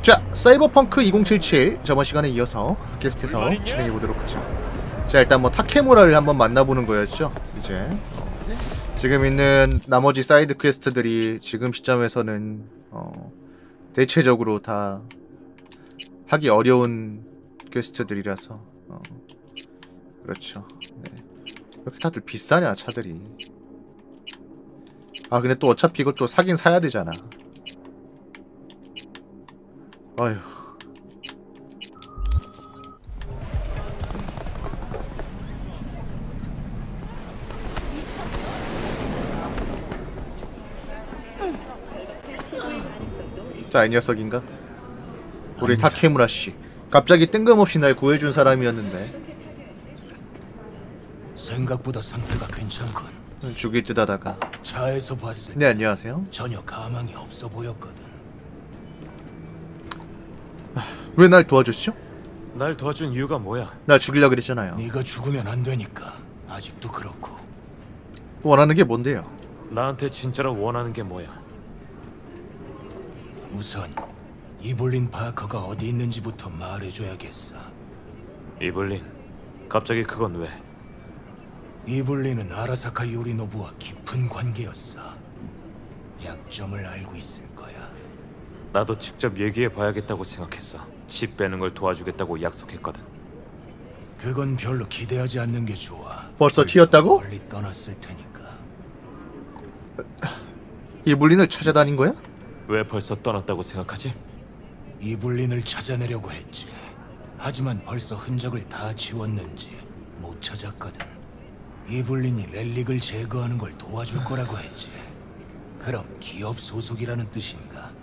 자, 사이버펑크 2077 저번 시간에 이어서 계속해서 진행해보도록 하죠. 자, 일단 뭐 타케무라를 한번 만나보는 거였죠. 이제 지금 있는 나머지 사이드 퀘스트들이 지금 시점에서는 대체적으로 다 하기 어려운 퀘스트들이라서 그렇죠. 네. 왜 이렇게 다들 비싸냐 차들이. 아 근데 또 어차피 이것도 사긴 사야 되잖아. 어휴. 자, 이 녀석인가? 우리 타케무라 씨. 갑자기 뜬금없이 날 구해준 사람이었는데 생각보다 상태가 괜찮군. 죽일 듯 하다가. 차에서 봤을 네, 안녕하세요. 전혀 가망이 없어 보였거든. 왜 날 도와줬죠? 날 도와준 이유가 뭐야? 날 죽이려고 그랬잖아요. 네가 죽으면 안 되니까. 아직도 그렇고. 원하는 게 뭔데요? 나한테 진짜로 원하는 게 뭐야? 우선 이블린 파커가 어디 있는지부터 말해줘야겠어. 이블린, 갑자기 그건 왜? 이블린은 아라사카 요리노부와 깊은 관계였어. 약점을 알고 있을 거야. 나도 직접 얘기해 봐야겠다고 생각했어. 집 빼는 걸 도와주겠다고 약속했거든. 그건 별로 기대하지 않는 게 좋아. 벌써 튀었다고? 멀리 떠났을 테니까. 이블린을 찾아다닌 거야? 왜 벌써 떠났다고 생각하지? 이블린을 찾아내려고 했지. 하지만 벌써 흔적을 다 지웠는지 못 찾았거든. 이블린이 렐릭을 제거하는 걸 도와줄 거라고 했지. 그럼 기업 소속이라는 뜻인가?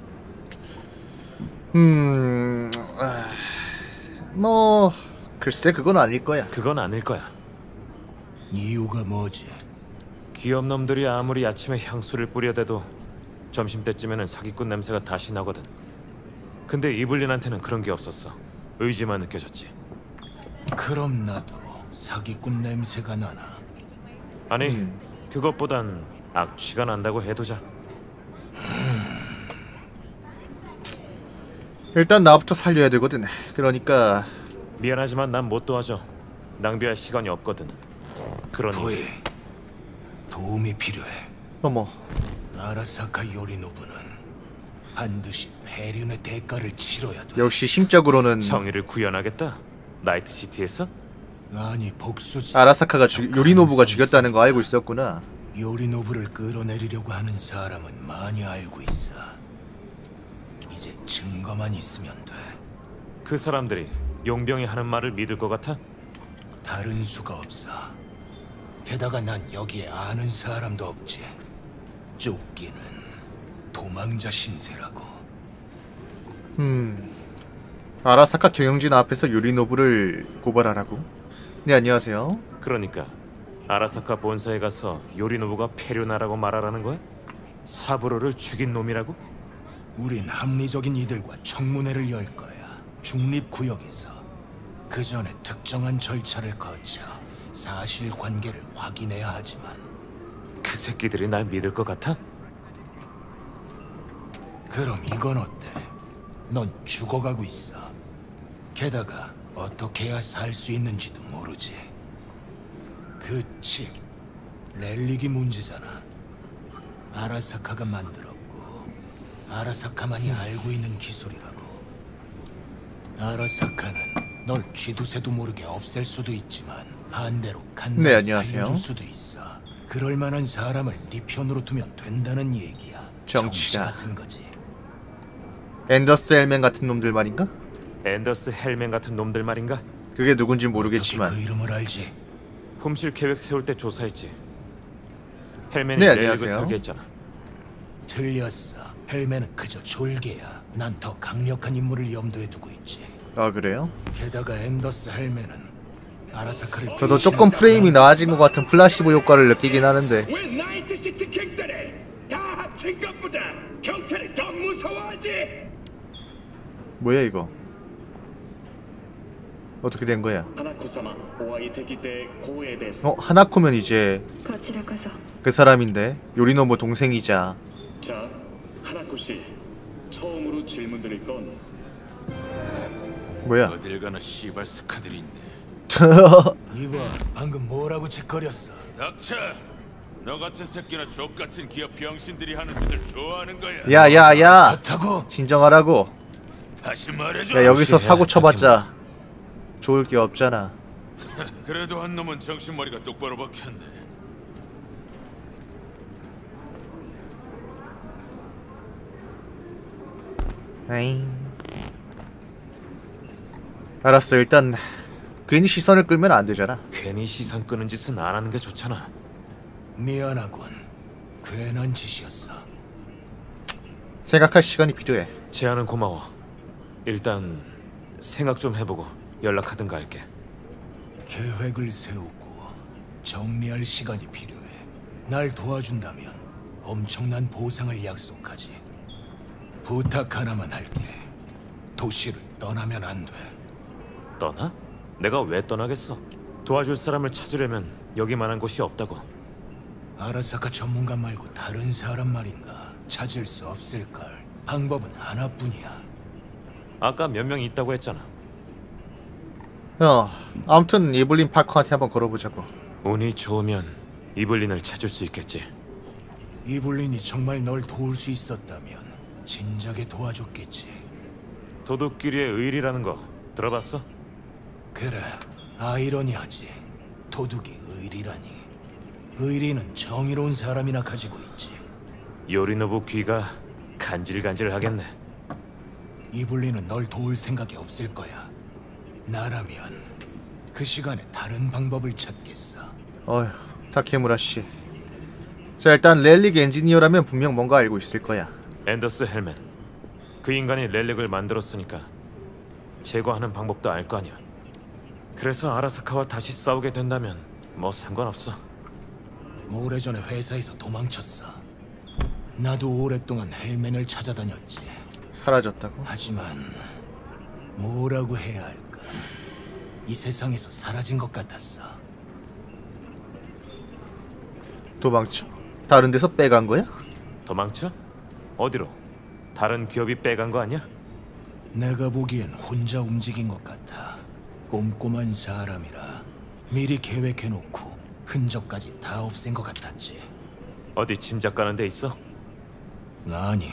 뭐 글쎄 그건 아닐 거야. 그건 아닐 거야. 이유가 뭐지? 기업 놈들이 아무리 아침에 향수를 뿌려대도 점심때쯤에는 사기꾼 냄새가 다시 나거든. 근데 이블린한테는 그런 게 없었어. 의지만 느껴졌지. 그럼 나도 사기꾼 냄새가 나나? 아니, 그것보단 악취가 난다고 해두자. 일단 나부터 살려야 되거든. 그러니까 미안하지만 난 못 도와줘. 낭비할 시간이 없거든. 그러니 부이, 도움이 필요해. 어머. 아라사카 요리노부는 반드시 배륜의 대가를 치러야 돼. 역시 심적으로는 정의를 구현하겠다. 나이트시티에서? 아니 복수지. 아라사카가 요리노부가 죽였다는 거 알고 있었구나. 요리노부를 끌어내리려고 하는 사람은 많이 알고 있어. 이제 증거만 있으면 돼. 그 사람들이 용병이 하는 말을 믿을 것 같아? 다른 수가 없어. 게다가 난 여기에 아는 사람도 없지. 쫓기는 도망자 신세라고. 아라사카 경영진 앞에서 요리노부를 고발하라고? 네, 안녕하세요. 그러니까 아라사카 본사에 가서 요리노부가 페류나라고 말하라는 거야? 사부로를 죽인 놈이라고? 우린 합리적인 이들과 청문회를 열 거야. 중립구역에서. 그 전에 특정한 절차를 거쳐 사실관계를 확인해야 하지만. 그 새끼들이 날 믿을 것 같아? 그럼 이건 어때? 넌 죽어가고 있어. 게다가 어떻게 해야 살 수 있는지도 모르지. 그 칩, 렐릭이 문제잖아. 아라사카가 만들었고 아라사카만이 알고 있는 기술이라고. 아라사카는 널 쥐두새도 모르게 없앨 수도 있지만 반대로 네, 간단히 안녕하세요. 살려줄 수도 있어. 그럴 만한 사람을 네 편으로 두면 된다는 얘기야. 정치 정치가. 같은 거지. 앤더스 헬맨 같은 놈들 말인가? 앤더스 헬맨 같은 놈들 말인가? 그게 누군지 어떻게 모르겠지만. 그 이름을 알지? 품실 계획 세울 때 조사했지. 헬맨이 네, 렐릭을 안녕하세요. 설계했잖아. 틀렸어. 헬멘은 그저 졸개야. 난 더 강력한 인물을 염두에 두고 있지. 아 그래요? 게다가 앤더스 헬멘은 아라사카를 저도 조금 프레임이 나아진 것 같은 플라시보 효과를 느끼긴 하는데. 왜 나이트시티 객들이 다 합친 것보다 경찰이 더 무서워하지? 뭐야 이거? 어떻게 된 거야? 하나코면 이제 그 사람인데 요리노부 동생이자. 자, 하나코 씨, 처음으로 질문드릴 건 뭐야? 어딜 가나 씨발 스카들이 있네. 이봐, 방금 뭐라고 짓거렸어? 닥쳐. 너 같은 새끼나 족 같은 기업 병신들이 하는 짓을 좋아하는 거야. 야야야, 좋다고? 진정하라고. 다시 말해줘. 야 여기서 사고 쳐봤자 좋을 게 없잖아. 그래도 한 놈은 정신머리가 똑바로 박혔네. 에잉. 알았어, 일단 괜히 시선을 끌면 안 되잖아. 괜히 시선 끄는 짓은 안 하는 게 좋잖아. 미안하군. 괜한 짓이었어. 생각할 시간이 필요해. 제안은 고마워. 일단 생각 좀 해보고 연락하든가 할게. 계획을 세우고 정리할 시간이 필요해. 날 도와준다면 엄청난 보상을 약속하지. 부탁 하나만 할게. 도시를 떠나면 안 돼. 떠나? 내가 왜 떠나겠어? 도와줄 사람을 찾으려면 여기만한 곳이 없다고. 아라사카 전문가 말고 다른 사람 말인가 찾을 수 없을걸. 방법은 하나뿐이야. 아까 몇 명 있다고 했잖아. 아무튼 이블린 파커한테 한번 걸어보자고. 운이 좋으면 이블린을 찾을 수 있겠지. 이블린이 정말 널 도울 수 있었다면 진작에 도와줬겠지. 도둑끼리의 의리라는 거 들어봤어? 그래, 아이러니하지. 도둑이 의리라니. 의리는 정의로운 사람이나 가지고 있지. 요리노부 귀가 간질간질하겠네. 이블린은 널 도울 생각이 없을 거야. 나라면 그 시간에 다른 방법을 찾겠어. 어휴, 타케무라 씨. 자, 일단 렐릭 엔지니어라면 분명 뭔가 알고 있을 거야. 앤더스 헬맨. 그 인간이 렐릭을 만들었으니까 제거하는 방법도 알 거 아니야. 그래서 아라사카와 다시 싸우게 된다면 뭐 상관없어. 오래전에 회사에서 도망쳤어. 나도 오랫동안 헬맨을 찾아다녔지. 사라졌다고? 하지만 뭐라고 해야 할까? 이 세상에서 사라진 것 같았어. 도망쳐? 다른 데서 빼간 거야? 도망쳐? 어디로? 다른 기업이 빼간 거 아니야? 내가 보기엔 혼자 움직인 것 같아. 꼼꼼한 사람이라 미리 계획해놓고 흔적까지 다 없앤 것 같았지. 어디 짐작 가는 데 있어? 아니,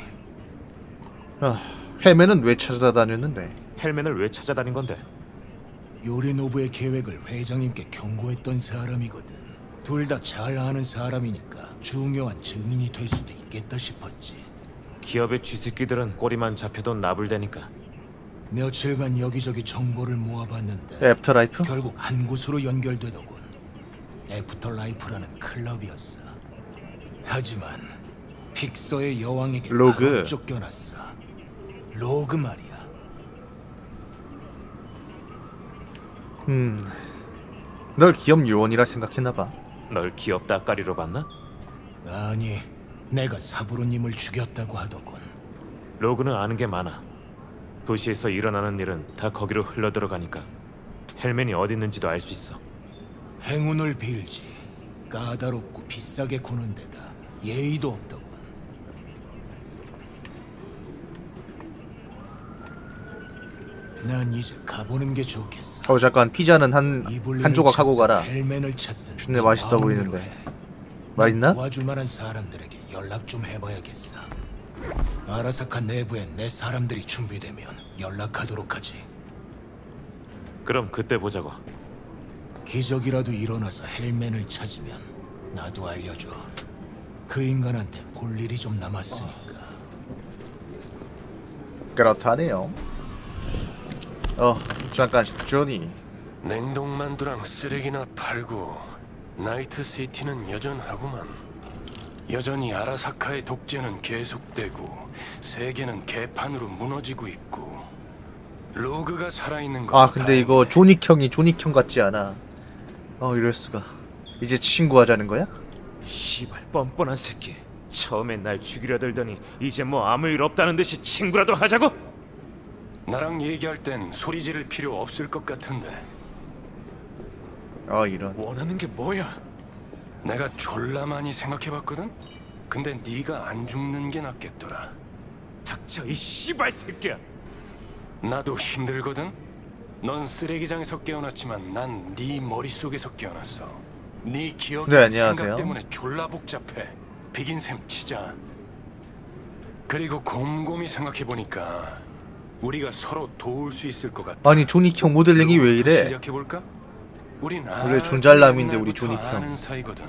헬멧은 왜 찾아다녔는데? 헬맨을 왜 찾아다닌 건데? 요리노부의 계획을 회장님께 경고했던 사람이거든. 둘 다 잘 아는 사람이니까 중요한 증인이 될 수도 있겠다 싶었지. 기업의 쥐새끼들은 꼬리만 잡혀도 나불대니까. 며칠간 여기저기 정보를 모아봤는데 애프터라이프? 결국 한 곳으로 연결되더군. 애프터라이프라는 클럽이었어. 하지만 픽서의 여왕에게 로그. 바로 쫓겨났어. 로그 말이야. 널 기업 요원이라 생각했나봐. 널 기업 따까리로 봤나? 아니, 내가 사부로님을 죽였다고 하더군. 로그는 아는 게 많아. 도시에서 일어나는 일은 다 거기로 흘러들어가니까 헬맨이 어디 있는지도 알 수 있어. 행운을 빌지. 까다롭고 비싸게 구는 데다 예의도 없더군. 난 이제 가보는 게 좋겠어. 잠깐 피자는 한 조각 하고 가라. 헬맨을 찾든 존나 맛있어 마음대로 보이는데. 해. 맛있나? 도와줄 만한 사람들에게 연락 좀 해봐야겠어. 아라사카 내부에 내 사람들이 준비되면 연락하도록 하지. 그럼 그때 보자고. 기적이라도 일어나서 헬맨을 찾으면 나도 알려줘. 그 인간한테 볼 일이 좀 남았으니까. 그렇다네요. 잠깐, 조니. 냉동만두랑 쓰레기나 팔고 나이트시티는 여전하구만. 여전히 아라사카의 독재는 계속되고 세계는 개판으로 무너지고 있고 로그가 살아있는 거. 근데 이거 조닉형 같지 않아. 이럴 수가. 이제 친구하자는 거야? 씨발 뻔뻔한 새끼. 처음엔 날 죽이려 들더니 이제 뭐 아무 일 없다는 듯이 친구라도 하자고? 나랑 얘기할 땐 소리 지를 필요 없을 것 같은데. 이런. 원하는 게 뭐야? 내가 졸라 많이 생각해봤거든? 근데 네가 안 죽는 게 낫겠더라. 닥쳐 이 씨발 새끼야. 나도 힘들거든? 넌 쓰레기장에서 깨어났지만 난 네 머릿속에서 깨어났어. 네 기억이 네, 안녕하세요. 생각 때문에 졸라 복잡해. 비긴 셈 치자. 그리고 곰곰이 생각해보니까 우리가 서로 도울 수 있을 것 같아. 아니 조닉형 모델링이 왜 이래? 시작해볼까? 우린 원래 존잘남인데 우리 조닉형. 아는 사이거든.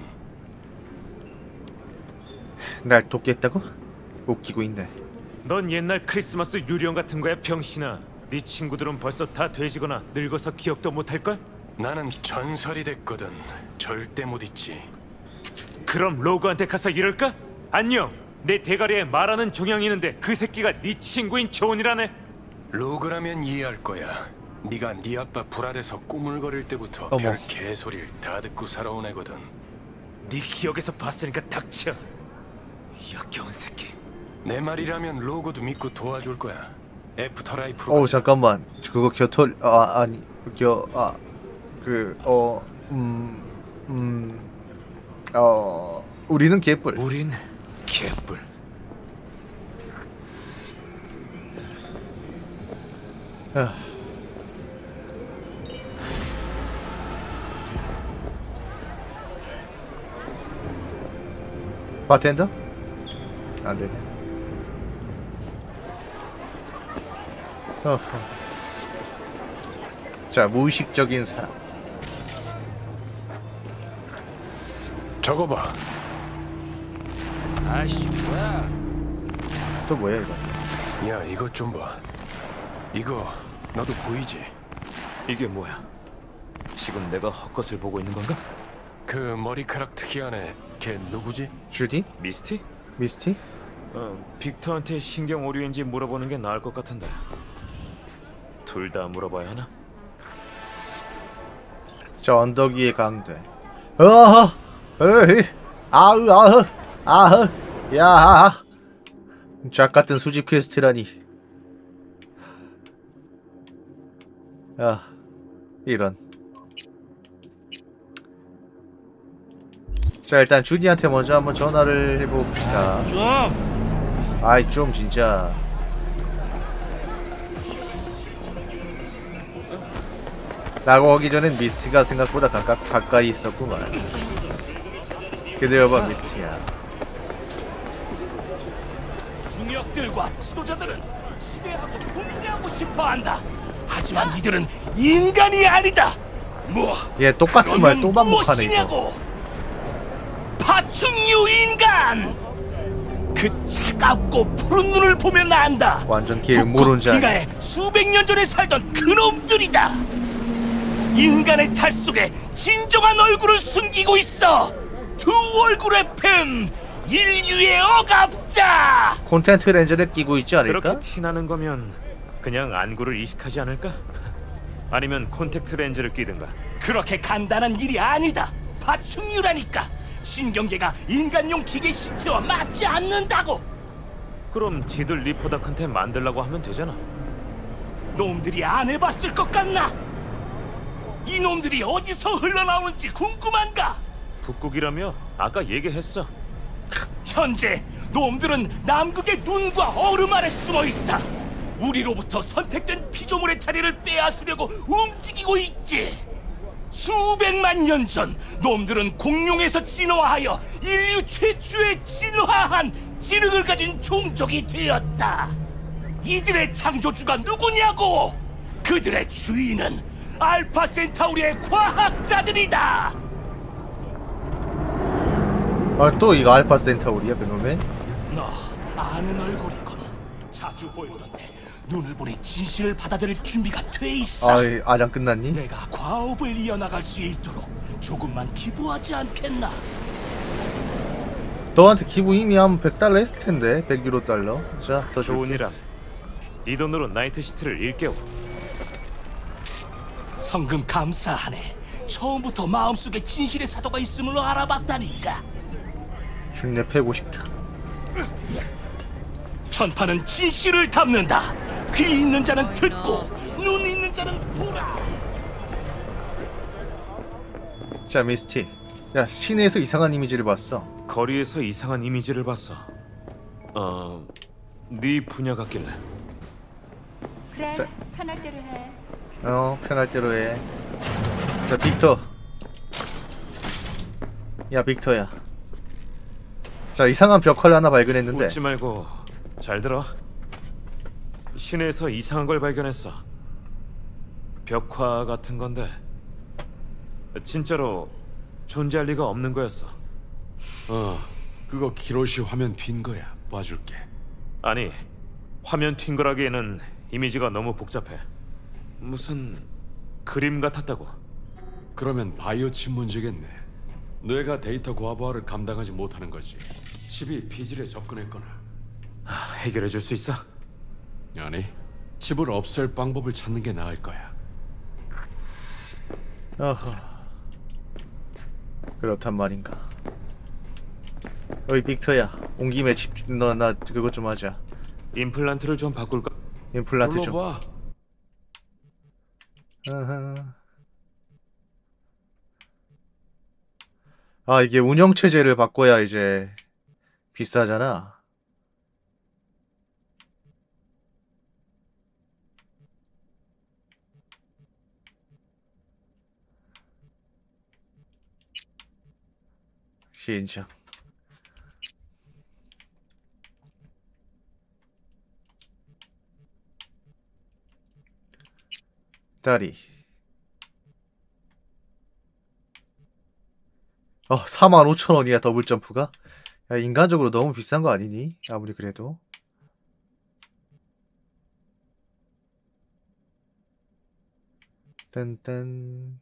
날 돕겠다고? 웃기고 있네. 넌 옛날 크리스마스 유령 같은 거야 병신아. 네 친구들은 벌써 다 돼지거나 늙어서 기억도 못할걸? 나는 전설이 됐거든. 절대 못 잊지. 그럼 로그한테 가서 이럴까? 안녕. 내 대가리에 말하는 종양이 있는데 그 새끼가 네 친구인 조은이라네. 로그라면 이해할 거야. 네가 네 아빠 불알에서 꾸물거릴 때부터 어머. 별 개소리를 다 듣고 살아온 애거든. 네 기억에서 봤으니까 닥쳐. 역겨운 새끼. 내 말이라면 로그도 믿고 도와줄 거야. 애프터라이프로 어우 가자. 잠깐만 그거 겨털 아니 우리는 개뿔. 우린 개뿔. 아. 바텐더? 안 되네. 어허. 자, 무의식적인 사람. 저거 봐. 아이씨 뭐야? 또 뭐야 이거? 야, 이것 좀 봐. 이거 너도 보이지? 이게 뭐야? 지금 내가 헛것을 보고 있는 건가? 그 머리카락 특이한 애, 걔 누구지? 주디? 미스티? 미스티? 빅터한테 신경 오류인지 물어보는 게 나을 것 같은데. 둘 다 물어봐야 하나? 저 언덕 위의 강대. 어허! 에이! 아으 아흐! 아흐! 야! 작 같은 수집 퀘스트라니. 야, 이런. 자, 일단 주디한테 먼저 한번 전화를 해봅시다. 아이 좀 진짜. 라고 하기 전엔 미스가 생각보다 가까이 있었구만. 기다려봐 미스티야. 중역들과 지도자들은 시대하고 통제하고 싶어한다. 하지만 이들은 인간이 아니다. 뭐? 얘 똑같은 말 또 그러면 반복하네 이거. 무엇이냐고? 파충류 인간. 그 차갑고 푸른 눈을 보면 안다. 완전 개 음모론자. 북극기가에 수백 년 전에 살던 그놈들이다. 인간의 탈 속에 진정한 얼굴을 숨기고 있어. 두 얼굴의 뱀, 인류의 억압자. 콘텐트 렌즈를 끼고 있지 않을까? 그렇게 티나는 거면 그냥 안구를 이식하지 않을까? 아니면 콘택트 렌즈를 끼든가. 그렇게 간단한 일이 아니다. 파충류라니까. 신경계가 인간용 기계 시체와 맞지 않는다고. 그럼 지들 리포닥한테 만들라고 하면 되잖아. 놈들이 안 해봤을 것 같나? 이 놈들이 어디서 흘러나오는지 궁금한가? 북극이라며? 아까 얘기했어. 현재 놈들은 남극의 눈과 얼음 아래 숨어있다. 우리로부터 선택된 피조물의 자리를 빼앗으려고 움직이고 있지. 수백만 년 전 놈들은 공룡에서 진화하여 인류 최초의 진화한 지능을 가진 종족이 되었다. 이들의 창조주가 누구냐고? 그들의 주인은 알파 센타우리의 과학자들이다. 아 또 이거 알파 센타우리야 그놈의? 너 아는 얼굴이군. 자주 보이던데 눈을 보니 진실을 받아들일 준비가 돼 있어. 아이 아장 끝났니? 내가 과업을 이어나갈 수 있도록 조금만 기부하지 않겠나? 너한테 기부 이미 한 100달러 했을 텐데. 100유로 달러. 자, 더 좋은 줄게. 일아. 네 돈으로 나이트 시티를 일깨워. 성금 감사하네. 처음부터 마음속에 진실의 사도가 있음을 알아봤다니까. 흉내 패고 싶다. 전파는 진실을 담는다. 귀 있는 자는 듣고 눈 있는 자는 보라. 자 미스티. 야 시내에서 이상한 이미지를 봤어. 거리에서 이상한 이미지를 봤어. 네 분야 같길래. 그래, 편할 대로 해. 편할 대로 해. 자, 빅터. 야, 빅터야. 자, 이상한 벽화를 하나 발견했는데. 웃지 말고 잘 들어. 시내에서 이상한 걸 발견했어. 벽화 같은 건데 진짜로 존재할 리가 없는 거였어. 그거 키로시 화면 튄 거야. 봐줄게. 아니, 화면 튄 거라기에는 이미지가 너무 복잡해. 무슨 그림 같았다고. 그러면 바이오 칩 문제겠네. 뇌가 데이터 과부하를 감당하지 못하는 거지. 칩이 피질에 접근했거나. 해결해 줄 수 있어? 아니, 칩을 없앨 방법을 찾는 게 나을 거야. 어허. 그렇단 말인가. 어이 빅터야, 온 김에 나 그것 좀 하자. 임플란트를 좀 바꿀까? 임플란트 좀. 불러봐. 아, 이게 운영 체제를 바꿔야 이제 비싸잖아. 시인장. 다리. 45,000원이야 더블 점프가? 야, 인간적으로 너무 비싼 거 아니니? 아무리 그래도. 딴딴.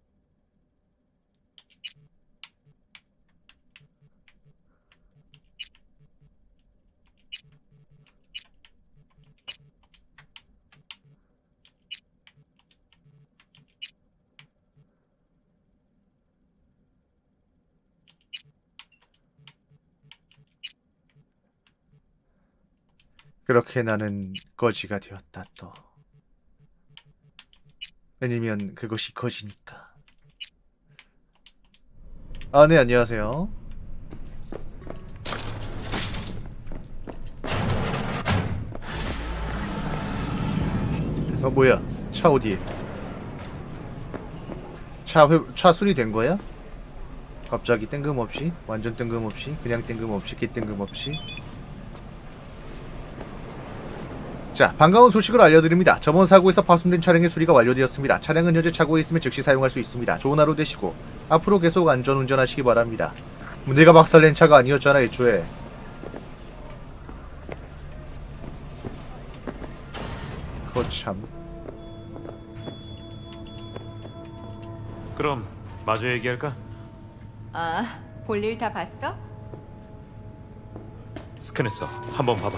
그렇게 나는 거지가 되었다 또. 아니면 그것이 거지니까. 아, 네, 안녕하세요. 뭐야? 차 어디에? 차 수리된 거야? 갑자기 뜬금없이? 완전 뜬금없이? 그냥 뜬금없이? 개 뜬금없이? 자, 반가운 소식을 알려드립니다. 저번 사고에서 파손된 차량의 수리가 완료되었습니다. 차량은 현재 차고에 있으면 즉시 사용할 수 있습니다. 좋은 하루 되시고 앞으로 계속 안전 운전하시기 바랍니다. 내가 박살낸 차가 아니었잖아 애초에. 거참. 그럼 마저 얘기할까? 아, 볼일 다 봤어? 스캔했어. 한번 봐봐.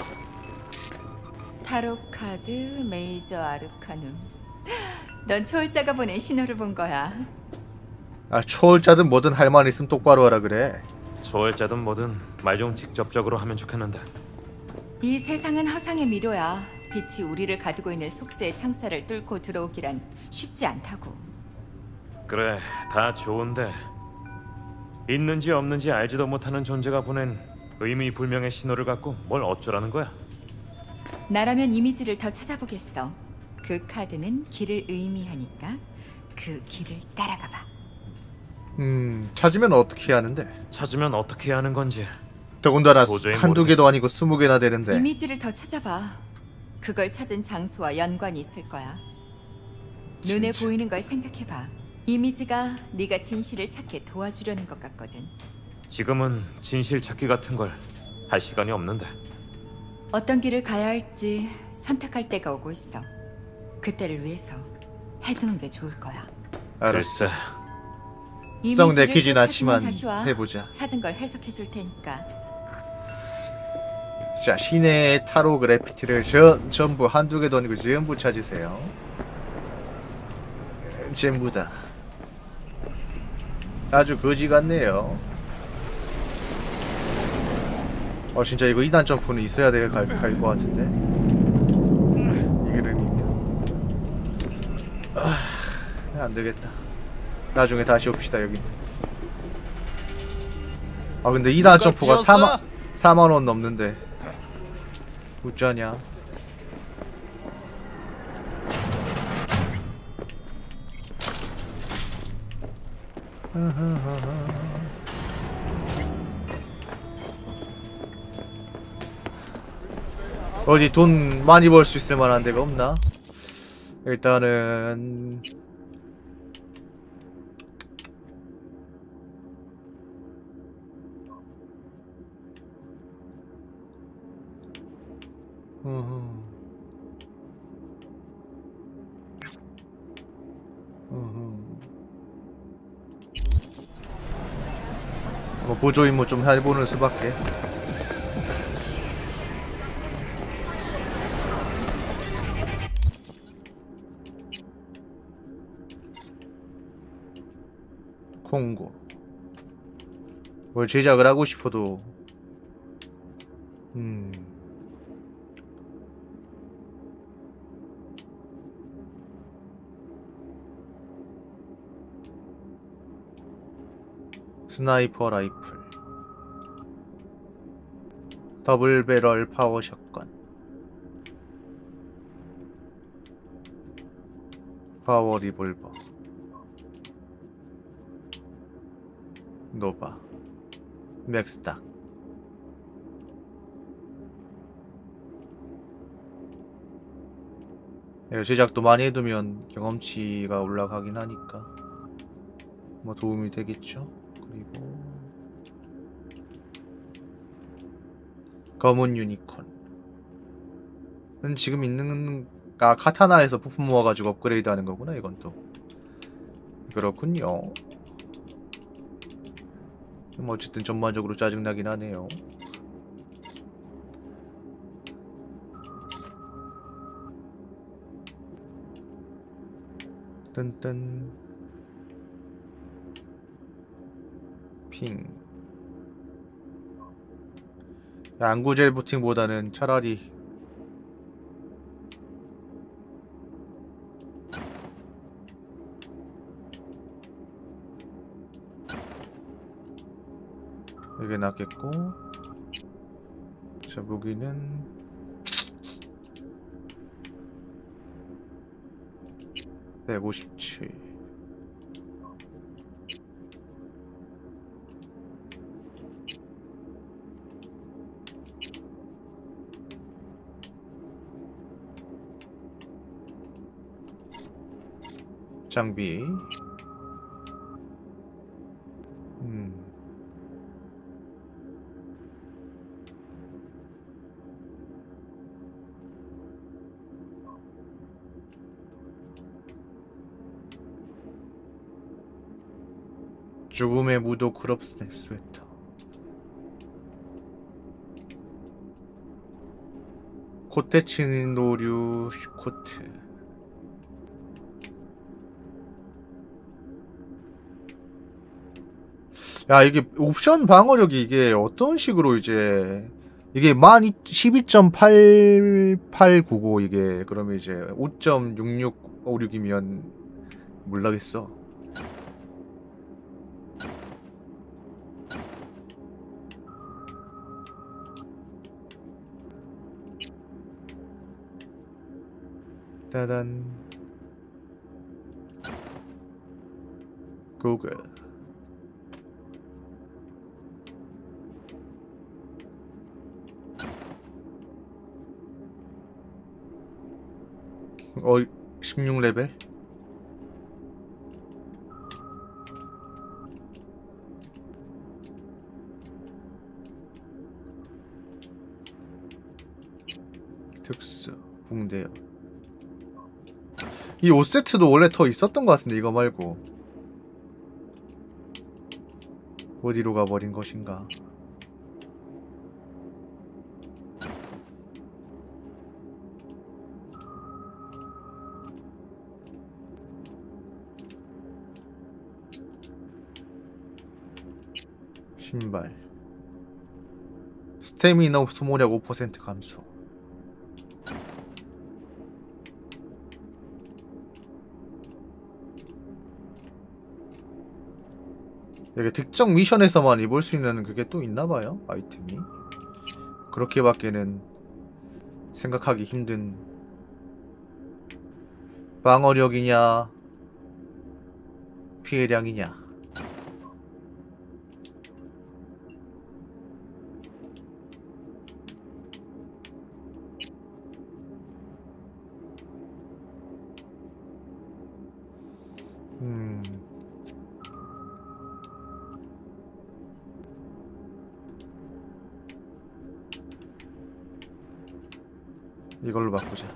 타로 카드, 메이저 아르카눔. 넌 초월자가 보낸 신호를 본 거야. 아, 초월자든 뭐든 할 말 있으면 똑바로 하라 그래. 초월자든 뭐든 말 좀 직접적으로 하면 좋겠는데. 이 세상은 허상의 미로야. 빛이 우리를 가두고 있는 속세의 창살을 뚫고 들어오기란 쉽지 않다고. 그래, 다 좋은데 있는지 없는지 알지도 못하는 존재가 보낸 의미 불명의 신호를 갖고 뭘 어쩌라는 거야? 나라면 이미지를 더 찾아보겠어. 그 카드는 길을 의미하니까 그 길을 따라가 봐. 찾으면 어떻게 하는데? 찾으면 어떻게 하는 건지. 더군다나 도저히 한두 개도 모르겠어. 아니고 20개나 되는데. 이미지를 더 찾아봐. 그걸 찾은 장소와 연관이 있을 거야. 눈에 진짜. 보이는 걸 생각해봐. 이미지가 네가 진실을 찾게 도와주려는 것 같거든. 지금은 진실 찾기 같은 걸 할 시간이 없는데. 어떤 길을 가야 할지 선택할 때가 오고 있어. 그때를 위해서 해두는 게 좋을 거야. 알았어. 글쎄, 썩 이미지를 내키진 또 않지만 찾으면 다시 와. 해보자. 찾은 걸 해석해 줄 테니까. 자, 시내의 타로 그래피티를 전부 한두 개도 아니고 전부 찾으세요. 전부 다. 아주 거지 같네요. 진짜 이거 2단 점프는 있어야 될 것 같은데. 이름이면 안 되겠다. 나중에 다시 옵시다 여기. 근데 2단 점프가 4만 원 넘는데 어쩌냐. 어디 돈 많이 벌 수 있을 만한 데가 없나? 일단은 뭐 보조 임무 좀 해보는 수밖에. 콩고. 뭘 제작을 하고 싶어도 스나이퍼 라이플, 더블 배럴 파워 샷건, 파워 리볼버, 노바, 맥스닥. 이거 제작도 많이 해두면 경험치가 올라가긴 하니까 뭐 도움이 되겠죠. 그리고 검은 유니콘은 지금 있는 카타나에서 부품 모아가지고 업그레이드 하는 거구나. 이건 또 그렇군요. 좀 어쨌든 전반적으로 짜증나긴 하네요. 뜬뜬 핑. 안구젤 부팅보다는 차라리 이게 낫겠고, 자 무기는 157. 장비. 죽음의 무도 크롭 스웨터. 코테치노류 코트. 야, 이게 옵션 방어력이 이게 어떤 식으로 이제 이게 12.8899 이게 그러면 이제 5.6656이면 몰라겠어. 따단 구글. 어, 16레벨? 특수, 붕대요. 이 5세트도 원래 더 있었던 것 같은데 이거 말고 어디로 가버린 것인가. 신발. 스태미너 소모력 5% 감소. 이게 특정 미션에서만 입을 수 있는 그게 또 있나봐요, 아이템이. 그렇게밖에는 생각하기 힘든. 방어력이냐 피해량이냐. 이걸로 바꾸자.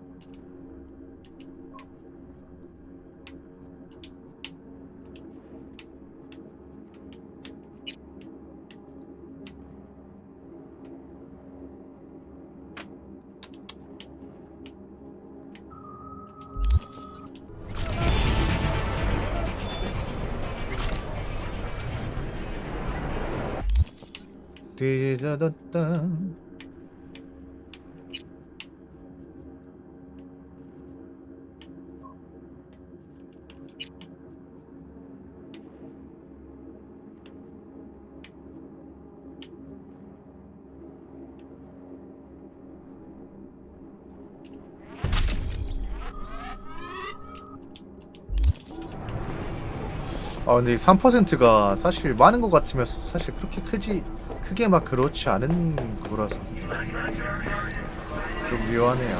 디다다다. 근데 3%가 사실 많은 것 같으면 사실 그렇게 크게 막 그렇지 않은 거라서 좀 묘하네요.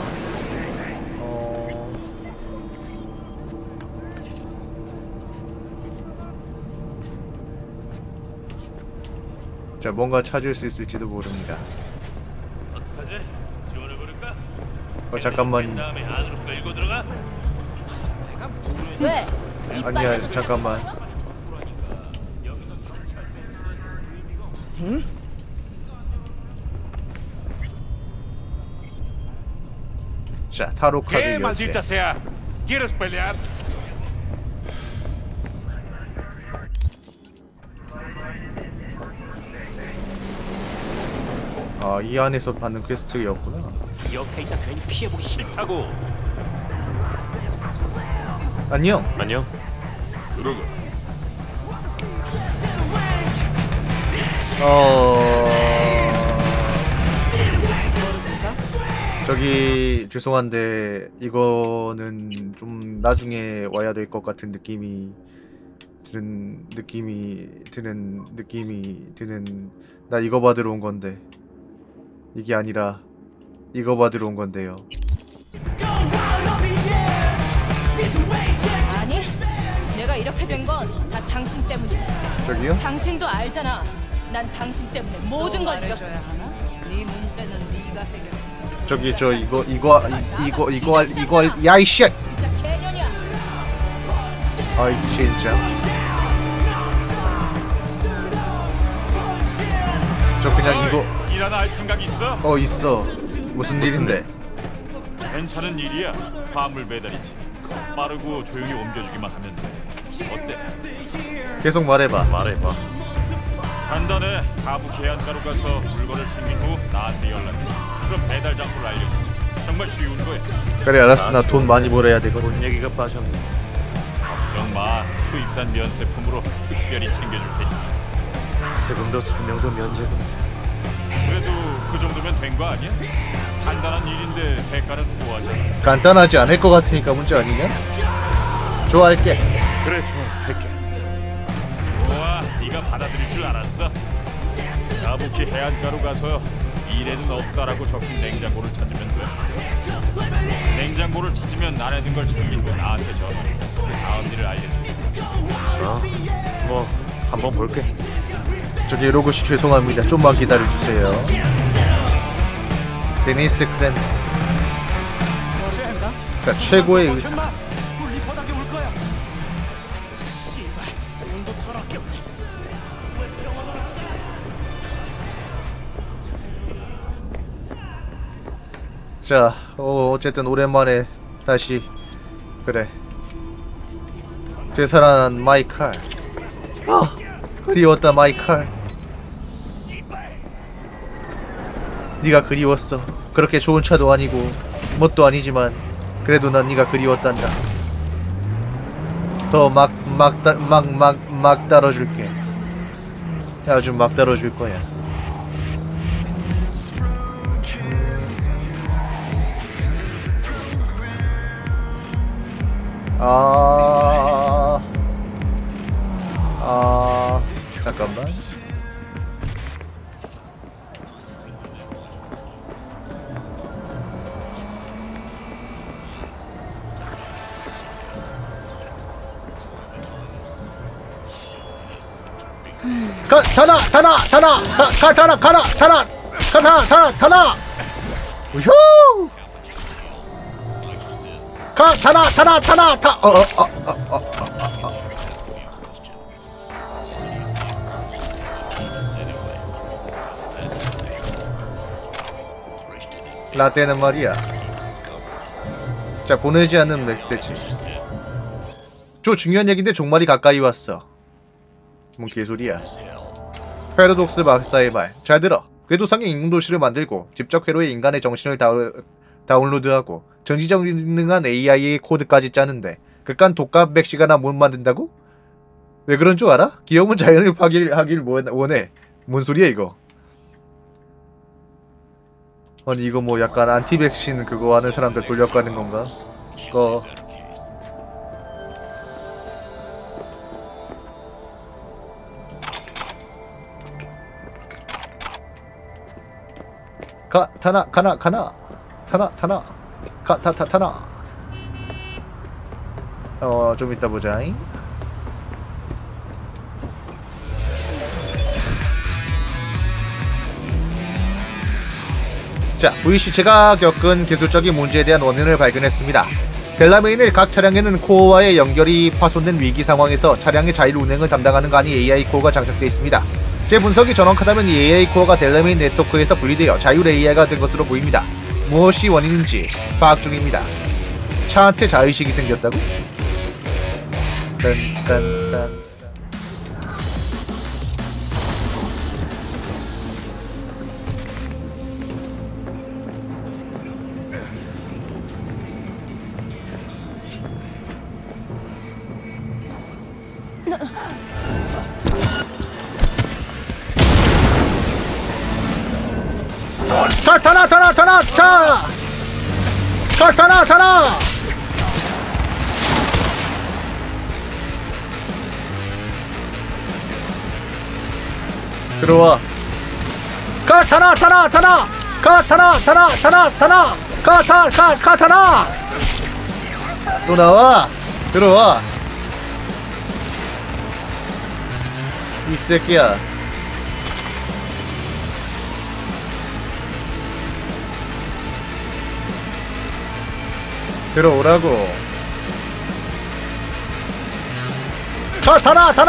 자, 뭔가 찾을 수 있을지도 모릅니다. 어떡하지? 지원을 부를까? 잠깐만. 다음에 안으로 끌고 들어가. 왜? 아니야, 잠깐만. 응? 자, 타로 카드 ¿Qué, 열쇠. maldita sea? ¿Quieres pelear? 이 안에서 받는 퀘스트였구나. 옆에 있다 괜히 피해보기 싫다고. 안녕. 안녕. 들어가. 저기 죄송한데 이거는 좀 나중에 와야 될 것 같은 느낌이 드는 나 이거 받으러 온 건데 이게 아니라 이거 받으러 온 건데요. 아니, 내가 이렇게 된 건 다 당신 때문이야. 저기요? 당신도 알잖아. 난 당신 때문에 모든 걸 잃었어. 네 문제는 네가 해결해. 저기 저 이거 야이 쉣. 진짜 개년이야. 아이 진짜. 저 그냥 이거 일 하나 할 생각 있어? 있어. 무슨 일인데? 괜찮은 일이야. 화물 배달이지. 빠르고 조용히 옮겨주기만 하면 돼. 어때? 계속 말해봐. 말해봐. 간단해. 가부 계안가로 가서 물건을 챙긴 후 나한테 연락해. 그럼 배달 장소를 알려주지. 정말 쉬운 거야. 그래 알았어. 나 돈 많이 벌어야 되거든. 돈 얘기가 빠졌네. 걱정 마. 수입산 면세품으로 특별히 챙겨줄 테니까. 세금도 설명도 면제금. 그래도 그 정도면 된 거 아니야? 간단한 일인데 대가는 후하잖아. 간단하지 않을 것 같으니까 문제 아니냐? 좋아할게. 그래 좋아 할게. 좋아, 네가 받아들일 줄 알았어. 가부키 해안가로 가서 일에는 없다라고 적힌 냉장고를 찾으면 돼. 냉장고를 찾으면 안에 든 걸 챙기고 나한테 전화해. 그 다음 일을 알려줄게. 뭐 한번 볼게. 저기 로그씨 죄송합니다. 좀만 기다려주세요. 데니스 크랜. 자, 최고의 의사. 리포닥에 올 거야. 씨발, 운도 더럽게 없네. 자, 어쨌든 오랜만에 다시 그래 되살아난 마이칼. 그리웠다 마이칼. 네가 그리웠어. 그렇게 좋은 차도 아니고 뭣도 아니지만 그래도 난 네가 그리웠단다. 더 막 따라줄게. 아주 막 따라줄 거야. 잠깐만. 타나 우효 타나 라떼는 말이야. 자, 보내지 않는 메시지. 저 중요한 얘기인데 종말이 가까이 왔어. 뭔 개소리야. 패러독스 박사의 말 잘 들어. 궤도상의 인공도시를 만들고 직접 회로에 인간의 정신을 다운로드하고 전지전능한 AI의 코드까지 짜는데 그깟 독감 백식 하나 못 만든다고? 왜 그런 줄 알아? 귀여운 자연을 파괴하길 원해. 뭔 소리야 이거. 아니 이거 뭐 약간 안티백신 그거 하는 사람들 돌려가는 건가? 그거 타나 좀 이따 보자잉. 자, VC 제가 겪은 기술적인 문제에 대한 원인을 발견했습니다. 델라메인의 각 차량에는 코어와의 연결이 파손된 위기 상황에서 차량의 자율 운행을 담당하는 간이 AI 코어가 장착되어 있습니다. 제 분석이 정확하다면 이 AI 코어가 델라메인 네트워크에서 분리되어 자율 AI가 된 것으로 보입니다. 무엇이 원인인지 파악 중입니다. 차한테 자의식이 생겼다고? 딴딴딴. 타나 들어와. 타나 또 나와. 들어와 이 새끼야. 들어오라고. 타나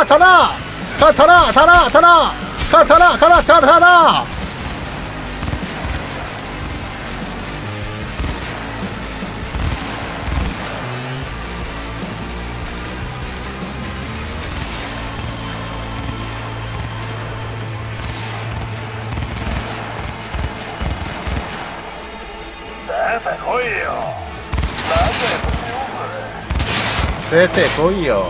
대체 거의요.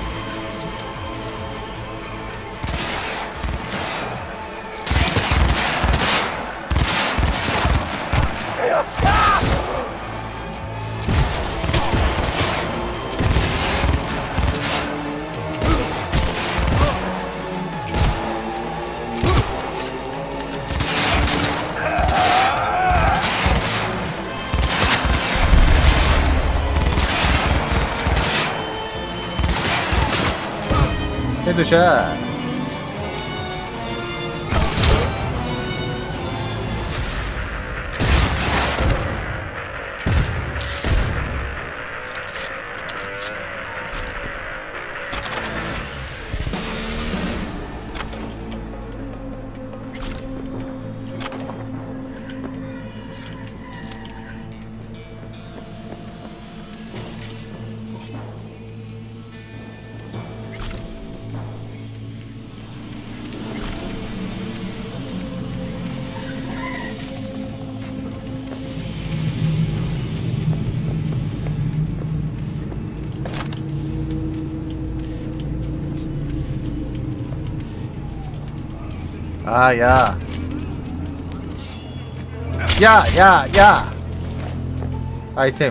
헤드샷. 아, 야. 아이템.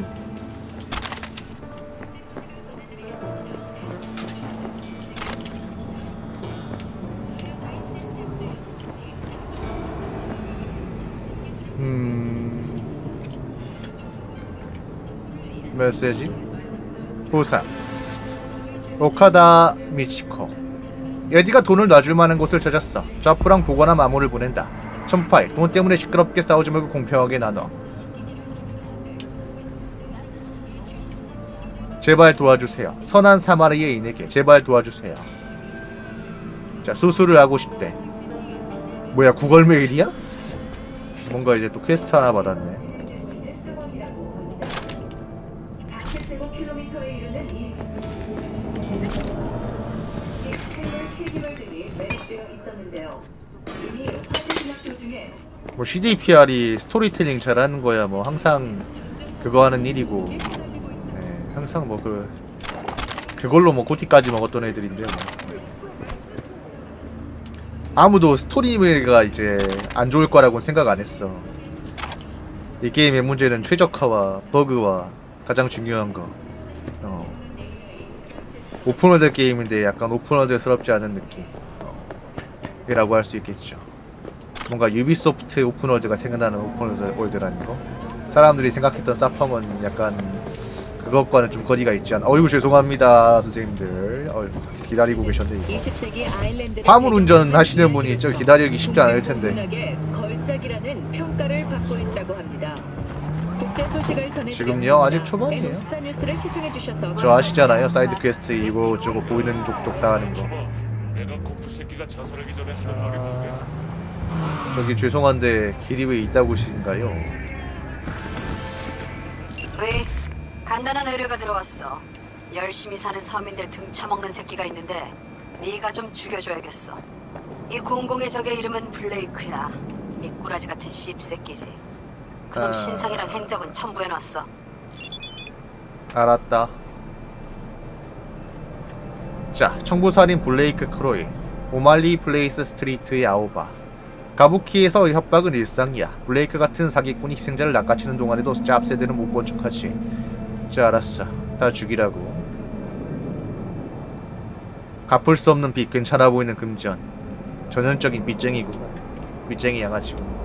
메시지. 보상. 오카다 미치코. 에디가 돈을 놔줄 만한 곳을 찾았어. 좌프랑 보거나 마모를 보낸다. 1000파일. 돈 때문에 시끄럽게 싸우지 말고 공평하게 나눠. 제발 도와주세요. 선한 사마리아인에게 제발 도와주세요. 자, 수술을 하고 싶대. 뭐야, 구걸 메일이야? 뭔가 이제 또 퀘스트 하나 받았네. 뭐 CDPR이 스토리텔링 잘하는 거야 뭐 항상 그거 하는 일이고, 네, 항상 뭐 그걸로 뭐 고티까지 먹었던 애들인데 뭐. 아무도 스토리가 이제 안 좋을 거라고는 생각 안 했어. 이 게임의 문제는 최적화와 버그와 가장 중요한 거. 오픈월드 게임인데 약간 오픈월드스럽지 않은 느낌이라고 할 수 있겠죠. 뭔가 유비소프트 오픈월드가 생각나는 오픈월드라는 거. 사람들이 생각했던 사펑은 약간 그것과는 좀 거리가 있지 않아. 어이구 죄송합니다 선생님들. 기다리고 계셨는데 화물 운전 하시는 분이 저 기다리기 쉽지 않을 텐데. 걸작이라는 평가를 받고 있다고 합니다. 국제 소식을 전해 지금요 아직 초반이에요. 저 아시잖아요, 사이드 퀘스트 이거 저거 보이는 족족 다 하는 거. 내가 코프 새끼가 자살하기 전에 하는 말이 뭔데? 저기 죄송한데 길이 왜 있다고신가요? 간단한 의뢰가 들어왔어. 열심히 사는 서민들 등쳐먹는 새끼가 있는데 네가 좀 죽여줘야겠어. 이 공공의 적의 이름은 블레이크야. 미꾸라지 같은 씹새끼지. 그놈 신상이랑 행적은 첨부해놨어. 알았다. 자, 청부살인 블레이크 크로이, 오말리 플레이스 스트리트의 아오바. 가부키에서 협박은 일상이야. 블레이크 같은 사기꾼이 희생자를 낚아채는 동안에도 짭새들은 못 본 척하지. 자, 알았어. 다 죽이라고. 갚을 수 없는 빚, 괜찮아 보이는 금전. 전형적인 빚쟁이고, 빚쟁이 양아치고.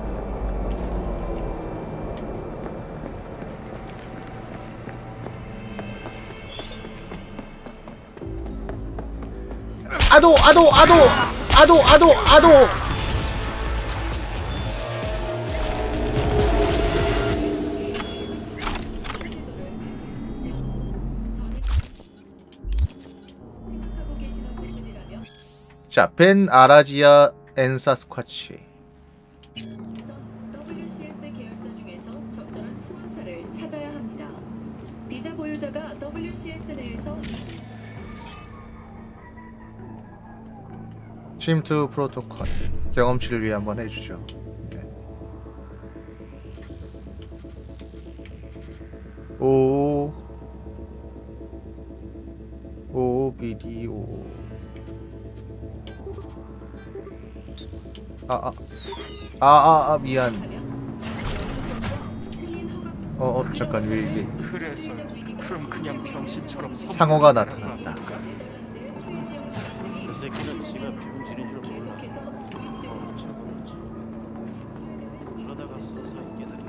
아도. 자, 벤 아라지아 엔사 스쿼치. WCS 계열사 중에서 적절한 후원사를 찾아야 합니다. 비자 보유자가 WCS 내에서 침투 프로토콜 경험치를 위해 한번 해주죠. 네. 오 비디오. 미안. 잠깐 왜 이게 그래서 그럼 그냥 병신처럼 상어가 나타났다. 그 새끼는 지가 병신인 줄 몰라. 적어놓지. 그러다가 서서히 깨닫게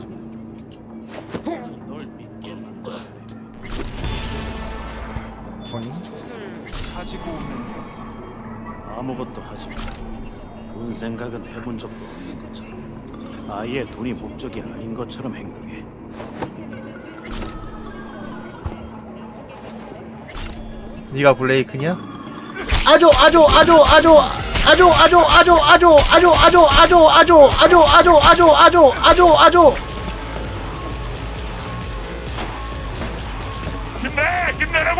되겠지. 널 믿게 만들어. 돈을 가지고 오면 아무것도 하지 마. 돈 생각은 해본 적도 없는 것처럼, 아예 돈이 목적이 아닌 것처럼 행동해. 네가 블레이크냐? 힘내라고!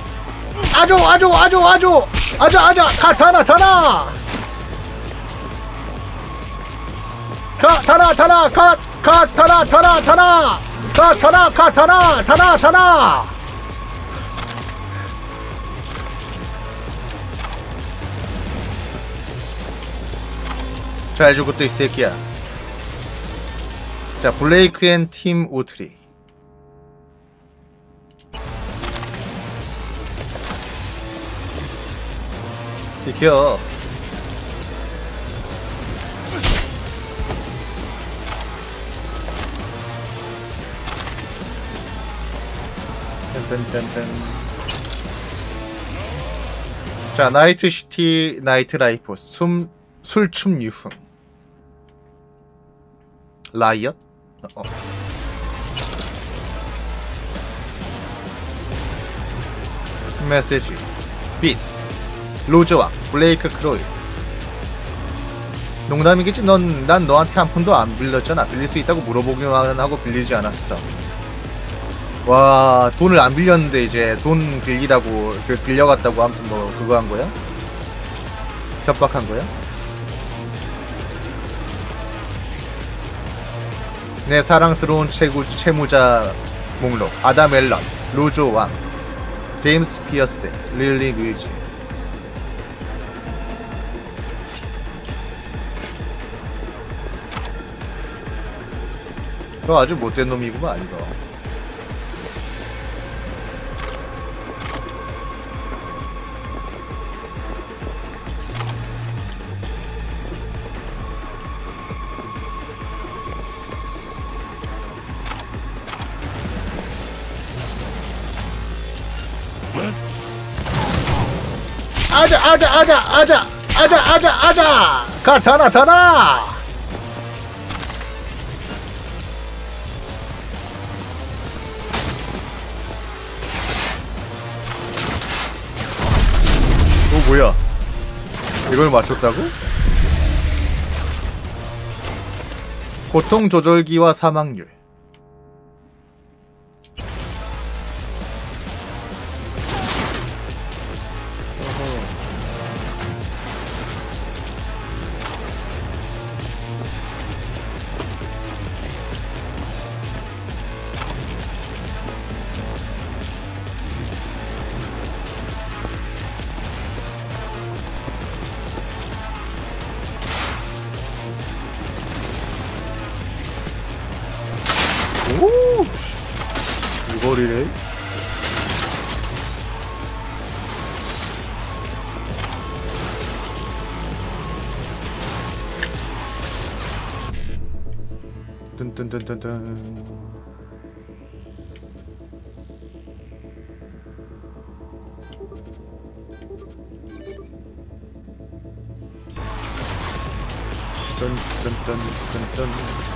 타나. 잘 죽었다 이 새끼야. 자, 블레이크 앤 팀 오트리. 비켜. 딴딴딴딴. 자, 나이트 시티 나이트 라이프 술춤 유흥. 라이엇? 메시지. 빛. 로즈왕. 블레이크 크로이. 농담이겠지. 난 너한테 한 푼도 안 빌렸잖아. 빌릴 수 있다고 물어보기만 하고 빌리지 않았어. 와, 돈을 안 빌렸는데 이제 돈 빌리라고 빌려갔다고 아무튼 뭐 그거 한 거야? 협박한 거야? 내 사랑스러운 채무자 목록. 아담 앨런, 로조 왕, 제임스 피어스, 릴리 밀즈. 너 아주 못된 놈이구만 이거. 아자 가 타나 뭐야 이걸 맞췄다고? 고통 조절기와 사망률. 오, 이거리래. 뜬뜬뜬뜬뜬. 뜬뜬뜬뜬뜬.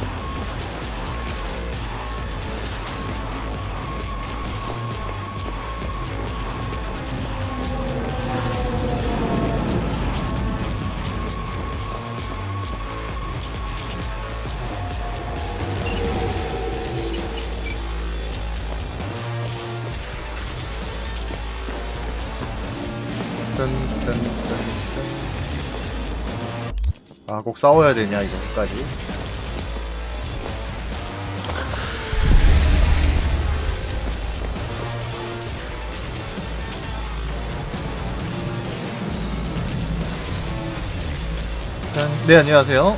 아, 꼭 싸워야 되냐 이거까지. 네, 안녕하세요.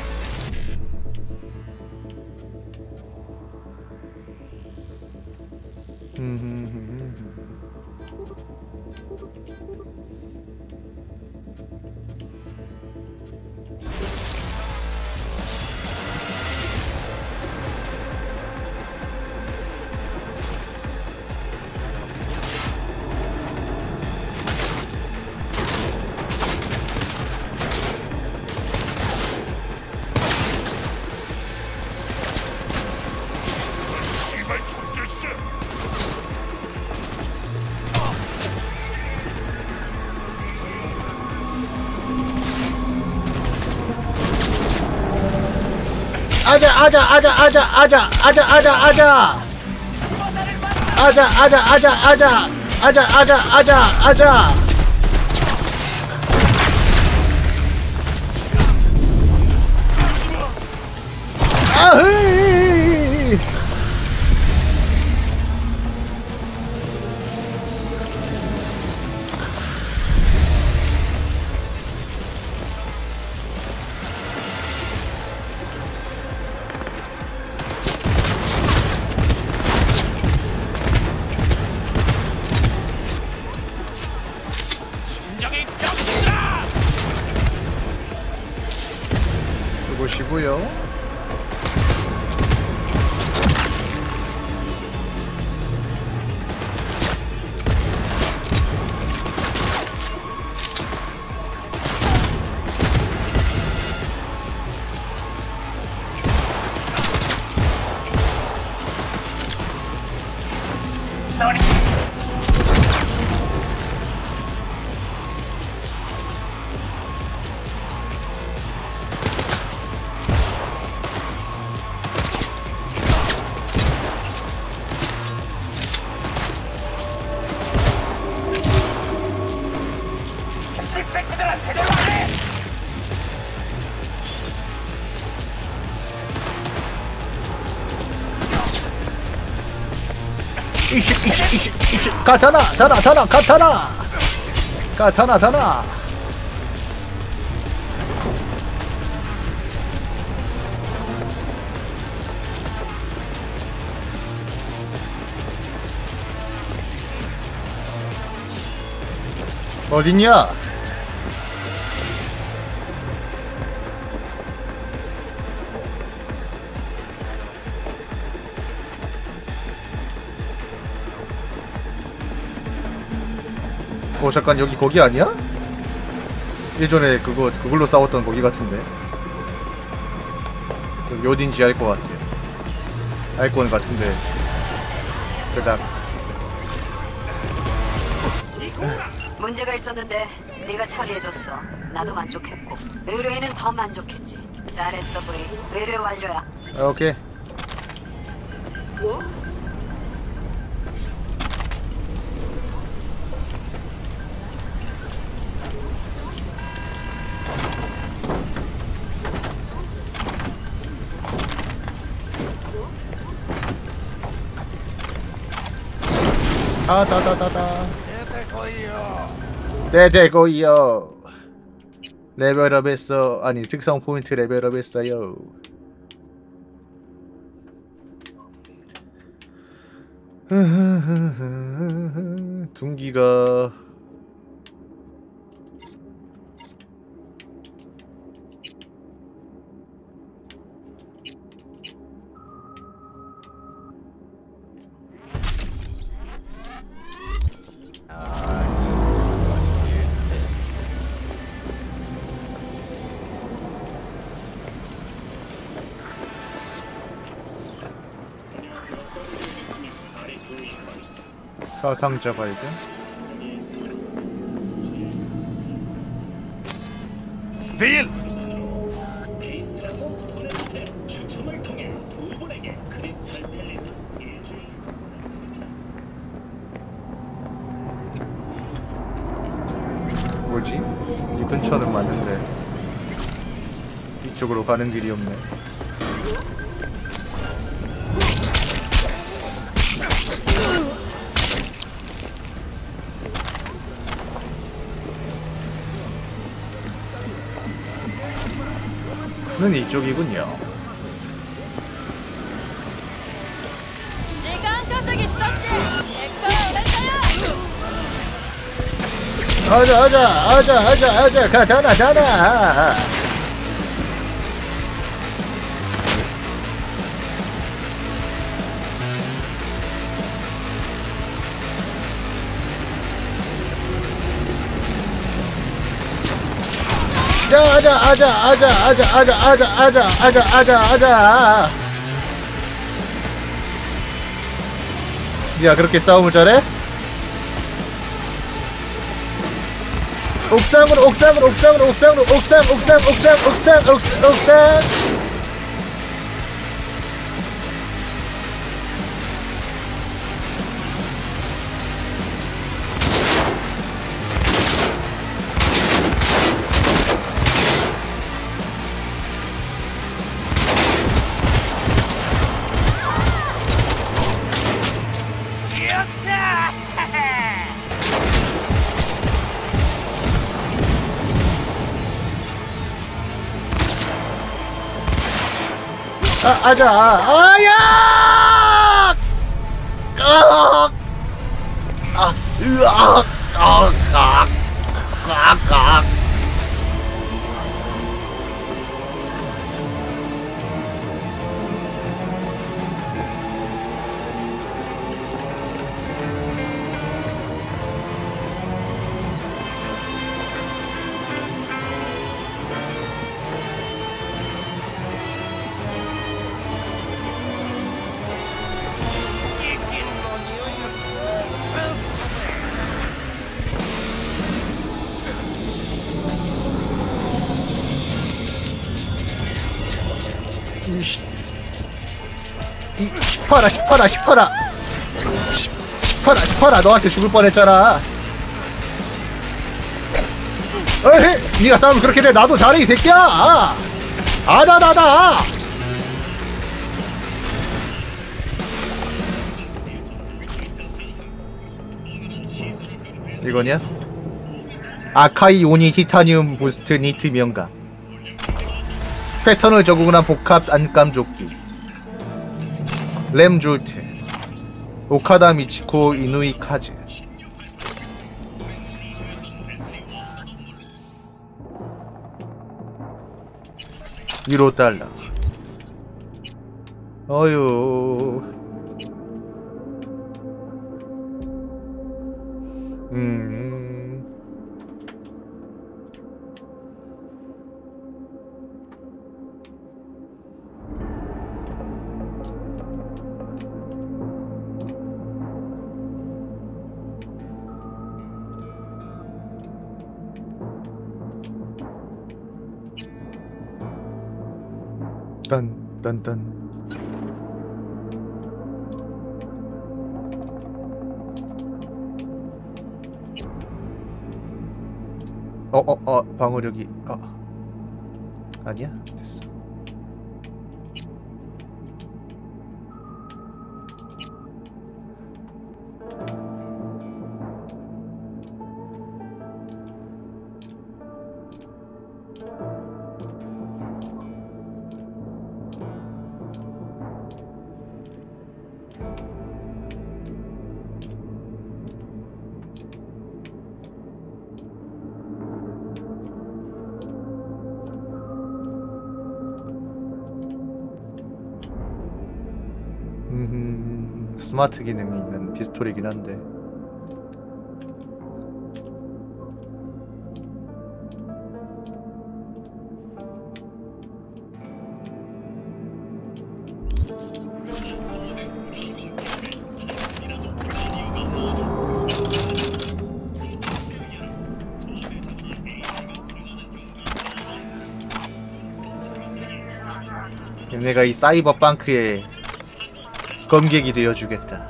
아자. 아흐이. 보시고요. 이씨 가타나 가타나 어딨냐? 잠깐 여기 거기 아니야? 예전에 그걸로 싸웠던 거기 같은데. 여기 어딘지 알 것 같아. 알 건 같은데. 그닥. 문제가 있었는데 네가 처리해줬어. 나도 만족했고 의뢰인은 더 만족했지. 잘했어 부이. 의뢰 완료야. 오케이. 뭐? 다다다다다. 네데고이요. 레벨업했어. 아니 특성 포인트 레벨업했어요. 둥기가 사상자 발견. 빌! 추첨을 통해 두 분에게 크리스탈 팰리스 뭐지? 이 근처는 맞는데 이쪽으로 가는 길이 없네. 는 이쪽이군요. 시간稼ぎしたって結果は 아자 가타나. 아자. 야, 그렇게 싸움을 잘해? 옥상으로. 아자. 아야! 십파라 너한테 죽을 뻔했잖아. 어이, 니가 싸우면 그렇게 돼. 나도 잘해 이 새끼야. 아다다다. 이거냐? 아카이 오니 티타늄 부스트 니트 명각. 패턴을 적응한 복합 안감 조끼. 램 졸트. 오카다 미치코 이누이 카즈. $1. 어휴. 딴딴딴. 방어력이 아니야? 됐어. 스마트 기능이 있는 피스톨이긴 한데. 얘네가 이 사이버 펑크의 검객이 되어주겠다.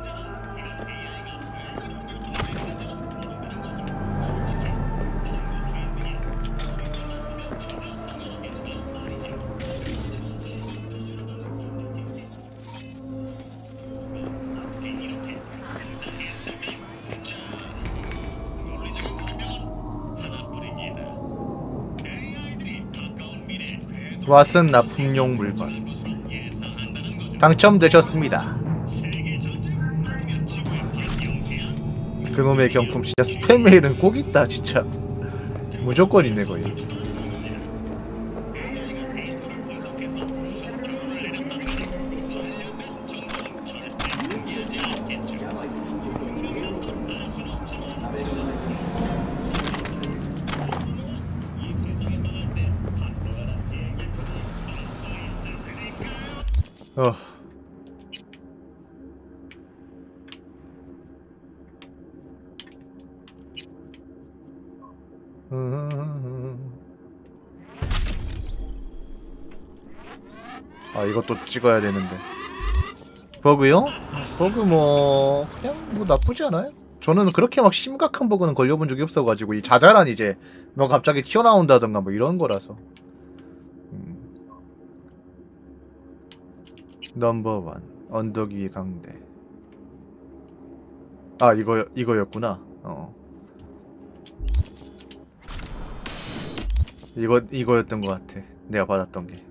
왓슨 납품용 물건 당첨되셨습니다. 그놈의 경품 진짜 스팸 메일은 꼭 있다. 진짜 무조건 있네 거의. 이것도 찍어야 되는데. 버그요? 버그 뭐 그냥 뭐 나쁘지 않아요? 저는 그렇게 막 심각한 버그는 걸려본 적이 없어가지고 이 자잘한 이제 뭐 갑자기 튀어나온다던가 뭐 이런 거라서. 넘버원 언덕 위의 강대. 이거였구나. 이거였던 것 같아. 내가 받았던 게.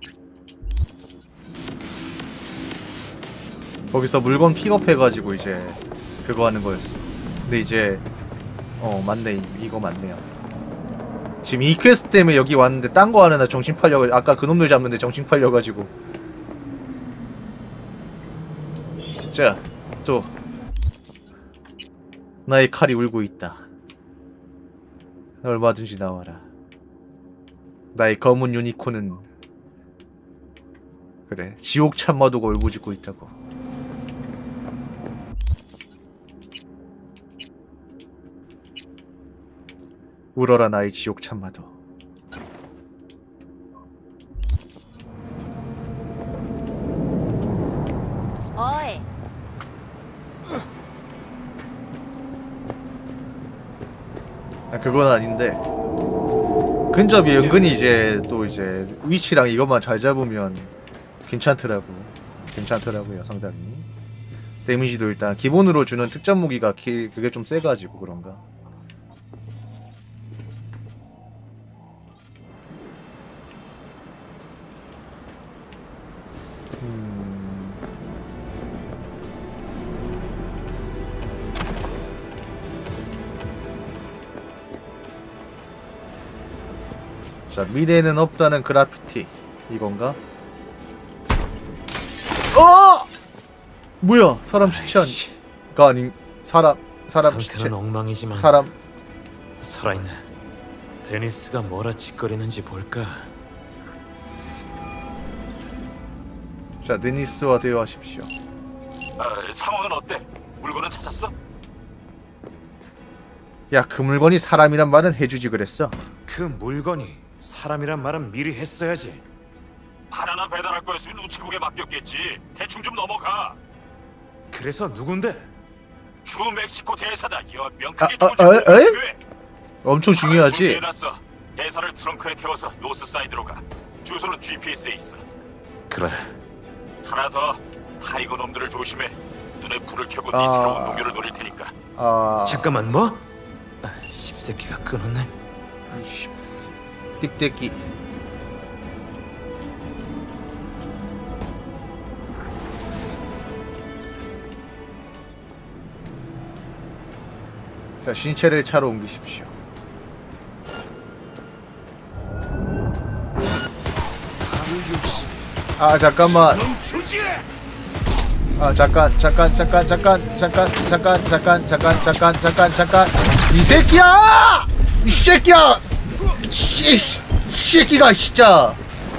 거기서 물건 픽업해가지고 이제 그거 하는 거였어. 근데 이제 맞네. 이거 맞네요. 지금 이 퀘스트 때문에 여기 왔는데 딴 거 하느라 정신 팔려가지고 아까 그놈들 잡는데 정신 팔려가지고. 자, 또 나의 칼이 울고 있다. 얼마든지 나와라. 나의 검은 유니콘은 그래 지옥 참마도가 울부짖고 있다고. 울어라 나의 지옥 참마도. 어이. 그건 아닌데 근접이 은근히 이제 또 이제 위치랑 이것만 잘 잡으면 괜찮더라고요 상당히. 데미지도 일단 기본으로 주는 특전 무기가 그게 좀 세가지고 그런가. 자, 미래는 없다는 그래피티 이건가? 뭐야? 사람 시체가 아닌 사람 상태는 시체. 엉망이지만 사람 살아있네. 데니스가 뭐라 짓거리는지 볼까? 자, 데니스와 대화하십시오. 상황은 어때? 물건은 찾았어? 야, 그 물건이 사람이란 말은 해주지 그랬어. 그 물건이 사람이란 말은 미리 했어야지. 바나나 배달할 거였으면 우체국에 맡겼겠지. 대충 좀 넘어가. 그래서 누군데? 주 멕시코 대사다. 연명 아, 크게 엄청 중요하지. 준비해놨어. 대사를 트렁크에 태워서 노스 사이드로 가. 주소는 GPS에 있어. 그래. 하나 더. 타이거 놈들을 조심해. 눈에 불을 켜고 네 새로운 동료를 노릴 테니까. 잠깐만, 뭐? 씹새끼가 끊었네. 띡대기. 자, 신체를 차로 옮기십시오. 아, 잠깐만. 아, 잠깐. 이 새끼야! 이 새끼야! 이 새끼가 진짜.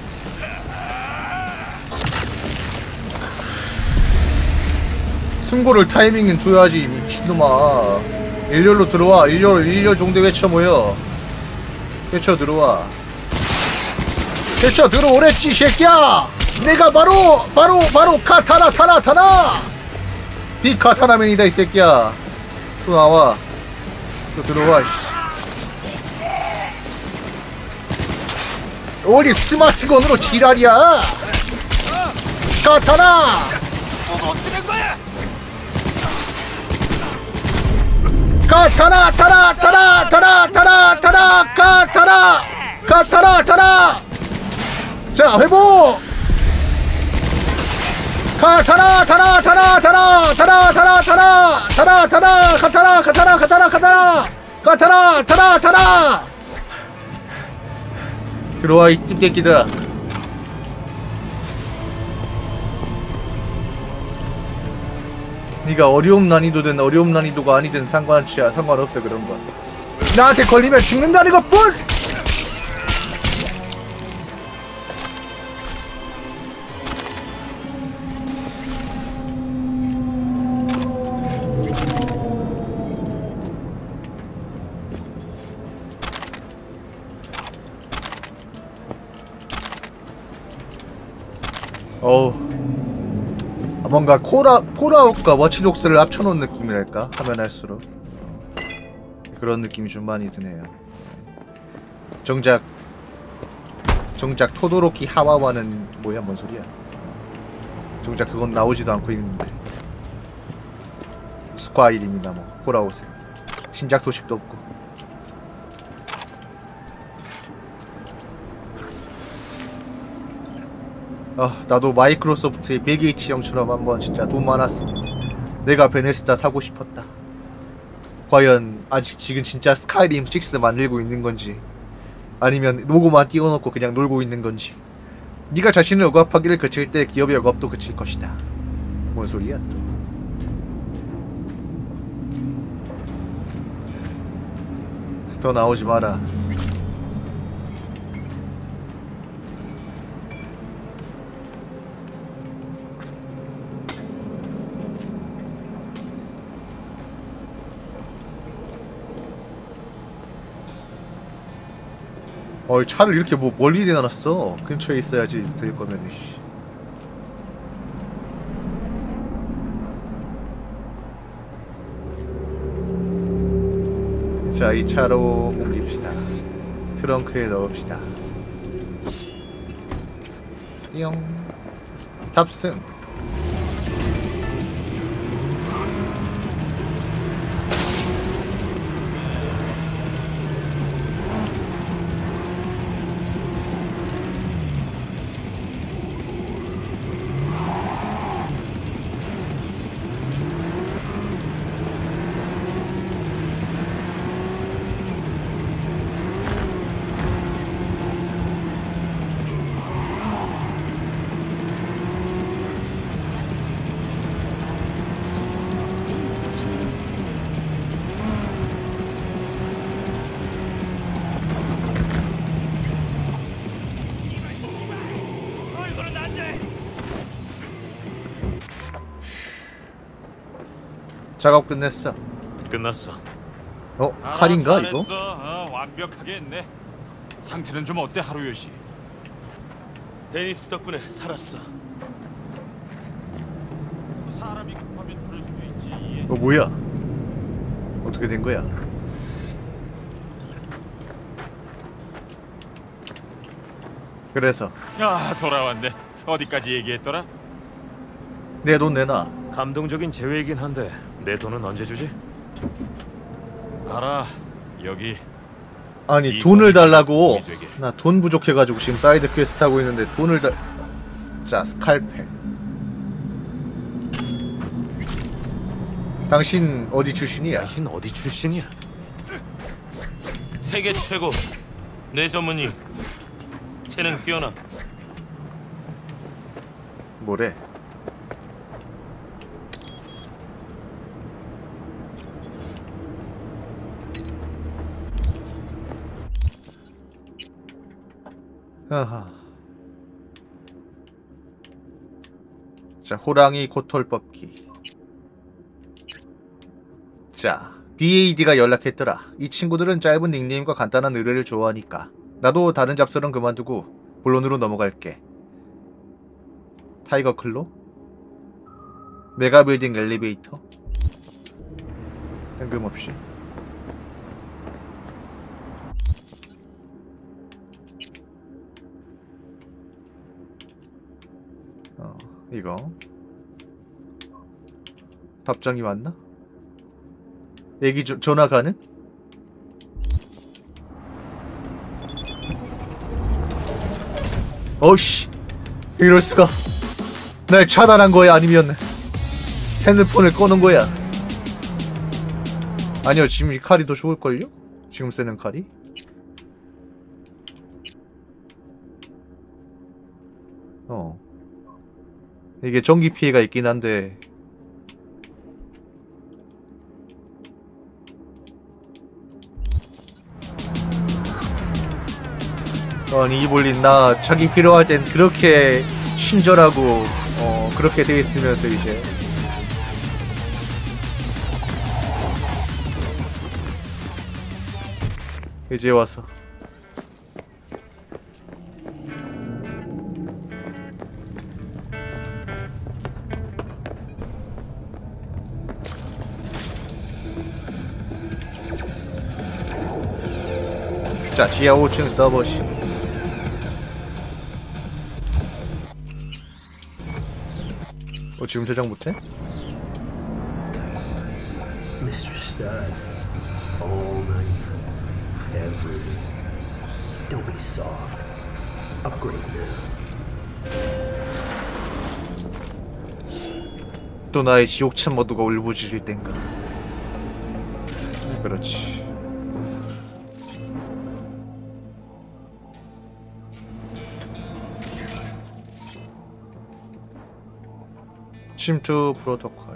승고를 타이밍은 줘야지, 미친놈아. 일렬로 들어와. 일렬 정도 외쳐 모여. 외쳐 들어와. 외쳐 들어오랬지, 새끼야! 내가 바로 카타나! 비 카타나맨이다, 이 새끼야. 또 나와. 또 들어와. 어디 스마트건으로 지랄이야! 카타나! 카타나! 자, 회복! 카타나! 들어와, 이 띠끼들아. 네가 어려움 난이도든 어려움 난이도가 아니든 상관없어. 그런 건 나한테 걸리면 죽는다는 것뿐. 뭔가 폴아웃과 워치독스를 합쳐놓은 느낌이랄까? 하면 할수록 그런 느낌이 좀 많이 드네요. 정작 토도로키 하와와는 뭐야, 뭔 소리야? 정작 그건 나오지도 않고 있는데. 스콰일입니다. 뭐 폴아웃은 신작 소식도 없고. 나도 마이크로소프트의 빌 게이츠 형처럼 한번 진짜 돈 많았으면 내가 베네스다 사고 싶었다. 과연 아직 지금 진짜 스카이림 6 만들고 있는 건지, 아니면 로고만 띄워놓고 그냥 놀고 있는 건지. 네가 자신의 억압하기를 그칠 때 기업의 억압도 그칠 것이다. 뭔 소리야 또. 더 나오지 마라. 차를 이렇게 뭐 멀리 대놔놨어. 근처에 있어야지 될 거면. 자, 이 차로 옮깁시다. 트렁크에 넣읍시다. 띠용. 탑승. 작업 끝냈어. 끝났어. 칼인가 이거? 완벽하게 했네. 상태는 좀 어때 하루요시? 데니스 덕분에 살았어. 사람이 급하면 그럴 수도 있지. 뭐야? 어떻게 된 거야? 그래서 돌아왔네. 어디까지 얘기했더라? 내 돈 내놔. 감동적인 제외이긴 한데 내 돈은 언제 주지? 알아. 여기 아니 돈을 달라고. 나 돈 부족해가지고 지금 사이드 퀘스트 하고 있는데 돈을 자, 스칼펠. 당신 어디 출신이야? 당신 어디 출신이야? 세계 최고 뇌 전문의. 재능 뛰어나. 뭐래? 아하. 자, 호랑이 코털 뽑기. 자, BAD가 연락했더라. 이 친구들은 짧은 닉네임과 간단한 의뢰를 좋아하니까 나도 다른 잡설은 그만두고 본론으로 넘어갈게. 타이거 클로? 메가빌딩 엘리베이터? 뜬금없이. 이거 답장이 맞나? 얘기 전화 가능? 어이씨, 이럴 수가. 날 차단한 거야? 아니면 핸드폰을 꺼놓은 거야? 아니요, 지금 이 칼이 더 좋을걸요? 지금 쓰는 칼이? 이게 전기 피해가 있긴 한데 아니 이볼린 나 자기 필요할 땐 그렇게 친절하고 그렇게 돼 있으면서 이제 와서 자, 지하 5층 서버실. 지금 저장 못해? Mr. Stud, all night, every day. Don't be soft. Upgrade now. 또 나의 지옥찬 모드가 울부짖을 땐가. 그렇지. 침투 프로토콜.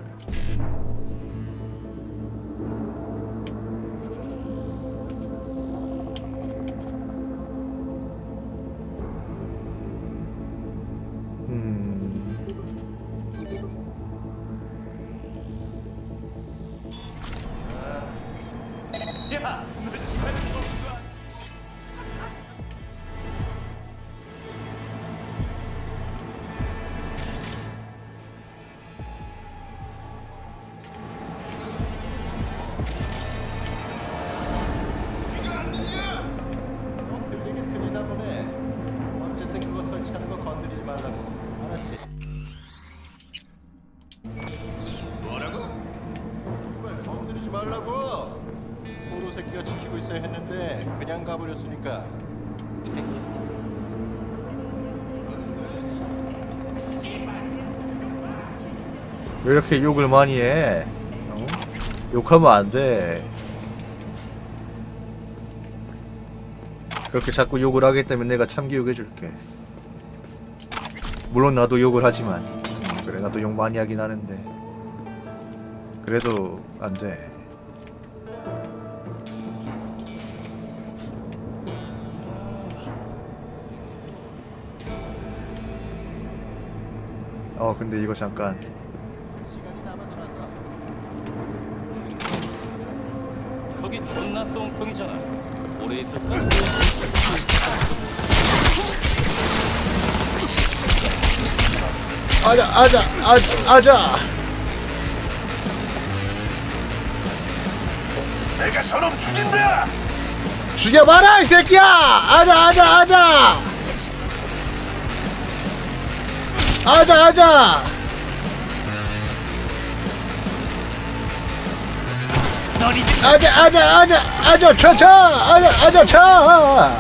왜 이렇게 욕을 많이 해? 욕하면 안 돼. 그렇게 자꾸 욕을 하겠다면 내가 참교육해줄게. 물론 나도 욕을 하지만. 그래, 나도 욕 많이 하긴 하는데 그래도 안 돼. 근데 이거 잠깐. 거기 존나 똥통이잖아. 오래 있었어? 아자. 내가 저놈 죽인다. 죽여봐라 이 새끼야. 아자. 아자 쳐.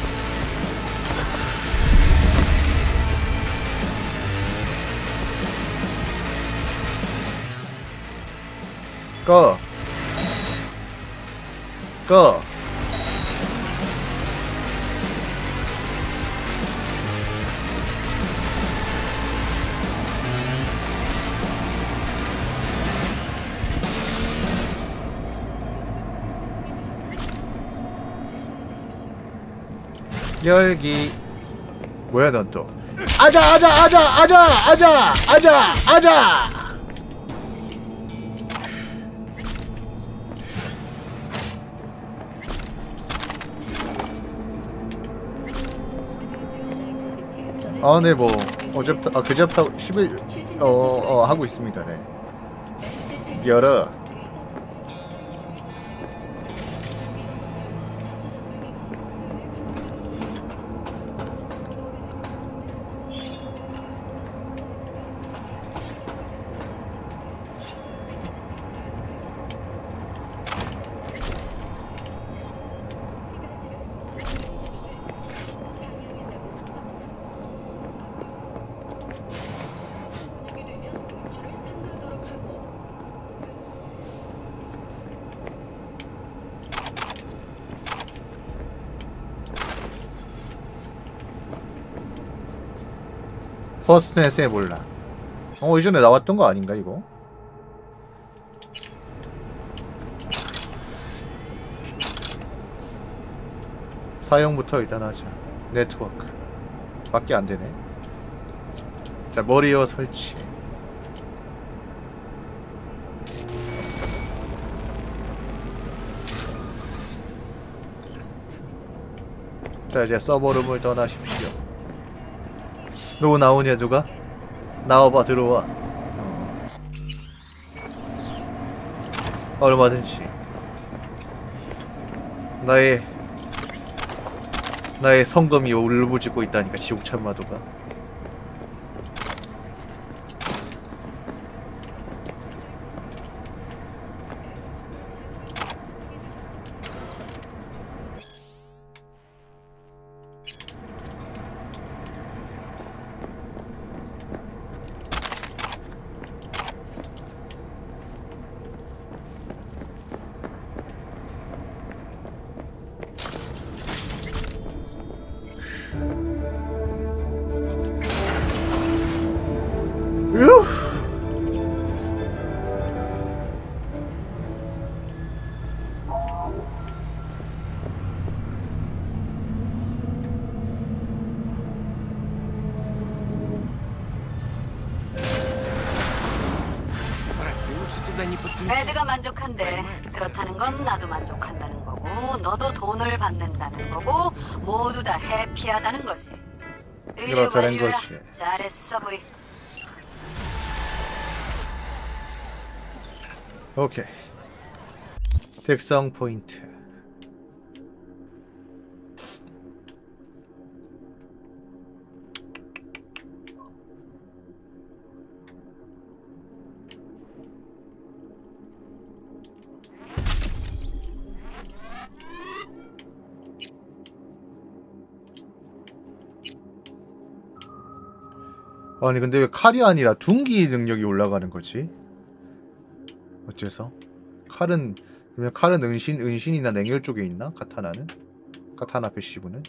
꺼. 열기. 뭐야 넌 또. 아자. 네, 뭐 어제부터 그제부터 10일 하고 있습니다. 네. 열어. 퍼스트넷에 몰라. 이전에 나왔던 거 아닌가 이거? 사용부터 일단 하자. 네트워크 밖에 안 되네. 자, 머리어 설치. 자, 이제 서버룸을 떠나십시오. 누구 나오냐 누가? 나와봐 들어와. 얼마든지 나의 성검이 울부짖고 있다니까. 지옥 참마도가. 배드가 만족한데 그렇다는 건 나도 만족한다는 거고 너도 돈을 받는다는 거고 모두 다 해피하다는 거지. 그렇다는 것이. 잘했어 보이. 오케이. 특성 포인트. 아니 근데 왜 칼이 아니라 둔기 능력이 올라가는 거지? 어째서? 칼은 그러면 칼은 은신이나 냉혈 쪽에 있나? 카타나는? 카타나 패시브는?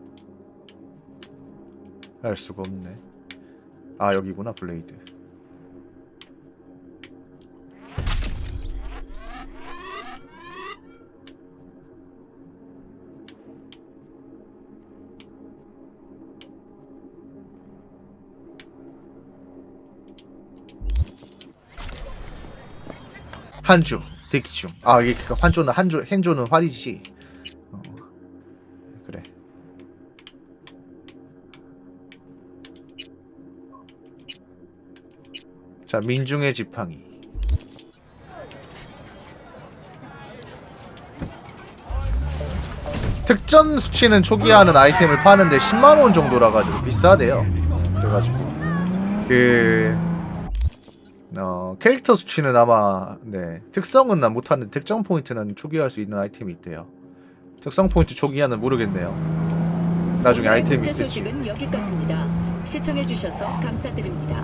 알 수가 없네. 아 여기구나 블레이드. 한조 대기 중. 아 이게 그니까 환조는 hen조는 활이지. 그래. 자 민중의 지팡이. 특전 수치는 초기화하는 아이템을 파는데 10만원 정도라 가지고 비싸대요. 그래가지고 캐릭터 수치는 아마 네 특성은 난 못하는데 특정 포인트는 초기화할 수 있는 아이템이 있대요. 특성 포인트 초기화는 모르겠네요. 나중에 아이템이 있을지. 소식은 여기까지입니다. 시청해주셔서 감사드립니다.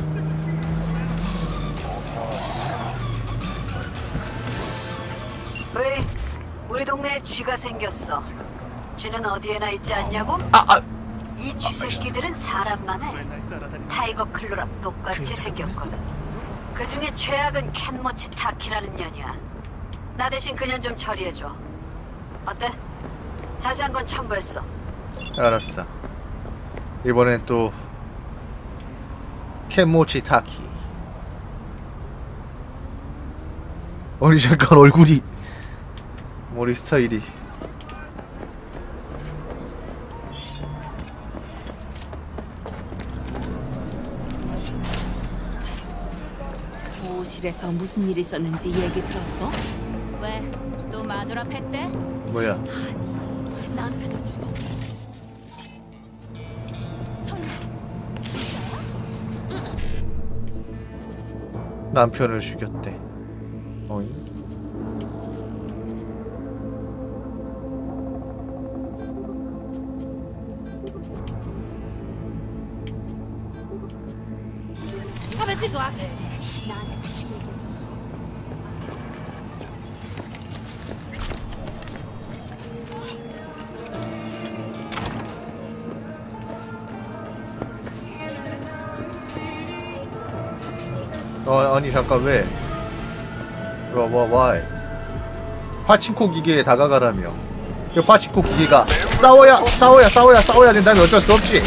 왜? 우리 동네에 쥐가 생겼어. 쥐는 어디에나 있지 않냐고? 이 쥐새끼들은 사람만 해. 타이거 클로랑 똑같이 생겼거든. 그 중에 최악은 캔모치 타키라는 년이야. 나 대신 그년 좀 처리해줘. 어때? 자세한 건 첨부했어. 알았어. 이번엔 또 캔모치 타키. 아니 잠깐 얼굴이 머리 스타일이 보호실에서 무슨 일 있었는지 얘기 들었어? 왜? 또 마누라 팼대? 뭐야? 아니 남편을 죽였어. 남편을 죽였대. 어이? 아니 잠깐 왜? why? 파친코 기계에 다가가라며. 그 파친코 기계가 싸워야 된다면 어쩔 수 없지.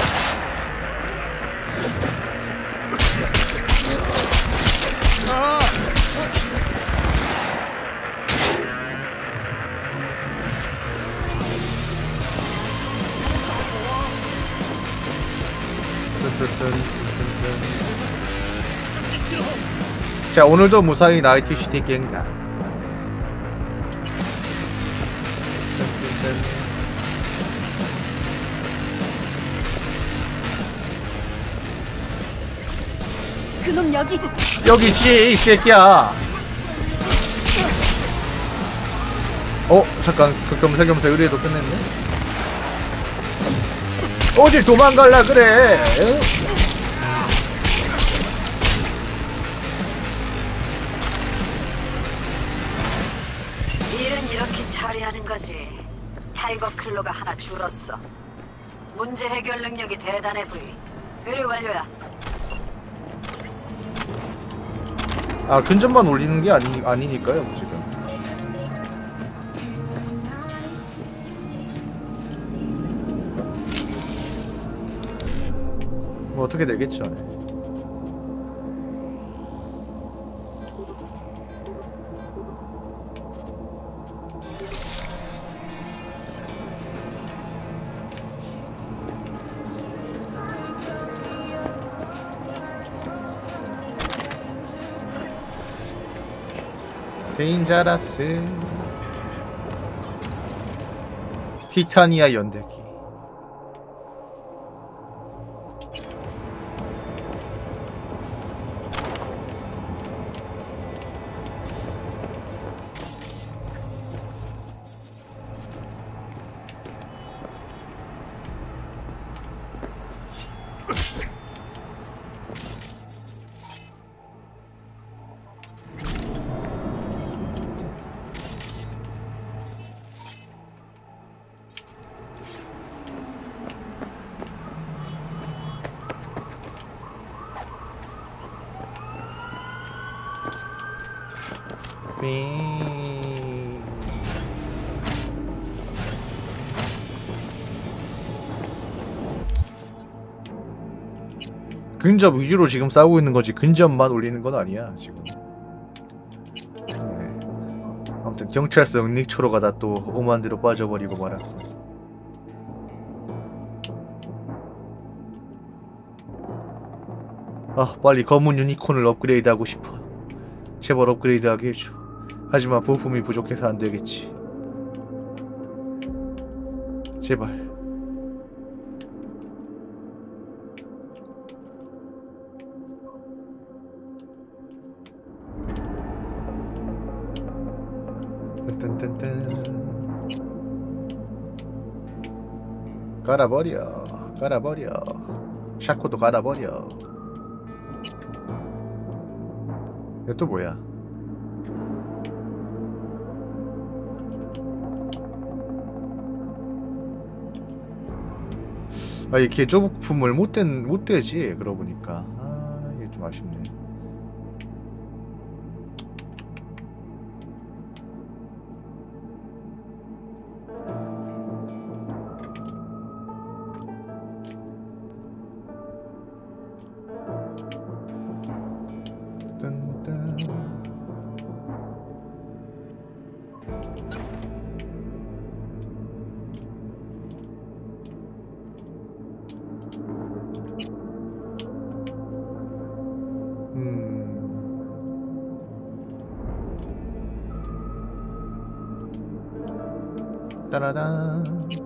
자 오늘도 무사히 나이트 시티 갱다. 그놈 여기 있어. 여기 있지 이 새끼야. 잠깐 그 겸사겸사 의뢰도 끝냈네. 어딜 도망갈라 그래. 일은 이렇게 처리하는 거지. 타이거 클로가 하나 줄었어. 문제 해결 능력이 대단해 부이. 의뢰 완료야. 근접만 올리는 게 아니니까요 지금. 뭐 어떻게 되겠죠. 데인자라스 티타니아 연대기. 근접 위주로 지금 싸우고 있는 거지 근접만 올리는 건 아니야 지금. 아무튼 경찰서 닉초로 가다 또 오만 대로 빠져버리고 말았고. 아, 빨리 검은 유니콘을 업그레이드하고 싶어. 제발 업그레이드하게 해줘. 하지만 부품이 부족해서 안 되겠지. 제발. 깔아버려. 깔아버려. 샤코도 깔아버려. 이거 또 뭐야? 아, 이 개조 부품을 못 떼지. 그러고 보니까. 아, 이게 좀 아쉽네. 따라단.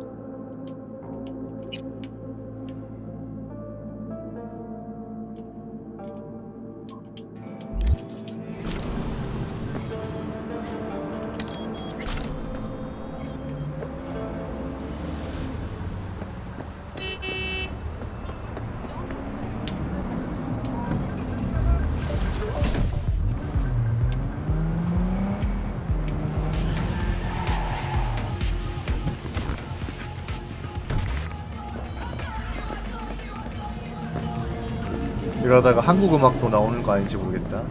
이러다가 한국 음악도 나오는 거 아닌지 모르겠다.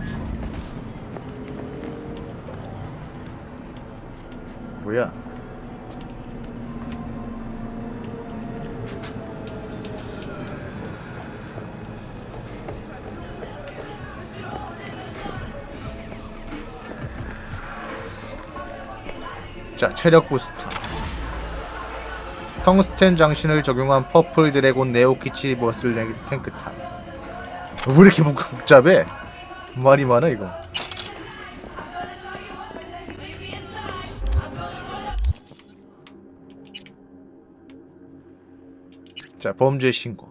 뭐야? 자, 체력 부스터. 텅스텐 장신을 적용한 퍼플 드래곤 네오키치 머슬 탱크탑. 왜 이렇게 복잡해? 말이 많아 이거. 자, 범죄 신고.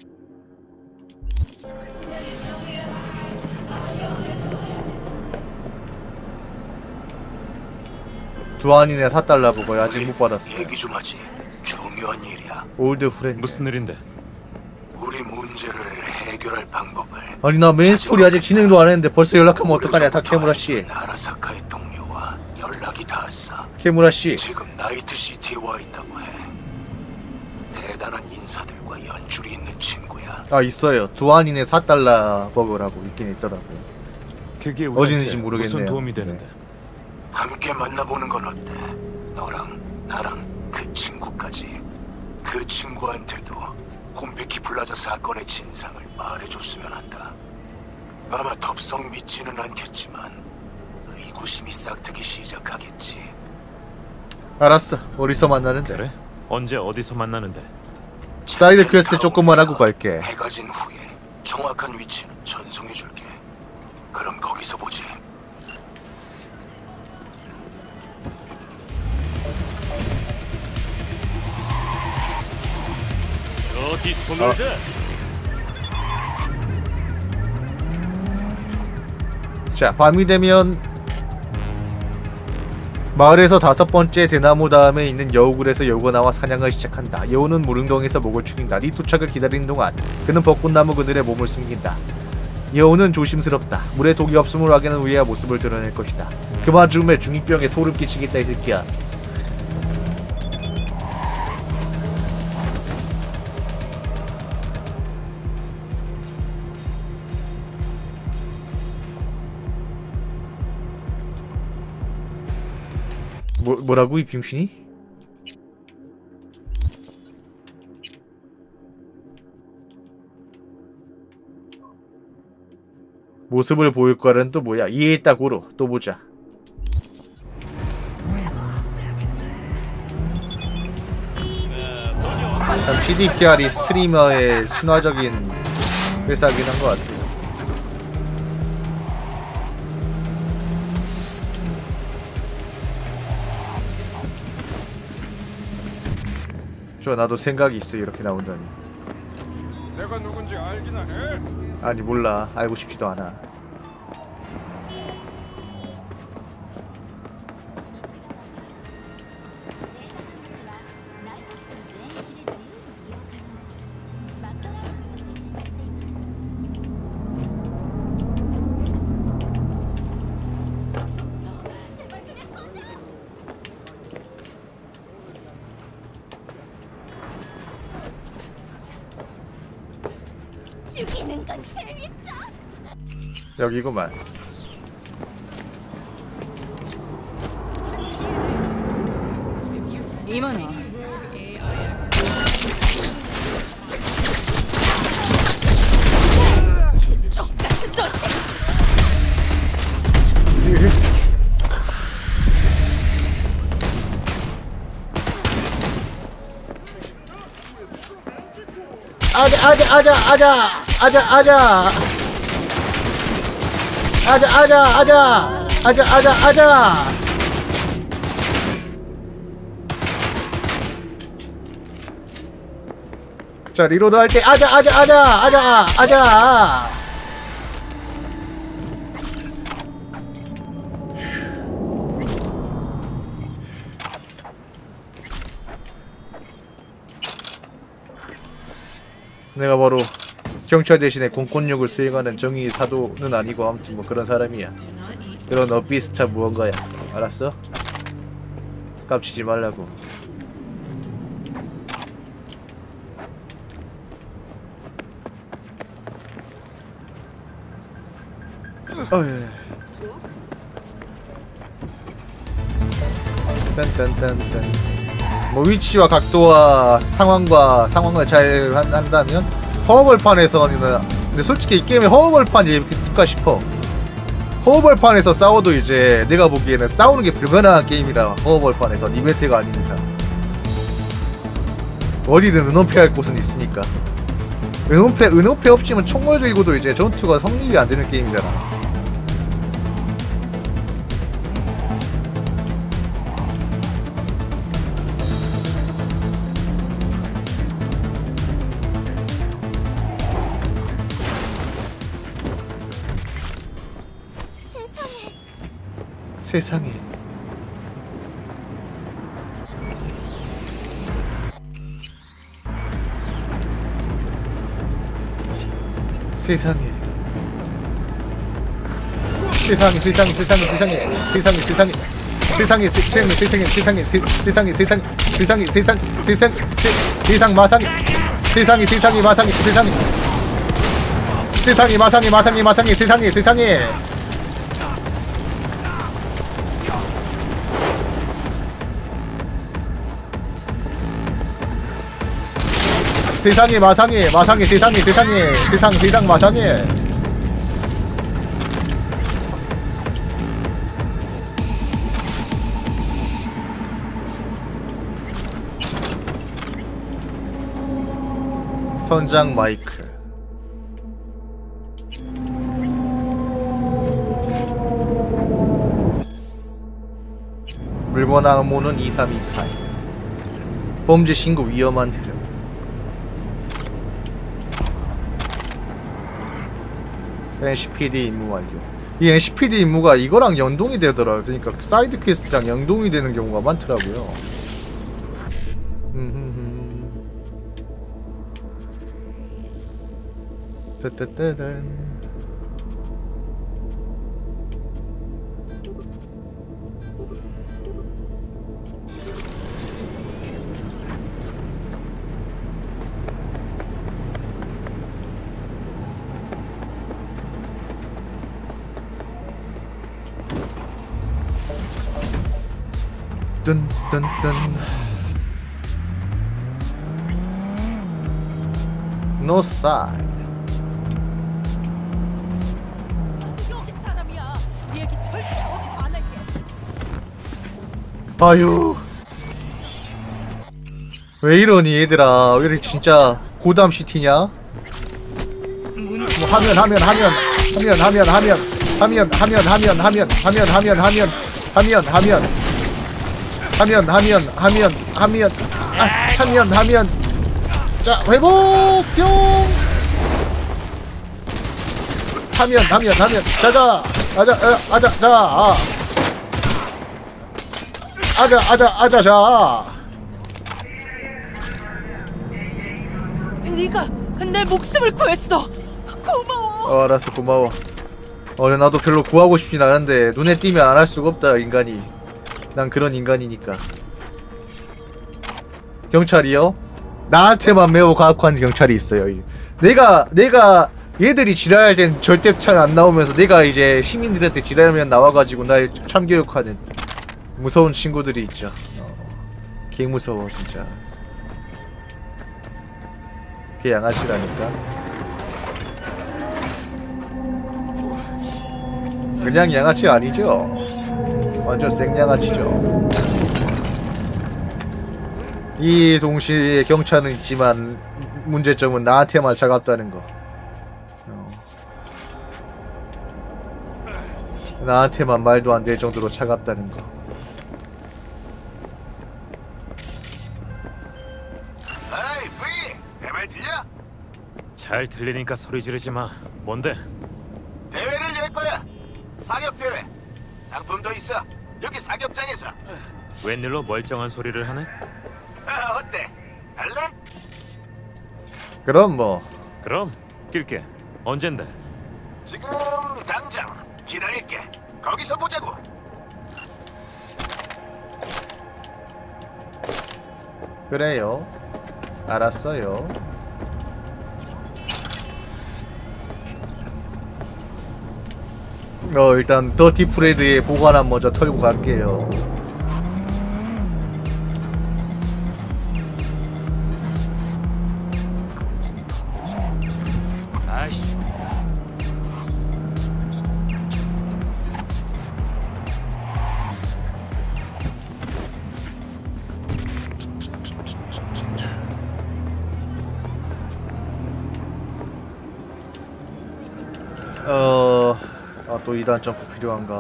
두한인의 4달러 보고요. 아직 못 받았어. 얘기 좀 하지. 중요한 일이야. 올드 프렌드. 무슨 일인데? 우리 문제를 해결할 방법을. 아니, 나 메인 스토리 아직 진행도 안 했는데 벌써 연락하면 어떡하냐, 타케무라 씨. 나라사카의 동료와 연락이 닿았어. 케무라 씨. 지금 나이트 시티에 와 있다고 해. 대단한 인사들과 연줄이 있는 친구야. 아, 있어요. 두한인의 4달러 버그라고 있긴 있더라고요. 그게 어디는지 모르겠네요. 무슨 도움이 되는데? 함께 만나보는 건 어때? 너랑 나랑 그 친구까지. 그 친구한테도 콤페키 플라자 사건의 진상을 말해줬으면 한다. 아마 덥석 믿지는 않겠지만 의구심이 싹트기 시작하겠지. 알았어. 어디서 만나는데? 그래? 언제 어디서 만나는데? 사이드 퀘스트 조금만 하고 갈게. 해가 진 후에 정확한 위치는 전송해줄게. 그럼 거기서 보지. 어디 손을 대? 자, 밤이 되면 마을에서 5번째 대나무 다음에 있는 여우굴에서 여우가 나와 사냥을 시작한다. 여우는 무릉덩이에서 목을 축인다. 네 도착을 기다리는 동안 그는 벚꽃나무 그늘에 몸을 숨긴다. 여우는 조심스럽다. 물에 독이 없음을 확인한 후에야 모습을 드러낼 것이다. 그만 죽음에 중2병에 소름 끼치겠다, 이 새끼야. 뭐라고, 이 병신이? 모습을 보일 거는 또 뭐야? 이해했다 고로. 또 보자. PDPR이 스트리머의 신화적인 회사긴 한 것 같아요. 저 나도 생각이 있어. 이렇게 나온다니. 내가 누군지 알기나 해? 아니 몰라. 알고 싶지도 않아. 죽이는 건 재밌어. 여기구만. 이만아. 족같은 도시. 아자 아자 아자 아자 아자 아자 아자 아자 아자 아자 아자 아자. 자 리로드 할 때 아자 아자 아자 아자 아자. 내가 바로 경찰 대신에 공권력을 수행하는 정의의 사도는 아니고 아무튼 뭐 그런 사람이야. 그런 엇비슷한 무언가야. 알았어? 깝치지 말라고. 딴딴딴딴. 뭐 위치와 각도와 상황을 잘 한다면 허허벌판에서는, 근데 솔직히 이 게임에 허허벌판이 이렇게 있을까 싶어. 허허벌판에서 싸워도 이제 내가 보기에는 싸우는 게 불가능한 게임이다. 허허벌판에서 이벤트가 아닌 이상 어디든 은원패할 곳은 있으니까. 은원패 없이면 총을 들고도 이제 전투가 성립이 안 되는 게임이잖아. 세상에. 세상에. 세상에. 세상에. 세상에. 세상에. 세상에. 세상에. 세상에. 세상에. 세상에. 세상에. 세상에. 세상에. 세상에. 세상에. 세상. 세상. 세상 마상에. 세상에. 세상에 마상에. 세상에. 세상에 마상에. 마상에. 마상에. 세상에. 세상에. 세상에 마상에. 마상에. 세상에. 세상에. 세상. 세상 마상에. 선장 마이크. 물건 암호는 2328. 범죄 신고 위험한 흐름. NCPD 임무 완료. 이 NCPD 임무가 이거랑 연동이 되더라. 그러니까 사이드 퀘스트랑 연동이 되는 경우가 많더라고요. 따따따단. 뜬뜬뜬. No side. 여기 사람이야. 네 얘기 절대 어디서 안 할게. 아유. 왜 이러니 얘들아? 왜 이렇게 진짜 고담 시티냐? 뭐 하면 자 회복 뿅 하면 자자 아자 자 네가 내 목숨을 구했어. 고마워. 알았어 고마워. 나도 별로 구하고 싶진 않은데 눈에 띄면 안 할 수가 없다 인간이. 난 그런 인간이니까. 경찰이요? 나한테만 매우 가혹한 경찰이 있어요. 내가 얘들이 지랄할 땐 절대 참 안 나오면서 내가 이제 시민들한테 지랄하면 나와가지고 날 참교육하는 무서운 친구들이 있죠. 개 무서워 진짜. 개 양아치라니까. 그냥 양아치 아니죠? 완전 생양아치죠. 이 동시에 경찰은 있지만 문제점은 나한테만 차갑다는 거. 나한테만 말도 안 될 정도로 차갑다는 거. 아이, V! 내 말 들려? 잘 들리니까 소리 지르지 마. 뭔데? 대회를 열 거야. 사격 대회. 상품도 있어. 여기 사격장에서. 웬일로 멀쩡한 소리를 하네? 어때? 할래? 그럼 뭐. 그럼 낄게. 언젠데? 지금 당장 기다릴게. 거기서 보자고. 그래요. 알았어요. 일단 더티 프레드의 보관함 먼저 털고 갈게요. 아이씨. 또 2단 점프 필요한가?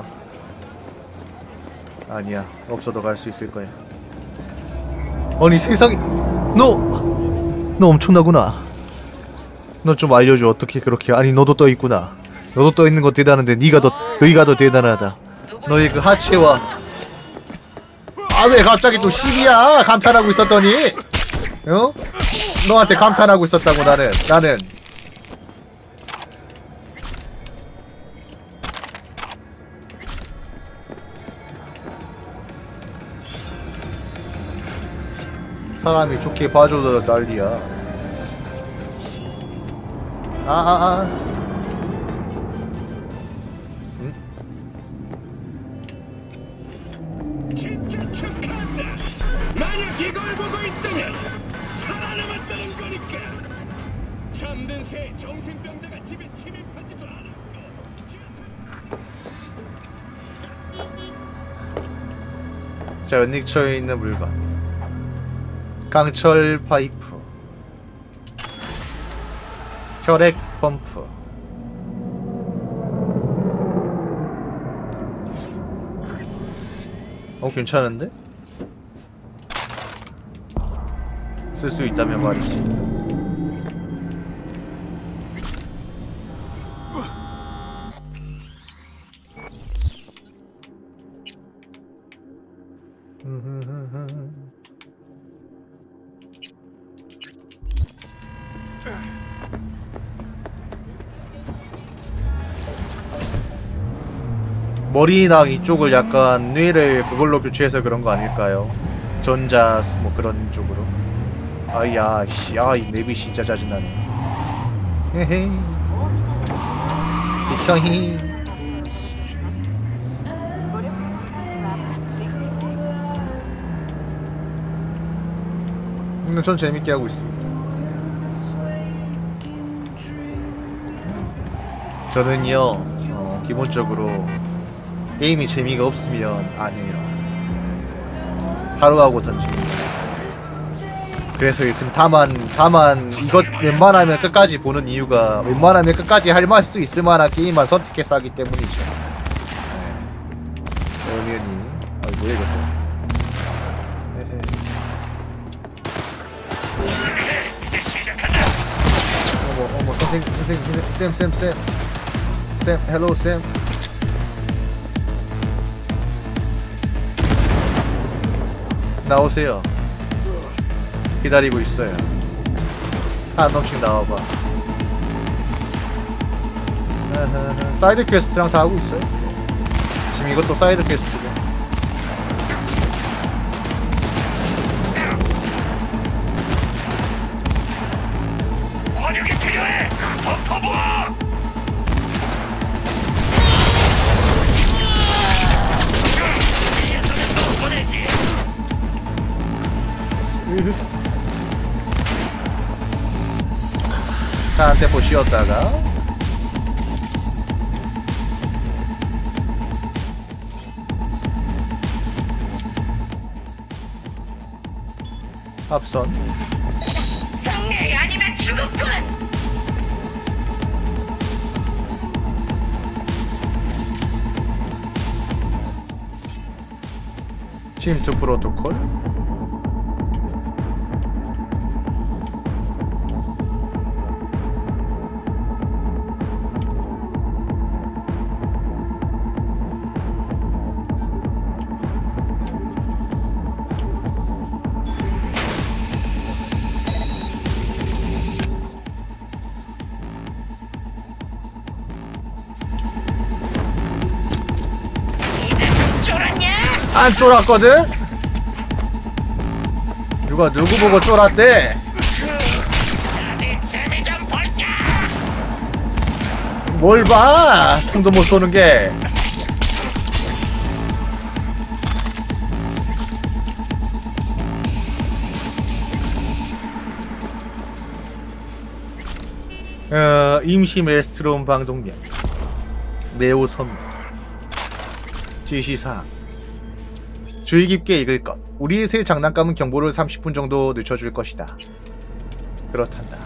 아니야. 없어도 갈 수 있을 거야. 아니 세상에 너 엄청나구나. 너 좀 알려줘. 어떻게 그렇게. 아니 너도 떠 있구나. 너도 떠 있는 거 대단한데 너희가 더 대단하다. 너희 그 하체와 왜 갑자기 또 10이야? 감탄하고 있었더니 너한테 감탄하고 있었다고. 나는 사람이 좋게 봐줘도 난리야. 응? 진짜 축하한다. 만약 이걸 보고 있다면 살아남았다는 거니까. 잠든 새 정신병자가 집에 침입하지도 않았고. 자, 은닉처에 있는 물건. 강철 파이프, 혈액 펌프, 괜찮은데? 쓸 수 있다면 말이지. 머리랑 이쪽을 약간 뇌를 그걸로 교체해서 그런 거 아닐까요? 전자 뭐 그런 쪽으로. 아야 씨, 이 맵이 진짜 짜증나네. 헤헤. 비켜히. 전 재밌게 하고 있습니다. 저는요 기본적으로 게임이 재미가 없으면 안 해요. 바로 하고 던집니다. 그래서 다만 이것 웬만하면 끝까지 보는 이유가 웬만하면 끝까지 할 수 있을 만한 게임만 선택해서 하기 때문이죠. 엄연히 뭐야 이것도. 이제 시작한다. 어머 선생님 쌤 헬로 쌤. 나오세요. 기다리고 있어요. 한 놈씩 나와봐. 사이드 퀘스트랑 다 하고 있어요. 지금 이것도 사이드 퀘스트고. 화력이 필요해. 더 터부어. 위에서는 또 보내지. 자, 한 템포 쉬었다가 앞선 승리 아니면 죽음뿐. 침투 프로토콜. 안 쫄았거든? 누가 누구 보고 쫄았대? 뭘 봐? 총도 못 쏘는 게. 임시 멜스트롬 방독면 매우 선 지시사항 주의 깊게 읽을 것. 우리의 새 장난감은 경보를 30분 정도 늦춰줄 것이다. 그렇단다.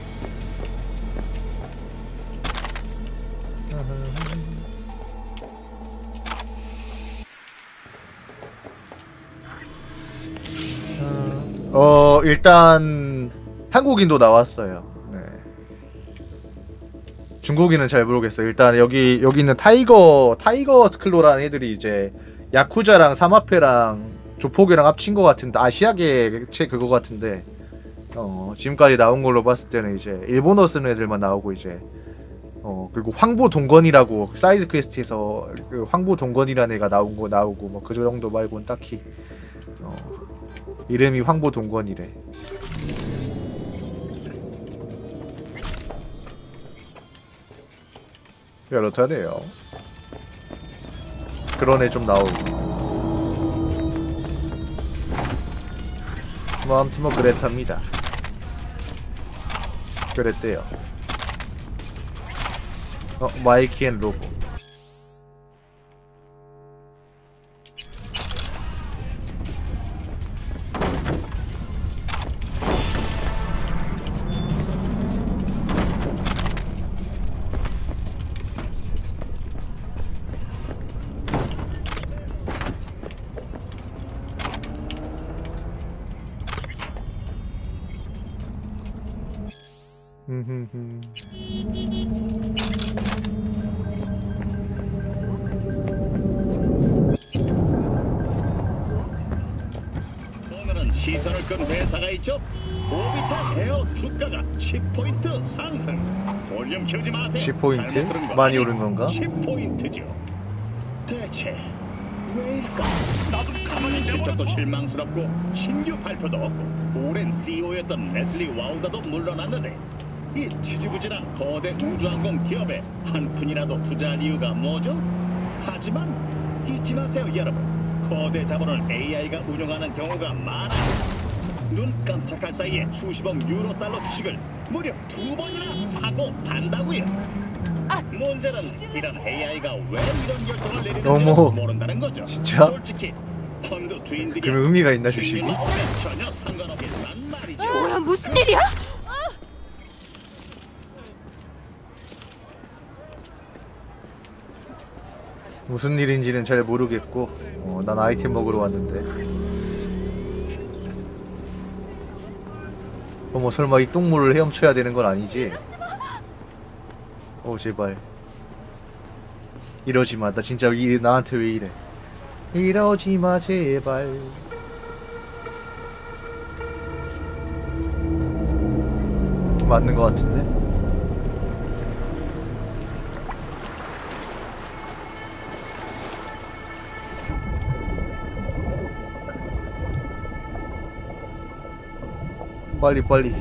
일단 한국인도 나왔어요. 네. 중국인은 잘 모르겠어요. 일단 여기 있는 타이거 스클로라는 애들이 이제 야쿠자랑 사마페랑 조폭이랑 합친 것 같은데 아시아계 그거 같은데 지금까지 나온 걸로 봤을 때는 이제 일본어 쓰는 애들만 나오고 이제 그리고 황보동건이라고 사이드 퀘스트에서 그 황보동건이라는 애가 나오고 뭐 그 정도 말고는 딱히 이름이 황보동건이래. 그렇다네요. 그런 애 좀 나오고 뭐 아무튼 뭐 그랬답니다. 그랬대요. 마이키 앤 로보. 오늘은 시선을 끈 회사가 있죠. 오비탈 에어 주가가 10포인트 상승. 볼륨 키우지 마세요. 10포인트? 많이 오른 건가? 10포인트죠. 대체 왜일까? 나도 가만히 실적도 실망스럽고 신규 발표도 없고 오랜 CEO였던 레슬리 와우다도 물러났는데 이 지지부진한 거대 우주항공 기업에 한 푼이라도 투자할 이유가 뭐죠? 하지만 잊지 마세요 여러분. 거대 자본을 AI가 운영하는 경우가 많아요. 눈 깜짝할 사이에 수십억 유로 달러 주식을 무려 2번이나 사고 판다고요. 문제는 이런 AI가 왜 이런 결정을 내리는지 모른다는 거죠. 진짜? 솔직히 펀드 주인들이 그러면 의미가 있나 주식이? 전혀 상관없겠단 말이죠. 뭐야, 무슨 일이야? 무슨 일인지는 잘 모르겠고 난 아이템 먹으러 왔는데 뭐 설마 이 똥물을 헤엄쳐야 되는 건 아니지? 제발 이러지마. 나 진짜 나한테 왜 이래. 이러지마 제발. 맞는 것 같은데? 빨리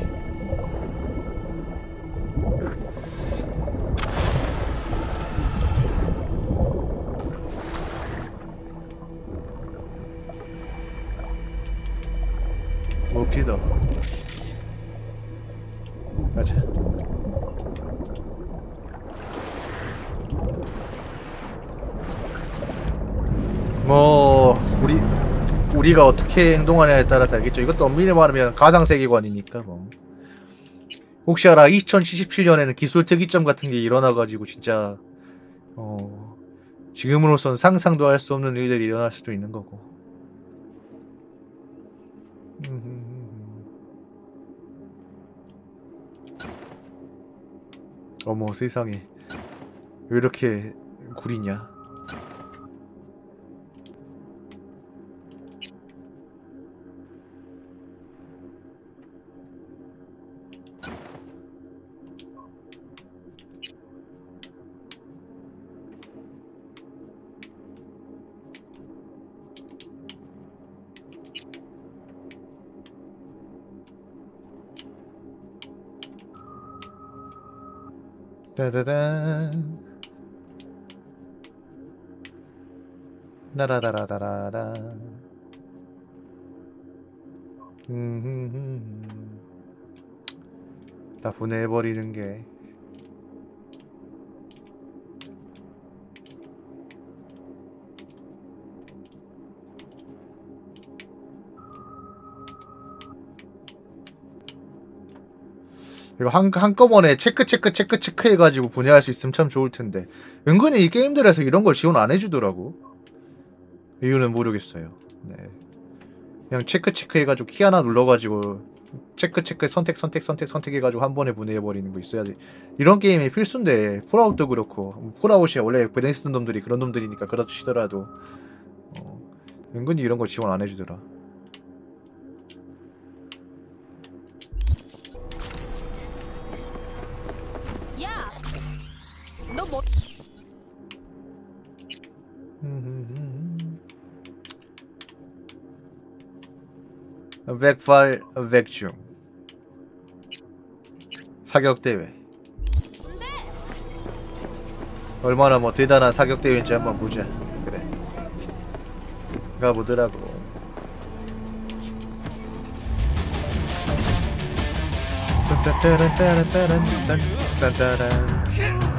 봅시다. 가자. 뭐 우리가 어떻게 행동하냐에 따라 다르겠죠. 이것도 엄밀히 말하면 가상세계관이니까 뭐. 혹시 알아 2077년에는 기술 특이점 같은 게 일어나가지고 진짜 지금으로선 상상도 할 수 없는 일들이 일어날 수도 있는 거고. 어머 세상에 왜 이렇게 구리냐. 따다단 나라다라다라다. 다 보내버리는 게 이거 한꺼번에 체크 해가지고 분해할 수 있으면 참 좋을 텐데 은근히 이 게임들에서 이런 걸 지원 안 해주더라고. 이유는 모르겠어요. 네. 그냥 체크 해가지고 키 하나 눌러가지고 체크 선택 해가지고 한 번에 분해해버리는 거 있어야지. 이런 게임이 필수인데 폴아웃도 그렇고 폴아웃이 원래 베네스 놈들이 그런 놈들이니까 그렇시더라도 은근히 이런 걸 지원 안 해주더라. 너 뭐? 백발 백중 사격대회. 얼마나 뭐 대단한 사격대회인지 한번 보자. 그래 가보더라고. 딴따란따란따란딴따란.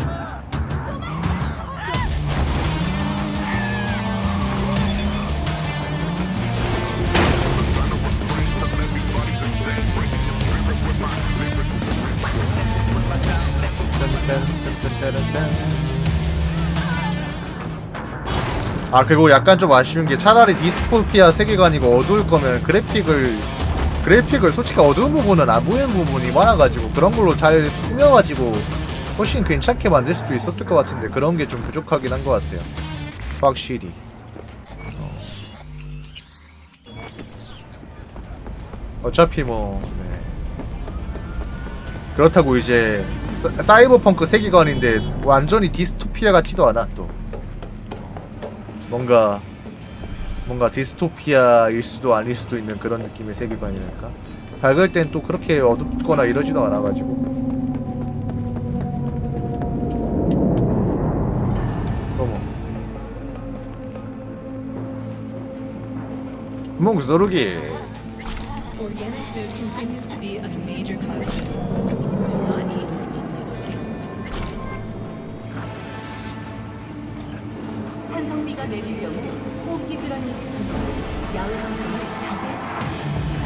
아 그리고 약간 좀 아쉬운 게 차라리 디스토피아 세계관이고 어두울 거면 그래픽을 솔직히 어두운 부분은 안 보이는 부분이 많아가지고 그런 걸로 잘 꾸며가지고 훨씬 괜찮게 만들 수도 있었을 것 같은데 그런 게 좀 부족하긴 한 것 같아요. 확실히. 어차피 뭐 네. 그렇다고 이제 사이버펑크 세계관인데 완전히 디스토피아 같지도 않아. 또 뭔가 디스토피아일 수도 아닐 수도 있는 그런 느낌의 세계관이랄까. 밝을 땐 또 그렇게 어둡거나 이러지도 않아가지고. 어머 몽소르기. Organic food continues to be a major cause. Do not eat from illegal camps. 산성비가 내릴 경우 호흡기 질환이 있으신 분은 야외 활동을 자제해 주십니다.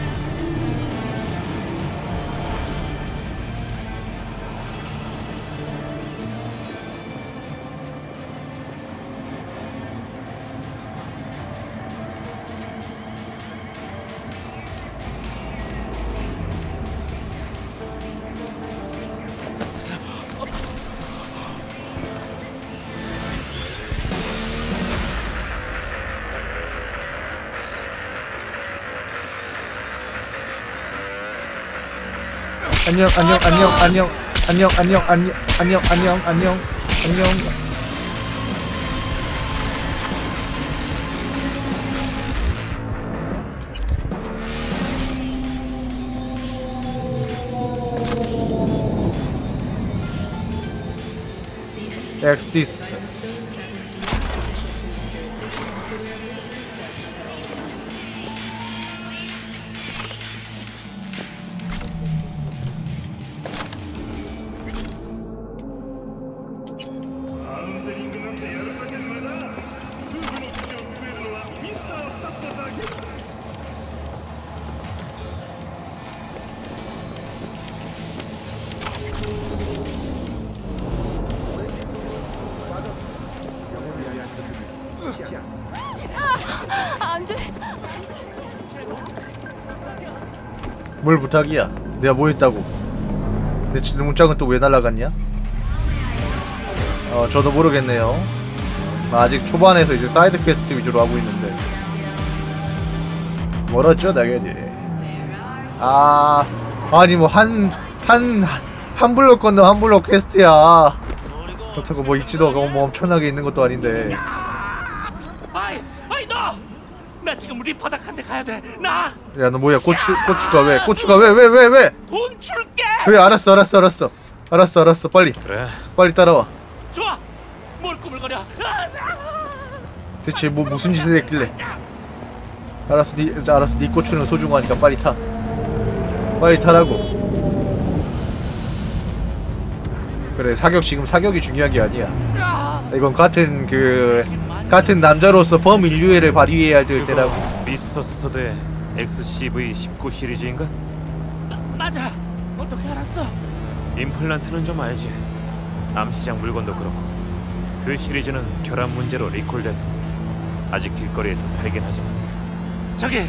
안녕 안녕 안녕 안녕 안녕 안녕 안녕 안녕 안녕 안녕 안녕. X 디스크. 안 돼. 뭘 부탁이야? 내가 뭐 했다고? 내 문짝은 또 왜 날라갔냐? 저도 모르겠네요. 아직 초반에서 이제 사이드 퀘스트 위주로 하고 있는데 멀었죠 당연히. 아니 뭐 한 블록 건너 한 블록 퀘스트야. 그렇다고 뭐 있지도 않고 뭐 엄청나게 있는 것도 아닌데. 아이 너! 나 지금 리퍼닥한테 가야 돼. 나! 야 너 뭐야 고추가 왜? 고추가 왜? 돈 줄게! 왜? 알았어 빨리. 그래. 빨리 따라와. 좋아! 뭘 꾸물거려! 대체 뭐 무슨 짓을 했길래? 알았어 네 고추는 소중하니까 빨리 타. 빨리 타라고. 그래 지금 사격이 중요한 게 아니야. 이건 같은 남자로서 범인류애를 발휘해야 될 때라고. 미스터 스터드의 XCV19 시리즈인가? 맞아! 어떻게 알았어? 임플란트는 좀 알지. 암시장 물건도 그렇고. 그 시리즈는 결함 문제로 리콜됐어. 아직 길거리에서 발견하지만. 저기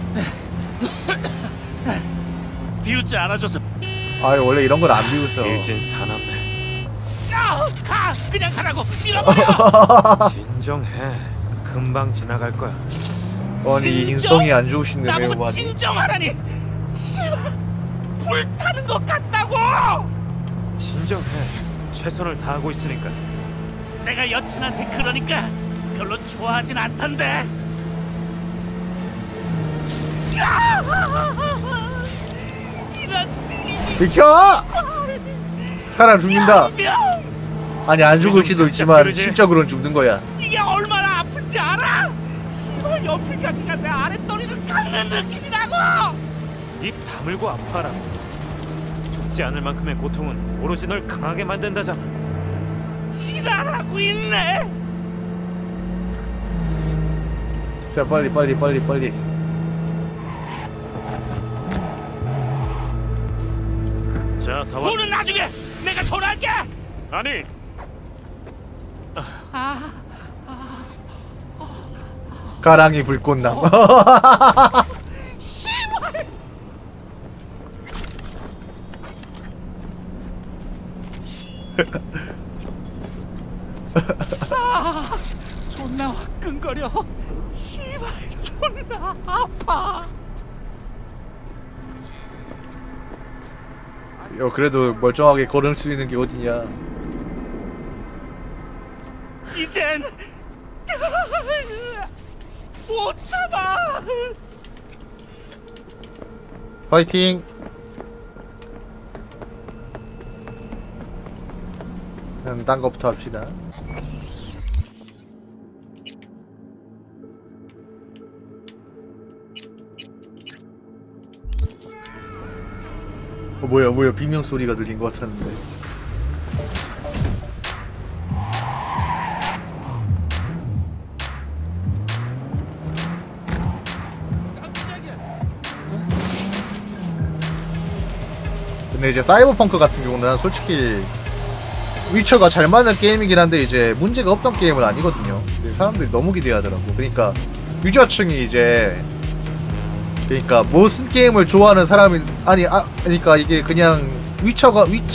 비웃지 않아줘서. 아유 원래 이런 건 안 비웃어. 일진 사납네. 가! 그냥 가라고! 밀어버려! 진정해. 금방 지나갈 거야. 아니 인성이 안 좋으신데 매우 나보고 많이. 진정하라니! 씨발! 불타는 것 같다고! 진정해. 최선을 다하고 있으니까. 내가 여친한테 그러니까 별로 좋아하진 않던데. 이런 비켜! 사람 죽는다. 아니 안 죽을지도 있지만 심적으로는 죽는 거야. 이게 얼마나 아픈지 알아? 씨발 연필깎이가 내 아랫도리를 깎는 느낌이라고! 입 다물고 아파라. 죽지 않을 만큼의 고통은 오로지 널 강하게 만든다잖아. 지랄하고 있네. 자 빨리. 자, 다 왔. 돈은 나중에 내가 전화할게. 아니. 가랑이 불꽃남. 씨발. 존나 화끈거려. 씨발 존나 아파. 그래도 멀쩡하게 걸을 수 있는 게 어디냐. 이젠 못 참아. 파이팅. 그냥 딴 거부터 합시다. 뭐야 비명 소리가 들린 것 같았는데. 근데 이제 사이버펑크 같은 경우는 솔직히 위쳐가 잘 맞는 게임이긴 한데 이제 문제가 없던 게임은 아니거든요. 사람들이 너무 기대하더라고. 그러니까 유저층이 이제 그러니까 무슨 게임을 좋아하는 사람이 그러니까 이게 그냥 위쳐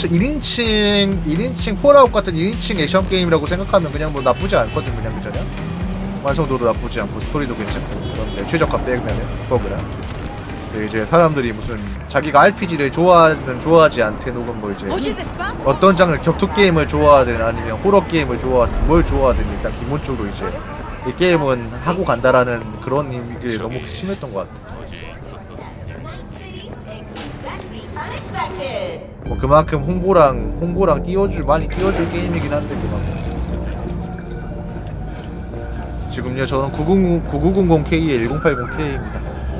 1인칭 폴아웃 같은 1인칭 액션 게임이라고 생각하면 그냥 뭐 나쁘지 않거든. 그냥 그잖아. 완성도도 나쁘지 않고 스토리도 괜찮고 그런데 최저가 빼면은 버그라. 근데 이제 사람들이 무슨 자기가 RPG를 좋아하든 좋아하지 않든 혹은 뭐 이제 어떤 장르 격투 게임을 좋아하든 아니면 호러 게임을 좋아하든 뭘 좋아하든 일단 기본적으로 이제 이 게임은 하고 간다라는 그런 게 너무 심했던 것 같아. 뭐 그만큼 홍보랑 많이 띄워줄 게임이긴 한데 그만큼. 지금요 저는 9900K에 1080K입니다.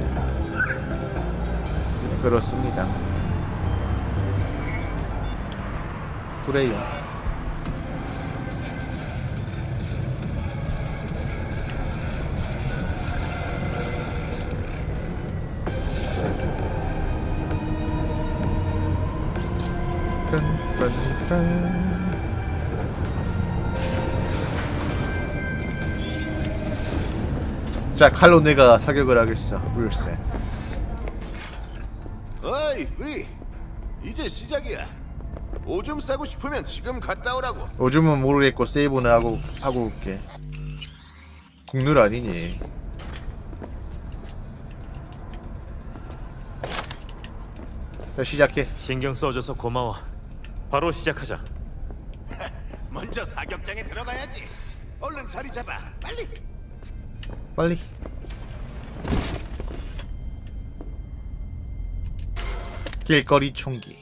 그렇습니다. 그래요. 자, 칼로 내가 사격을 하겠어. 윌슨. 어이, 위. 이제 시작이야. 오줌 싸고 싶으면 지금 갔다 오라고. 오줌은 모르겠고 세이브는 하고 올게. 국룰 아니니. 자, 시작해. 신경 써줘서 고마워. 바로 시작하자. 먼저 사격장에 들어가야지. 얼른 자리 잡아. 빨리. 빨리. 길거리 총기.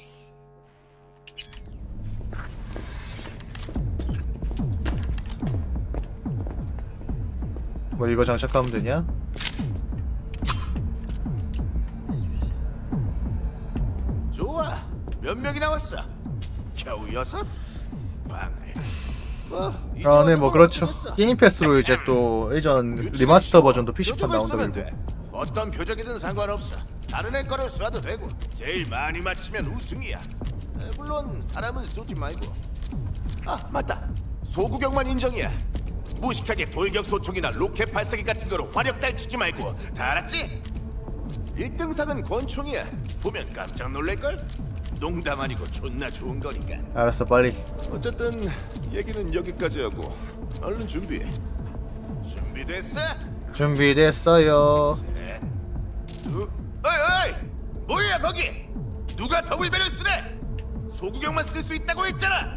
뭐 이거 장착하면 되냐? 좋아. 몇 명이 나왔어? 겨우 6? 방을. 네, 뭐 그렇죠. 게임 패스로 이제 또 예전 리마스터 버전도 PC판 나온다고. 어떤 표적이든 상관없어. 다른 애 거를 쏴도 되고 제일 많이 맞히면 우승이야. 물론 사람은 쏘지 말고. 아 맞다. 소구경만 인정이야. 무식하게 돌격 소총이나 로켓 발사기 같은 거로 화력달 치지 말고. 다 알았지? 1등상은 권총이야. 보면 깜짝 놀랄걸? 농담 아니고 존나 좋은 거니까. 알았어, 빨리. 어쨌든 얘기는 여기까지 하고 얼른 준비해. 준비됐어? 준비됐어요. 어이! 뭐야 거기? 누가 더블벨을 쓰래? 소구경만 쓸 수 있다고 했잖아.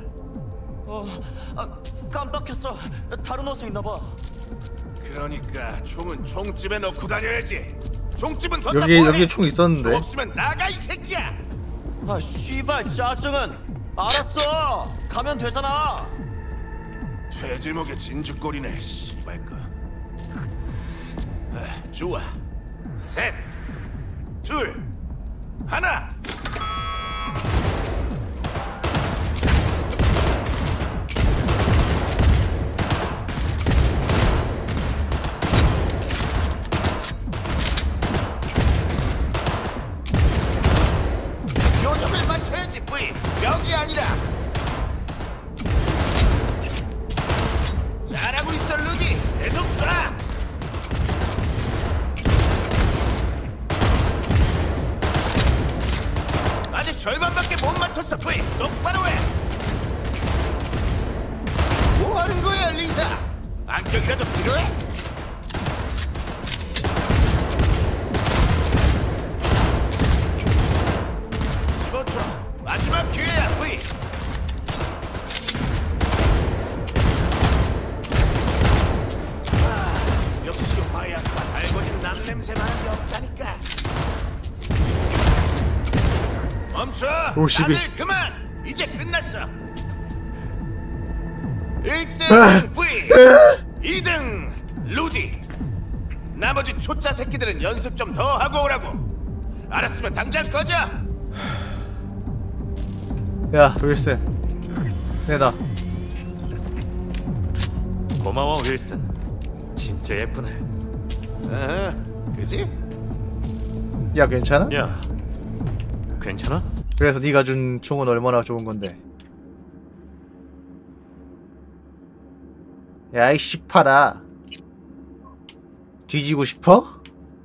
깜빡했어. 다른 옷에 있나봐. 그러니까 총은 총집에 넣고 다녀야지. 총집은 더 여기 총 있었는데. 총 없으면 나가 이 새끼야. 아 씨발 짜증은. 알았어. 가면 되잖아. 돼지목의 진주꼴이네. 씨발거. 좋아. 셋, 둘, 하나. 요점을 맞춰야지, 뿌이. 여기 아니라. 잘하고 있어, 루디. 계속 쏴. 아직 절반밖에 못 맞췄어, 뿌이. 똑바로 해. 뭐 하는 거야, 리사? 안경이라도 필요해? 마지막 기회야, 뿌이. 역시 화약과 달궈진 남 냄새만이 없다니까. 멈춰! 52. 다들 그만! 이제 끝났어. 1등 뿌이, 2등 루디. 나머지 초짜 새끼들은 연습 좀 더 하고 오라고. 알았으면 당장 꺼져. 야, 윌슨. 내다. 고마워, 윌슨. 진짜 예쁘네. 그지? 야, 괜찮아? 야, 괜찮아? 그래서 네가 준 총은 얼마나 좋은 건데. 야이 씨파라. 뒤지고 싶어?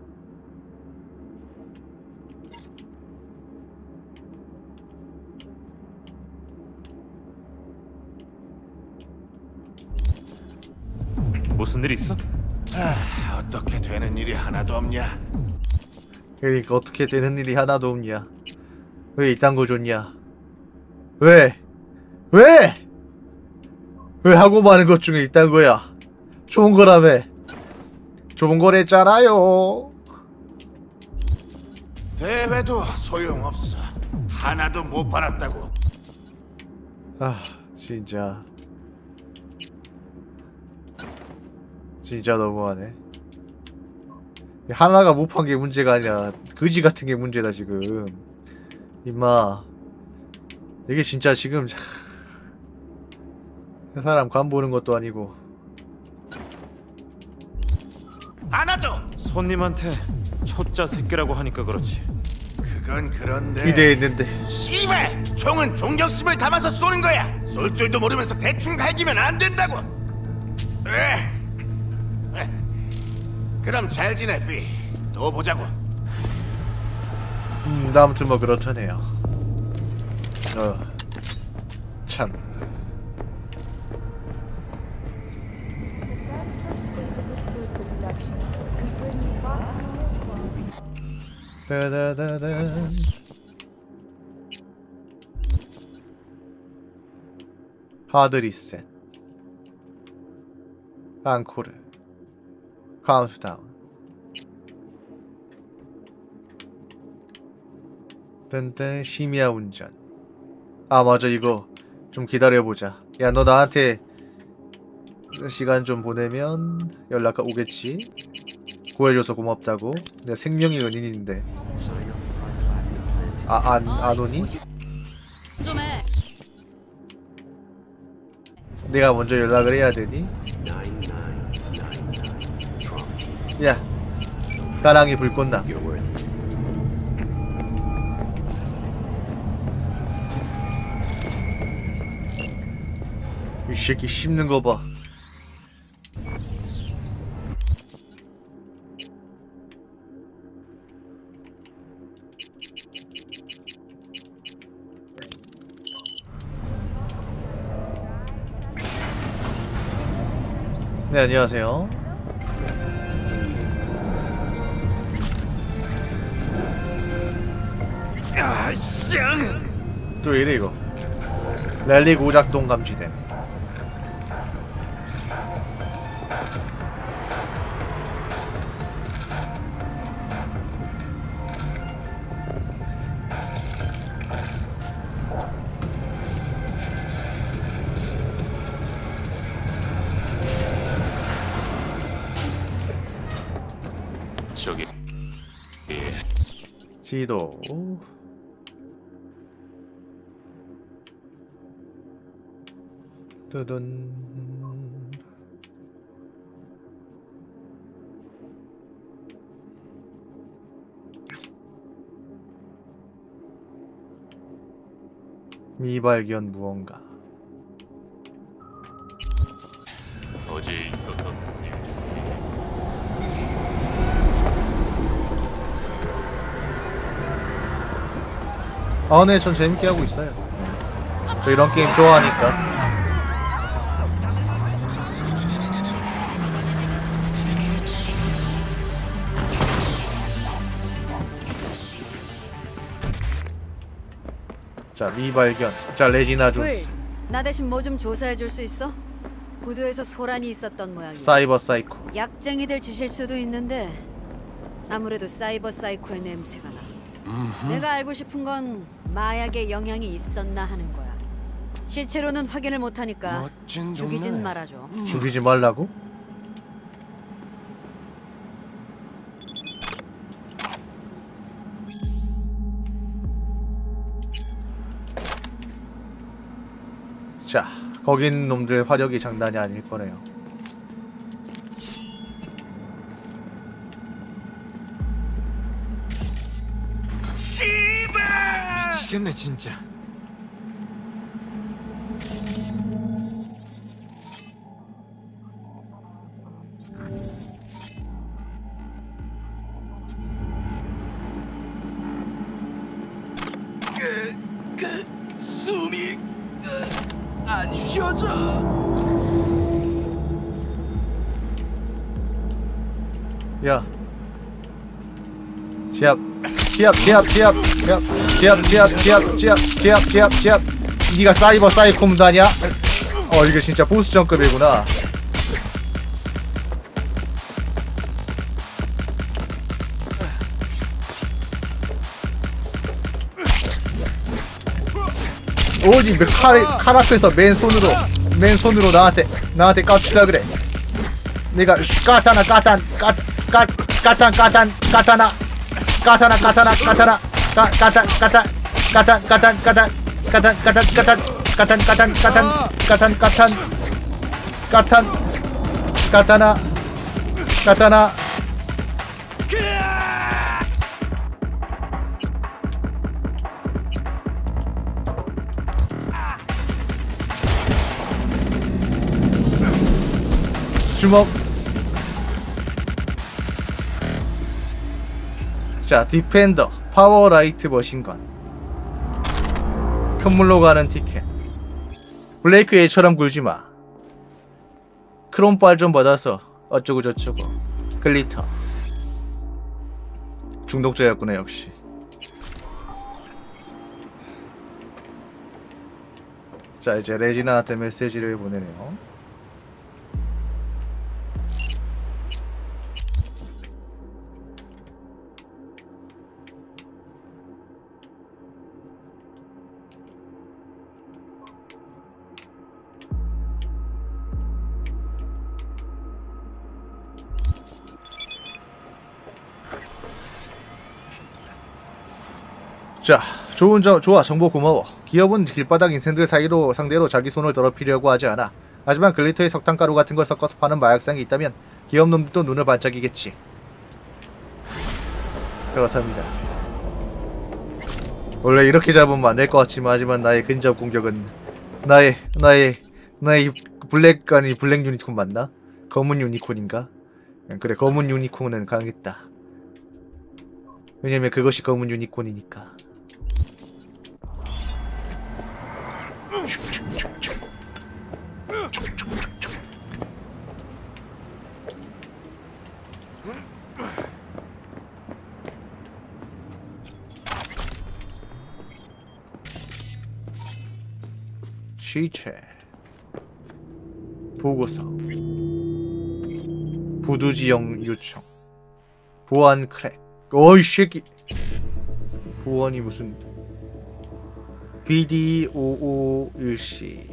무슨 일 있어? 어떻게 되는 일이 하나도 없냐? 그러니까 어떻게 되는 일이 하나도 없냐? 왜 이딴 거 줬냐? 왜? 왜? 왜 하고 마는 것 중에 이딴 거야? 좋은 거라며. 좋은 거랬잖아요. 대회도 소용없어. 하나도 못 팔았다고. 아, 진짜 너무하네. 하나가 못 판 게 문제가 아니라 거지 같은 게 문제다 지금. 임마, 이게 진짜 지금 사람 간 보는 것도 아니고. 하나도. 손님한테 초짜 새끼라고 하니까 그렇지. 그건 그런데. 기대했는데. 씨발! 총은 존경심을 담아서 쏘는 거야. 쏠 줄도 모르면서 대충 갈기면 안 된다고. 그럼 잘 지내, 피. 또 보자고. 아무튼 뭐 그렇다네요. 참. 다다다단. 하드 리셋. 앙코르. 카운트다운. 뜬뜬 심야 운전. 아 맞아, 이거 좀 기다려보자. 야, 너 나한테 시간 좀 보내면 연락 오겠지? 구해줘서 고맙다고. 내가 생명의 은인인데. 안 오니? 좀 해. 내가 먼저 연락을 해야 되니? 야, 까랑이 불꽃나. 이 새끼 씹는 거 봐. 네, 안녕하세요. 또 이래 이거. 랠리 고작동 감지됨. 저기 지도. 뜨든. 미발견 무언가. 어제 있었던 일. 아, 네, 전 재밌게 하고 있어요. 저 이런 게임 좋아하니까. 자, 미발견. 자, 레지나 존스. 나 대신 뭐 좀 조사해 줄 수 있어? 부두에서 소란이 있었던 모양이야. 사이버 사이코. 약쟁이들 짓일 수도 있는데 아무래도 사이버 사이코의 냄새가 나. 내가 알고 싶은 건 마약의 영향이 있었나 하는 거야. 시체로는 확인을 못하니까 죽이진 말아줘. 죽이지 말라고? 자, 거기 있는 놈들의 화력이 장난이 아닐 거네요. 미치겠네 진짜. 숨이 안 쉬어져. 야. 지압. 니가 사이버 사이코문도 아니야? 이게 진짜 보스전급이구나. 어디 칼 앞에서 맨손으로 나한테 까치라 그래. 내가 까타나 주먹. 자, 디펜더 파워라이트 머신건. 현물로 가는 티켓. 블레이크 얘처럼 굴지마. 크롬빨 좀 받아서 어쩌고 저쩌고. 글리터. 중독자였구나 역시. 자, 이제 레지나한테 메시지를 보내네요. 자, 좋아. 정보 고마워. 기업은 길바닥 인생들 상대로 자기 손을 더럽히려고 하지 않아. 하지만 글리터에 석탄가루 같은 걸 섞어서 파는 마약상이 있다면 기업 놈들도 눈을 반짝이겠지. 그렇답니다. 원래 이렇게 잡으면 안 될 것 같지만 하지만 나의 근접 공격은 나의 블랙 유니콘 맞나? 검은 유니콘인가? 그래, 검은 유니콘은 강했다. 왜냐면 그것이 검은 유니콘이니까. 시체 보고서 부두지형 요청 보안 크랙. 어이 새끼. 보안이 무슨 BD551C.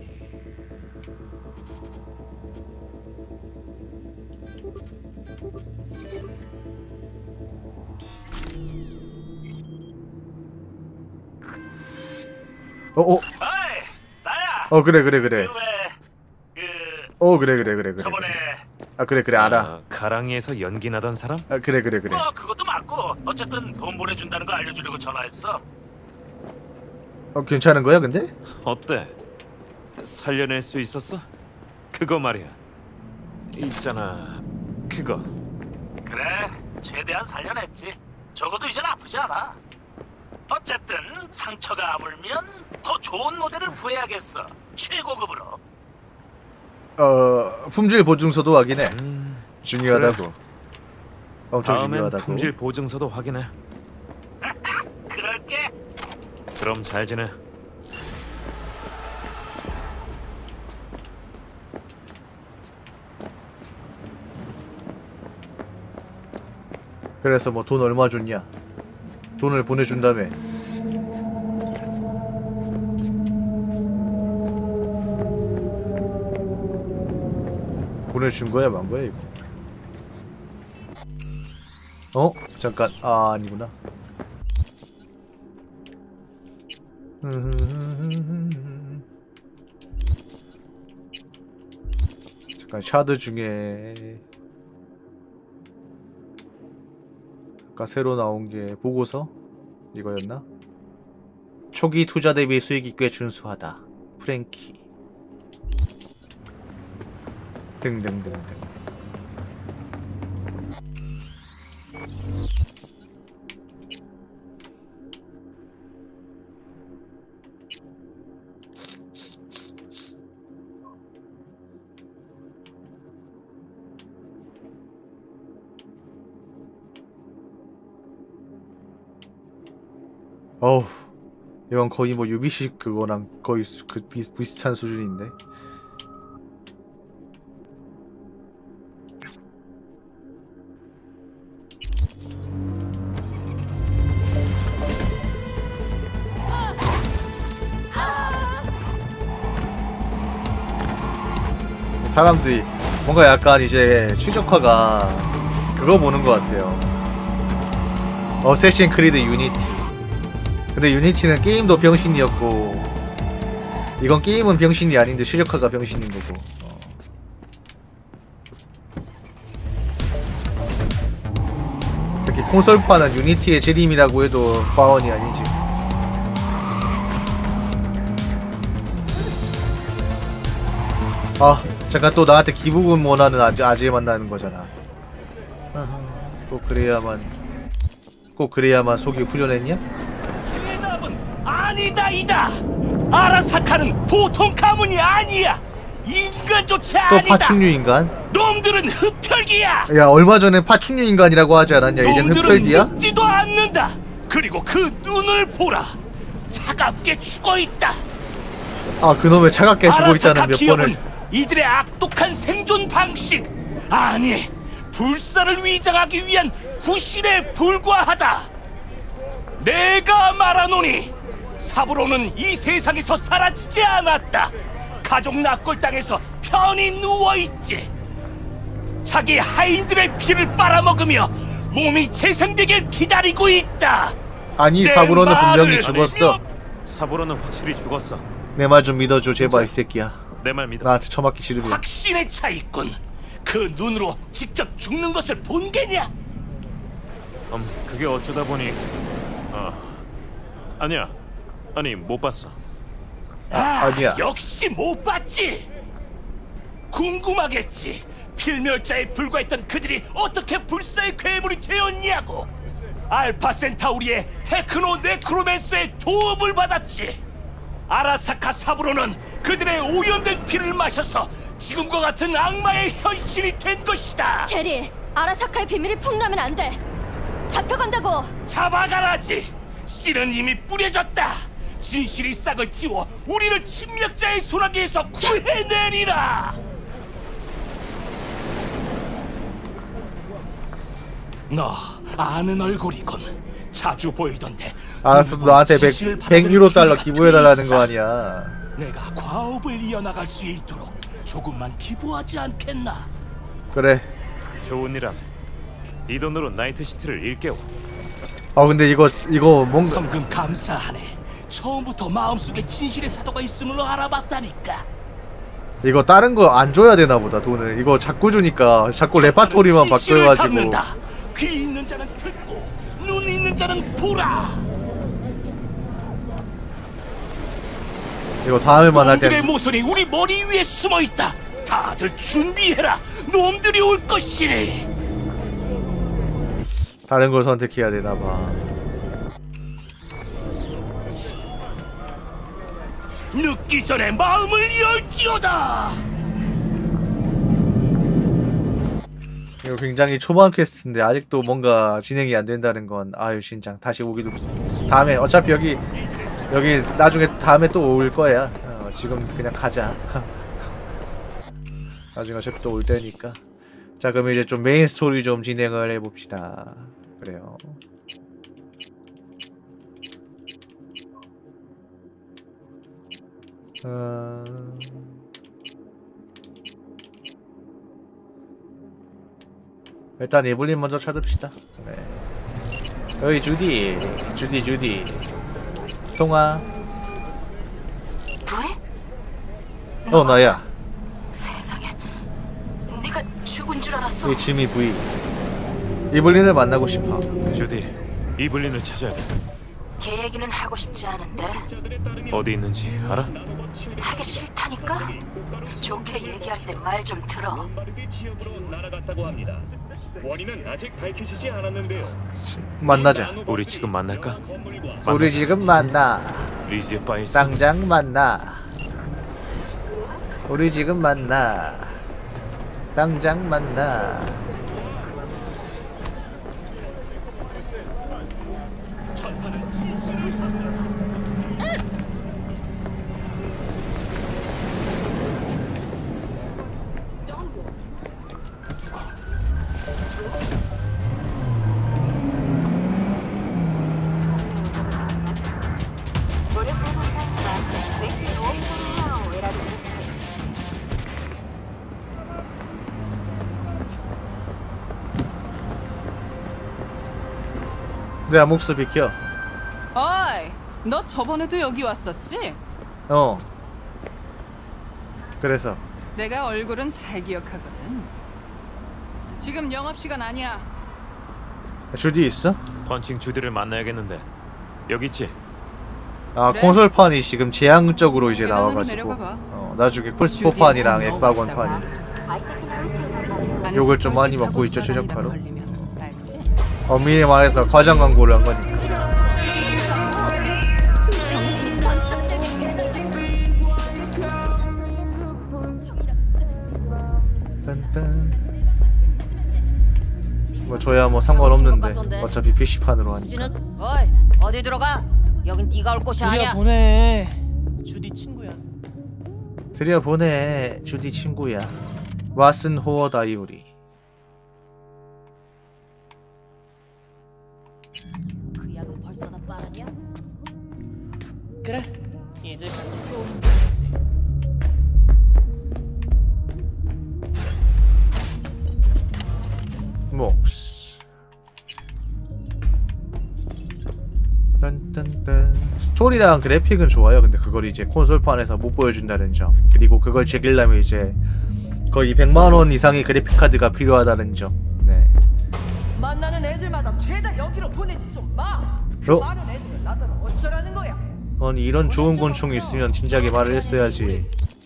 그래. 그래. 저번에 그래 알아. 가랑이에서 연기 나던 사람? 그래. 그것도 맞고 어쨌든 돈 보내준다는 거 알려주려고 전화했어. 괜찮은 거야 근데? 어때? 살려낼 수 있었어? 그거 말이야. 있잖아. 그거. 그래, 최대한 살려냈지. 적어도 이젠 아프지 않아. 어쨌든 상처가 아물면 더 좋은 모델을 구해야겠어. 최고급으로. 품질 보증서도 확인해. 중요하다고. 그래. 엄청 다음엔 중요하다고. 품질 보증서도 확인해. 그럴게. 그럼 잘 지내. 그래서 뭐 돈 얼마 줬냐? 돈을 보내준다며. 보내준 거야 만 거야 이거? 잠깐. 아니구나. 잠깐 샤드 중에 아까 새로 나온 게 보고서 이거였나? 초기 투자 대비 수익이 꽤 준수하다. 프랭키 등등등등. 어우, 이건 거의 뭐 유비식 그거랑 거의 비슷한 수준인데. 사람들이 뭔가 약간 이제 최적화가 그거 보는 것 같아요. 어쌔신 크리드 유니티. 근데 유니티는 게임도 병신이었고 이건 게임은 병신이 아닌데 최적화가 병신인 거고. 특히 콘솔판은 유니티의 재림이라고 해도 과언이 아니지. 아 잠깐 또 나한테 기부금 원하는 아재 만나는 거잖아. 꼭 그래야만 속이 후련했냐? 대답은 아니다이다. 아라사카는 보통 가문이 아니야. 인간조차 또 아니다. 파충류 인간? 놈들은 흡혈귀야. 야 얼마 전에 파충류 인간이라고 하지 않았냐? 이젠 흡혈귀야? 놈들은 늙지도 않는다. 그리고 그 눈을 보라. 차갑게 죽어있다. 아 그놈의 차갑게 죽어있다는 몇 번을. 이들의 악독한 생존 방식, 아니 불사를 위장하기 위한 구실에 불과하다. 내가 말하노니 사부로는 이 세상에서 사라지지 않았다. 가족 납골당에서 편히 누워있지. 자기 하인들의 피를 빨아먹으며 몸이 재생되길 기다리고 있다. 아니 사부로는 분명히 죽었어. 사부로는 확실히 죽었어. 내 말 좀 믿어줘 제발 이 새끼야. 내 말 믿어. 나한테 처맞기 싫으면. 확신에 차 있군. 그 눈으로 직접 죽는 것을 본 게냐? 그게 어쩌다 보니 아니야. 아니 못 봤어. 아니야. 역시 못 봤지. 궁금하겠지. 필멸자에 불과했던 그들이 어떻게 불사의 괴물이 되었냐고. 알파 센타우리의 테크노 네크로맨스의 도움을 받았지. 아라사카 사부로는 그들의 오염된 피를 마셔서 지금과 같은 악마의 현실이 된 것이다. 캐리, 아라사카의 비밀이 폭로하면 안 돼. 잡혀간다고. 잡아가라지. 씨는 이미 뿌려졌다. 진실이 싹을 틔워 우리를 침략자의 소나기에서 구해내리라. 너 아는 얼굴이군. 자주 보이던데. 알았어 너한테 100유로 달러 기부해달라는 거 아니야. 내가 과업을 이어나갈 수 있도록 조금만 기부하지 않겠나? 그래. 좋은 일함. 이 돈으로 나이트시티를 일깨워. 근데 이거 뭔가 성금 감사하네. 처음부터 마음속에 진실의 사도가 있음을 알아봤다니까. 이거 다른 거 안 줘야 되나 보다 돈을. 이거 자꾸 주니까 자꾸 레파토리만 바꿔가지고. 귀 있는 자는 듣고 눈 있는 자는 보라. 이거 다음에만 할 때. 놈들의 모선이 우리 머리 위에 숨어 있다. 다들 준비해라. 놈들이 올 것이니. 다른 걸 선택해야 되나 봐. 늦기 전에 마음을 열지어다. 이거 굉장히 초반 퀘스트인데 아직도 뭔가 진행이 안 된다는 건 아유 신장 다시 오기도. 다음에 어차피 여기 나중에 다음에 또 올 거야. 지금 그냥 가자. 나중에 어차피 또 올 때니까. 자 그럼 이제 좀 메인 스토리 좀 진행을 해봅시다. 그래요. 일단 에블린 먼저 찾읍시다. 네. 여기 주디 통화. 부이? 나야. 세상에, 네가 죽은 줄 알았어. 이 지미 부이. 이블린을 만나고 싶어. 주디, 이블린을 찾아야 돼. 걔 얘기는 하고 싶지 않은데. 어디 있는지 알아? 하기 싫다니까? 좋게 얘기할 때 말 좀 들어. 날아갔다고 합니다. 원인은 아직 밝혀지지 않았는데요. 만나자. 우리 지금 만날까? 우리 지금 만나. 리지에 빠있어. 당장 만나. 우리 지금 만나. 당장 만나. 내 암흑수 비켜. 어이, 너 저번에도 여기 왔었지? 그래서 내가 얼굴은 잘 기억하거든. 지금 영업시간 아니야. 주디 있어? 펀칭 주디를 만나야겠는데. 여기 있지? 아 그래? 콘솔판이 지금 재앙적으로 이제 나와가지고 내려가 봐. 나중에 플스4판이랑 엑박원판이 욕을 좀 많이 먹고 있죠 최적화로. 엄밀히 말해서 과장 광고를 한 거니까. 정신이 번쩍 들게. 뭐 저야 뭐 상관없는데 어차피 PC판으로 하니까. 어이, 어디 들어가? 여긴 네가 올 곳이 아니야. 보내. 주디 친구야. 들여보내 주디 친구야. 왓슨 호어 다이오리. 그 약은 벌써 다 빨았냐? 그래. 이제 또 몫. 딴딴딴. 스토리랑 그래픽은 좋아요. 근데 그걸 이제 콘솔판에서 못 보여준다는 점, 그리고 그걸 즐기려면 이제 거의 100만원 이상의 그래픽 카드가 필요하다는 점. 네. 만나는 애들마다 죄다 여기로 보내지 좀 마. 그 많은 애들을 나더러 어쩌라는 거야. 아니 이런 좋은 곤충이 있으면 진작에 말을 했어야지.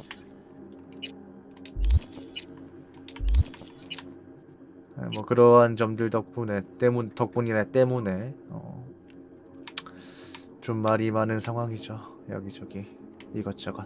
뭐 그러한 점들 덕분에 때문에 좀 말이 많은 상황이죠. 여기저기 이것저것.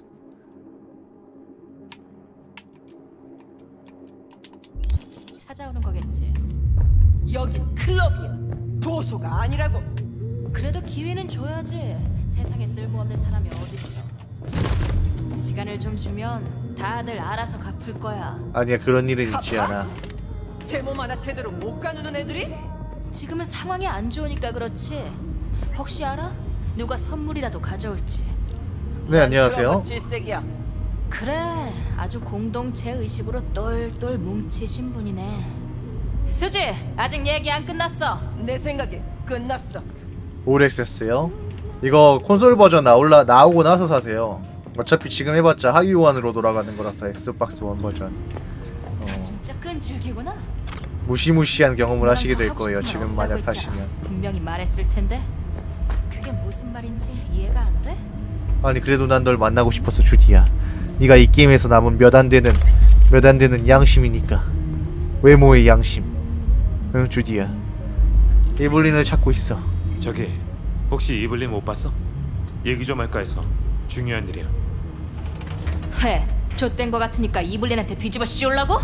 찾아오는 거겠지. 여긴 클럽이야. 도서가 아니라고. 그래도 기회는 줘야지. 세상에 쓸모없는 사람이 어딨어. 시간을 좀 주면 다들 알아서 갚을 거야. 아니야 그런 일은 있지 않아. 제 몸 하나 제대로 못 가누는 애들이? 지금은 상황이 안 좋으니까 그렇지. 혹시 알아? 누가 선물이라도 가져올지. 네 안녕하세요. 질색이야. 그래, 아주 공동체 의식으로 똘똘 뭉치신 분이네. 수지, 아직 얘기 안 끝났어. 내 생각에 끝났어. 올 액세스요? 이거 콘솔 버전 나오고 나서 사세요. 어차피 지금 해봤자 하위호환으로 돌아가는 거라서 엑스박스 원 버전. 진짜 끈질기구나. 무시무시한 경험을 하시게 될 거예요. 지금 만약 사시면. 분명히 말했을 텐데. 그게 무슨 말인지 이해가 안 돼? 아니 그래도 난 널 만나고 싶어서 주디야. 네가 이 게임에서 남은 몇 안 되는 양심이니까. 외모의 양심. 응 주디야. 이블린을 찾고 있어. 저기 혹시 이블린 못 봤어? 얘기 좀 할까 해서. 중요한 일이야. 왜? 좆된 거 같으니까 이블린한테 뒤집어 씌우려고?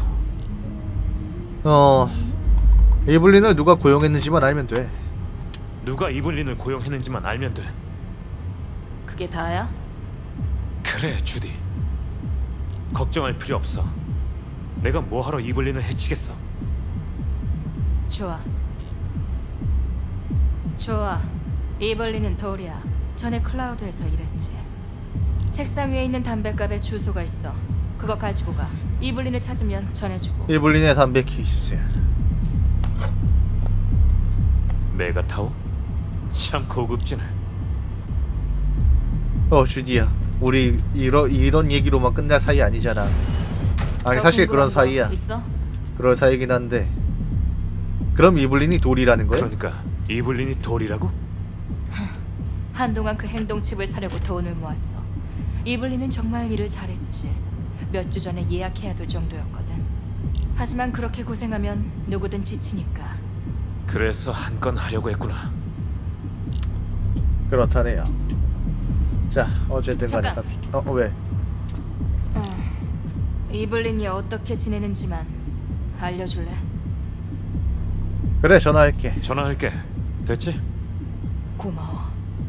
이블린을 누가 고용했는지만 알면 돼. 누가 이블린을 고용했는지만 알면 돼. 그게 다야? 그래 주디. 걱정할 필요 없어. 내가 뭐하러 이블린을 해치겠어. 좋아. 이블린은 도리야. 전에 클라우드에서 일했지. 책상 위에 있는 담뱃갑에 주소가 있어. 그거 가지고 가. 이블린을 찾으면 전해주고. 이블린의 담배 케이스. 메가타워? 참 고급지네. 주디야. 우리 이런 얘기로만 끝날 사이 아니잖아. 아니 사실 그런 사이야. 있어? 그런 사이긴 한데. 그럼 이블린이 돌이라는 거야? 그러니까 이블린이 돌이라고? 한동안 그 행동칩을 사려고 돈을 모았어. 이블린은 정말 일을 잘했지. 몇 주 전에 예약해야 될 정도였거든. 하지만 그렇게 고생하면 누구든 지치니까. 그래서 한 건 하려고 했구나. 그렇다네요. 자, 어쨌든 간에 잠깐. 갑시다. 왜? 이블린이 어떻게 지내는지만 알려줄래? 그래, 전화할게. 전화할게. 됐지? 고마워.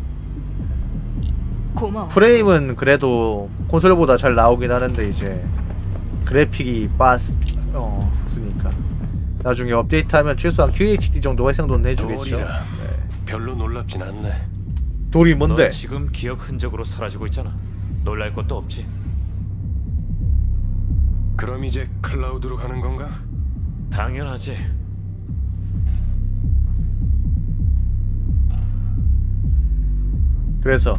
고마워. 프레임은 그래도 콘솔보다 잘 나오긴 하는데 이제 그래픽이 쓰니까 나중에 업데이트하면 최소한 QHD 정도 해상도는 해주겠죠. 돌이라. 별로 놀랍진 않네. 돌이 뭔데? 넌 지금 기억 흔적으로 사라지고 있잖아. 놀랄 것도 없지. 그럼 이제 클라우드로 가는 건가? 당연하지. 그래서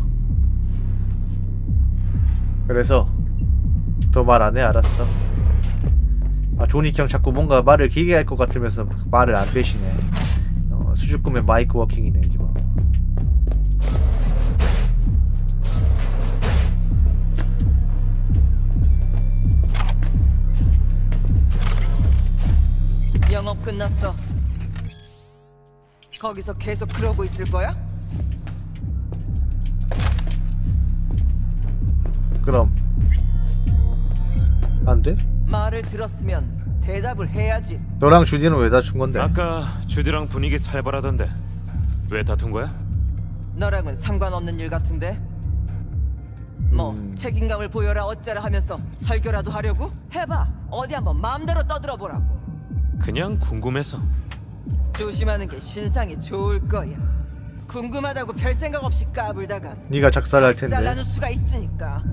더 말 안 해. 알았어. 아, 조닉 형 자꾸 뭔가 말을 길게 할 것 같으면서 말을 안 빼시네. 수줍금의 마이크 워킹이네 지금. 영업 끝났어. 거기서 계속 그러고 있을 거야? 그럼 안 돼? 말을 들었으면 대답을 해야지. 너랑 주디는 왜 다툰 건데? 아까 주디랑 분위기 살벌하던데 왜 다툰 거야? 너랑은 상관없는 일 같은데? 뭐 책임감을 보여라 어쩌라 하면서 설교라도 하려고? 해봐. 어디 한번 마음대로 떠들어 보라고. 그냥 궁금해서. 조심하는 게 신상이 좋을 거야. 궁금하다고 별 생각 없이 까불다가 네가 작살날 텐데. 작살나는 수가 있으니까.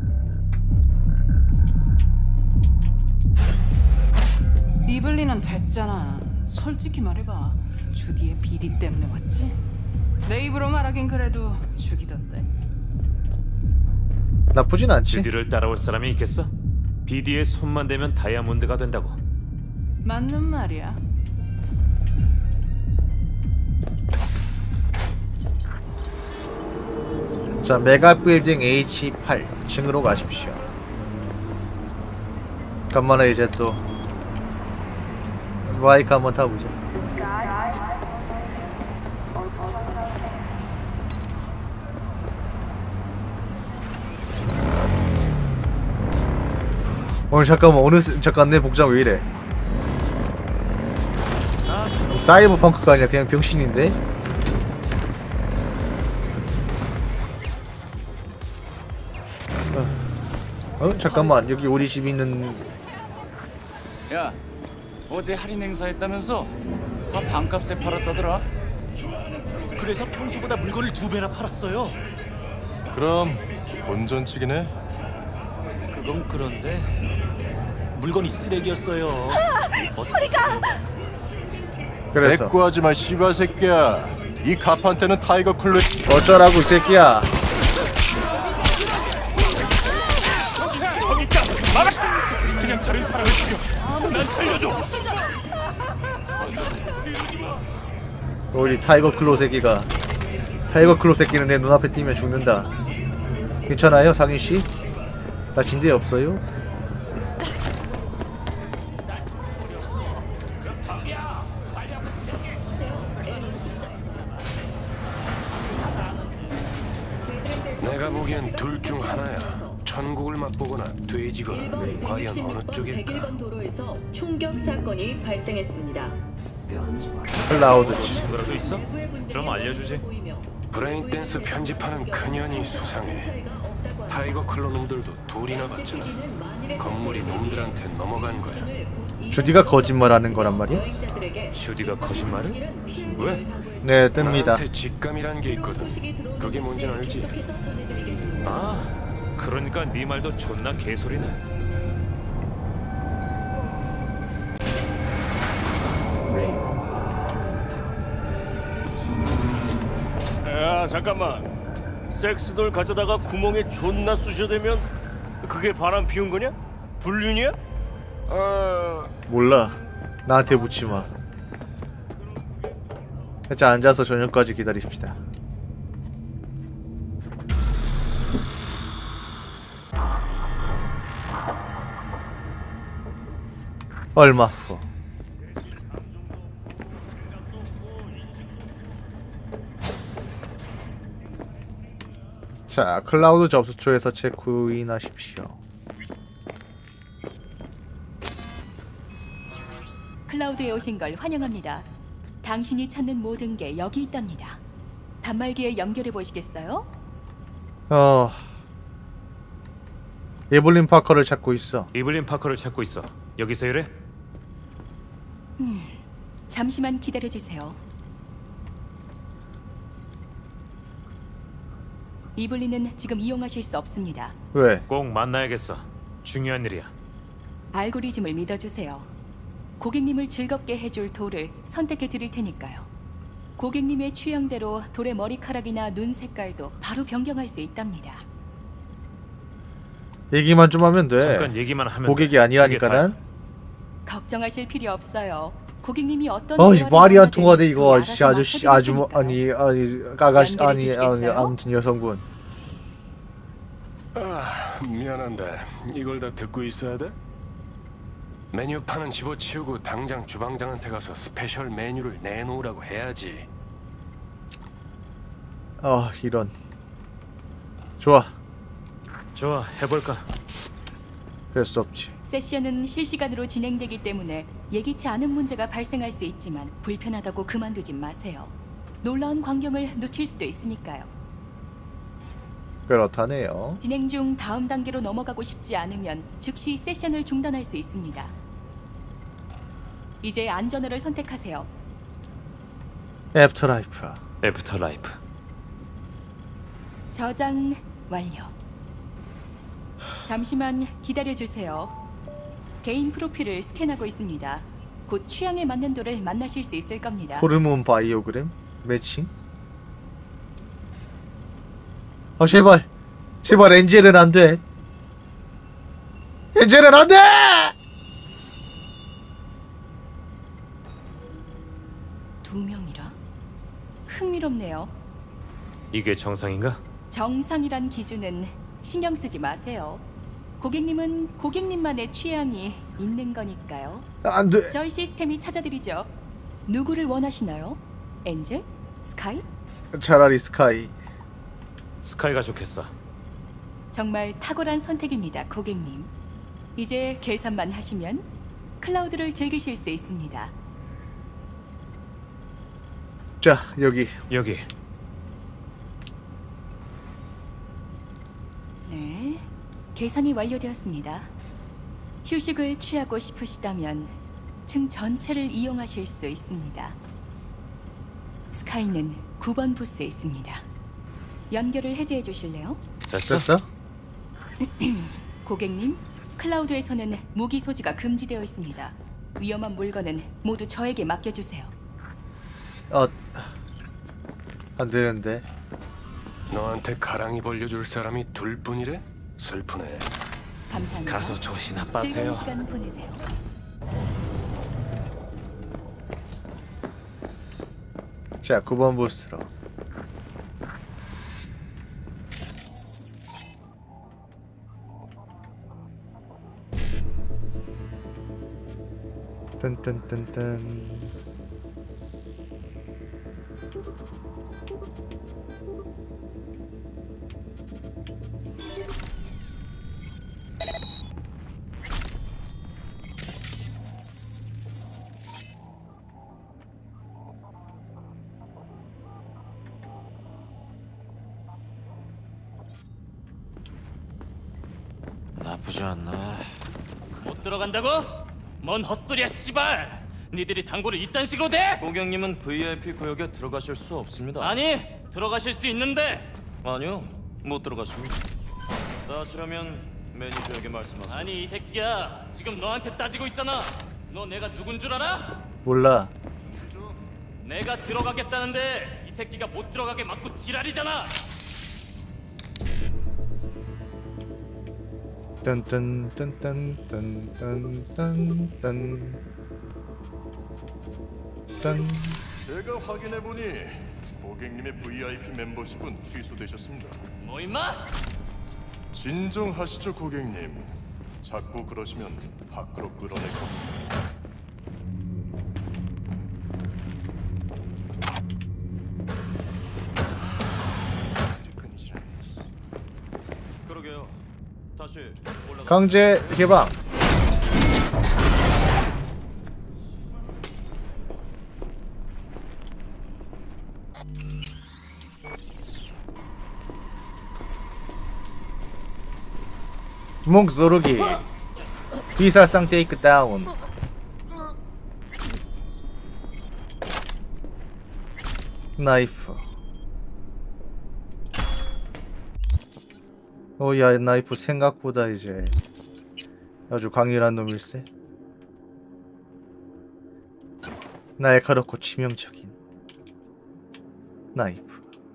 이블린은 됐잖아. 솔직히 말해봐. 주디의 비리 때문에 왔지? 내 입으로 말하긴 그래도 죽이던데. 나쁘진 않지. 주디를 따라올 사람이 있겠어? BD에 손만 대면 다이아몬드가 된다고. 맞는 말이야. 자, 메가 빌딩 H8 층으로 가십시오. 간만에 이제 또 바이크 한번 타보자. 잠깐만, 잠깐 내 복장 왜 이래? 사이버 펑크가 아니라 그냥 병신인데? 잠깐만, 여기 우리 집 있는. 야, 어제 할인 행사했다면서? 다 반값에 팔았다더라. 그래서 평소보다 물건을 2배나 팔았어요. 그럼 본전치기네? 그건 그런데 물건이 쓰레기였어요. 소리가! 그래서 대꾸하지 마, 씨발 새끼야. 이 갑한테는 타이거 클로. 어쩌라고 이 새끼야. 저기 있다. 막아. 그냥 다른 사람을 죽여. 난 살려줘. 우리 타이거 클로 새끼가. 타이거 클로 새끼는 내 눈앞에 띄면 죽는다. 괜찮아요, 상인 씨? 나 진대 없어요? 내가 보기엔 둘 중 하나야. 천국을 맛보거나 돼지거나. 과연 어느 쪽일까? 101번 도로에서 총격 사건이 발생했습니다. 클라우드지. 뭐라도 있어? 좀 알려주지. 브레인 댄스 편집하는 그년이 수상해. 타이거 클로 놈들도 둘이나 봤잖아. 건물이 놈들한테 넘어간 거야. 주디가 거짓말하는 거란 말이야? 주디가 거짓말을? 왜? 네, 뜹니다. 나한테 직감이란 게 있거든. 그게 뭔지 알지? 아, 그러니까 네 말도 존나 개소리네. 야, 잠깐만. 섹스돌 가져다가 구멍에 존나 쑤셔대면 그게 바람 피운 거냐? 불륜이야? 몰라. 나한테 묻지 마. 살짝 앉아서 저녁까지 기다립시다. 얼마 후. 자, 클라우드 접수처에서 체크인하십시오. 클라우드에 오신 걸 환영합니다. 당신이 찾는 모든 게 여기 있답니다. 단말기에 연결해 보시겠어요? 이블린 파커를 찾고 있어. 이블린 파커를 찾고 있어. 여기서 일해? 잠시만 기다려 주세요. 이블린은 지금 이용하실 수 없습니다. 왜? 꼭 만나야겠어. 중요한 일이야. 알고리즘을 믿어주세요. 고객님을 즐겁게 해줄 돌을 선택해 드릴 테니까요. 고객님의 취향대로 돌의 머리카락이나 눈 색깔도 바로 변경할 수 있답니다. 얘기만 좀 하면 돼. 잠깐 얘기만 하면 고객이 돼. 아니라니까 이게 난. 걱정하실 필요 없어요. 고객님이 어떤 말이 안 통하네 이거. 알아서 아저씨 맞춰드릴 아니 까가씨 연결해 주시겠어요? 아무튼 여성분. 미안한데 이걸 다 듣고 있어야 돼? 메뉴판은 집어치우고 당장 주방장한테 가서 스페셜 메뉴를 내놓으라고 해야지. 이런. 좋아, 해볼까? 그럴 수 없지. 세션은 실시간으로 진행되기 때문에 예기치 않은 문제가 발생할 수 있지만 불편하다고 그만두지 마세요. 놀라운 광경을 놓칠 수도 있으니까요. 그렇다네요. 진행 중 다음 단계로 넘어가고 싶지 않으면 즉시 세션을 중단할 수 있습니다. 이제 안전어를 선택하세요. 애프터라이프. 저장 완료. 잠시만 기다려주세요. 개인 프로필을 스캔하고 있습니다. 곧 취향에 맞는 돌을 만나실 수 있을 겁니다. 호르몬 바이오그램 매칭. 제발 엔젤은 안 돼. 엔젤은 안 돼. 두 명이라? 흥미롭네요. 이게 정상인가? 정상이란 기준은 신경 쓰지 마세요. 고객님은 고객님만의 취향이 있는 거니까요. 안 돼. 저희 시스템이 찾아드리죠. 누구를 원하시나요? 엔젤? 스카이? 차라리 스카이. 스카이가 좋겠어. 정말 탁월한 선택입니다, 고객님. 이제 계산만 하시면 클라우드를 즐기실 수 있습니다. 자, 여기. 네, 계산이 완료되었습니다. 휴식을 취하고 싶으시다면 층 전체를 이용하실 수 있습니다. 스카이는 9번 부스에 있습니다. 연결을 해제해 주실래요? 됐어? 고객님, 클라우드에서는 무기 소지가 금지되어 있습니다. 위험한 물건은 모두 저에게 맡겨주세요. 안 되는데. 너한테 가랑이 벌려줄 사람이 둘뿐이래? 슬프네. 감사합니다. 가서 조시 나빠세요. 즐거운 시간 보내세요. 자, 9번 부스로. 뜬뜬뜬뜬. 나쁘지 않나? 못 들어간다고? 뭔 헛소리야 씨발! 니들이 당구를 이딴 식으로 대? 고객님은 VIP 구역에 들어가실 수 없습니다. 아니 들어가실 수 있는데. 아니요, 못 들어가십니다. 따지려면 매니저에게 말씀하세요. 아니 이 새끼야, 지금 너한테 따지고 있잖아. 너 내가 누군 줄 알아? 몰라. 내가 들어가겠다는데 이 새끼가 못 들어가게 막고 지랄이잖아. 딴딴딴딴딴딴딴. 제가 확인해보니 고객님의 VIP 멤버십은 취소되셨습니다. 뭐 임마? 진정하시죠, 고객님. 자꾸 그러시면 밖으로 끌어낼 겁니다. 그러게요. 다시 올라가. 강제 개방. 목 조르기. 비살상 테이크 다운. 나이프. 오야, 나이프 생각보다 이제 아주 강렬한 놈일세. 날카롭고 치명적인 나이프.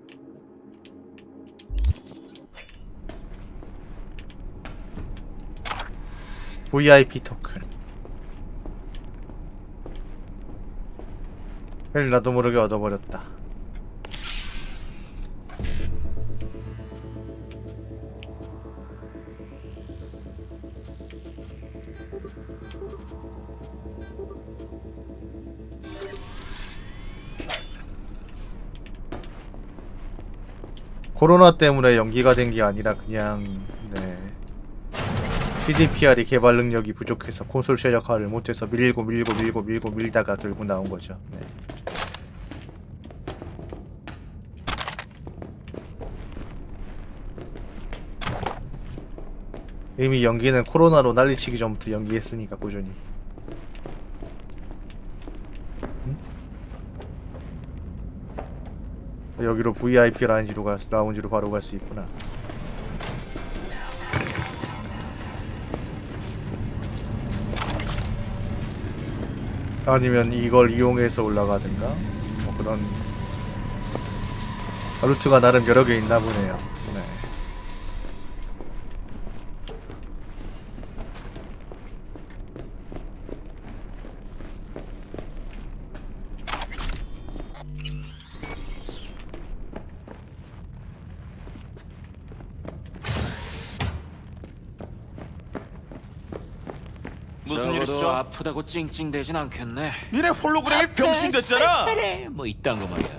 VIP 토큰. 을 나도 모르게 얻어버렸다. 코로나 때문에 연기가 된 게 아니라 그냥 네. CDPR이 개발 능력이 부족해서 콘솔 최적화를 못해서 밀다가 결국 나온 거죠. 네. 이미 연기는 코로나로 난리치기 전부터 연기했으니까 꾸준히. 여기로 VIP 라운지로 바로 갈 수 있구나. 아니면 이걸 이용해서 올라가든가 뭐 그런 루트가 나름 여러 개 있나 보네요. 네. 무슨 일이시죠? 적어도 아프다고 찡찡대진 않겠네. 니네 홀로그램이 병신 됐잖아. 뭐 이딴 거 말이야.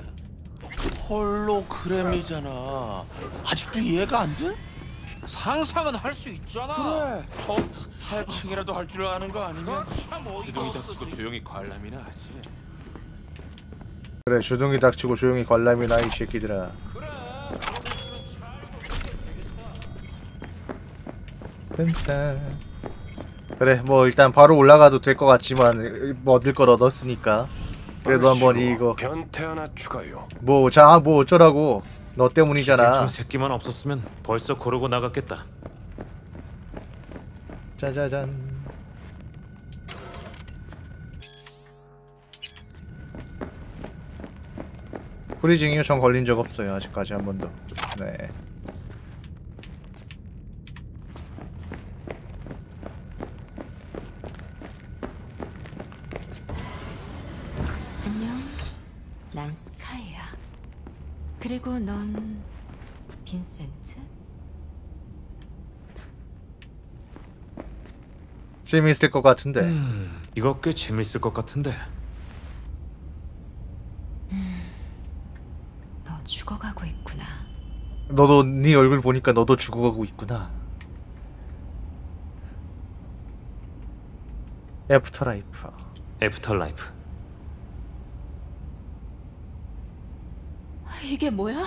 홀로그램이잖아. 아직도 이해가 안 돼? 상상은 할 수 있잖아. 그래. 해킹이라도 할 줄 아는 거 아니면 주둥이 닥치고 조용히 관람이나 하지. 그래, 주둥이 닥치고 조용히 관람이나 이 새끼들아. 그래, 뭐 일단 바로 올라가도 될 것 같지만 뭐 얻을 걸 얻었으니까 그래도 한번 이거 변태 하나 추가요. 뭐 어쩌라고. 너 때문이잖아. 기생충 새끼만 없었으면 벌써 고르고 나갔겠다. 짜자잔. 프리징 요청 걸린 적 없어요. 아직까지 한 번도. 네. 안녕. 난 스카이야. 그리고 넌 빈센트? 재미있을 것 같은데. 이거 꽤 재밌을 것 같은데. 너 죽어가고 있구나. 너도 네 얼굴 보니까 너도 죽어가고 있구나. 애프터라이프. 애프터라이프. 이게 뭐야?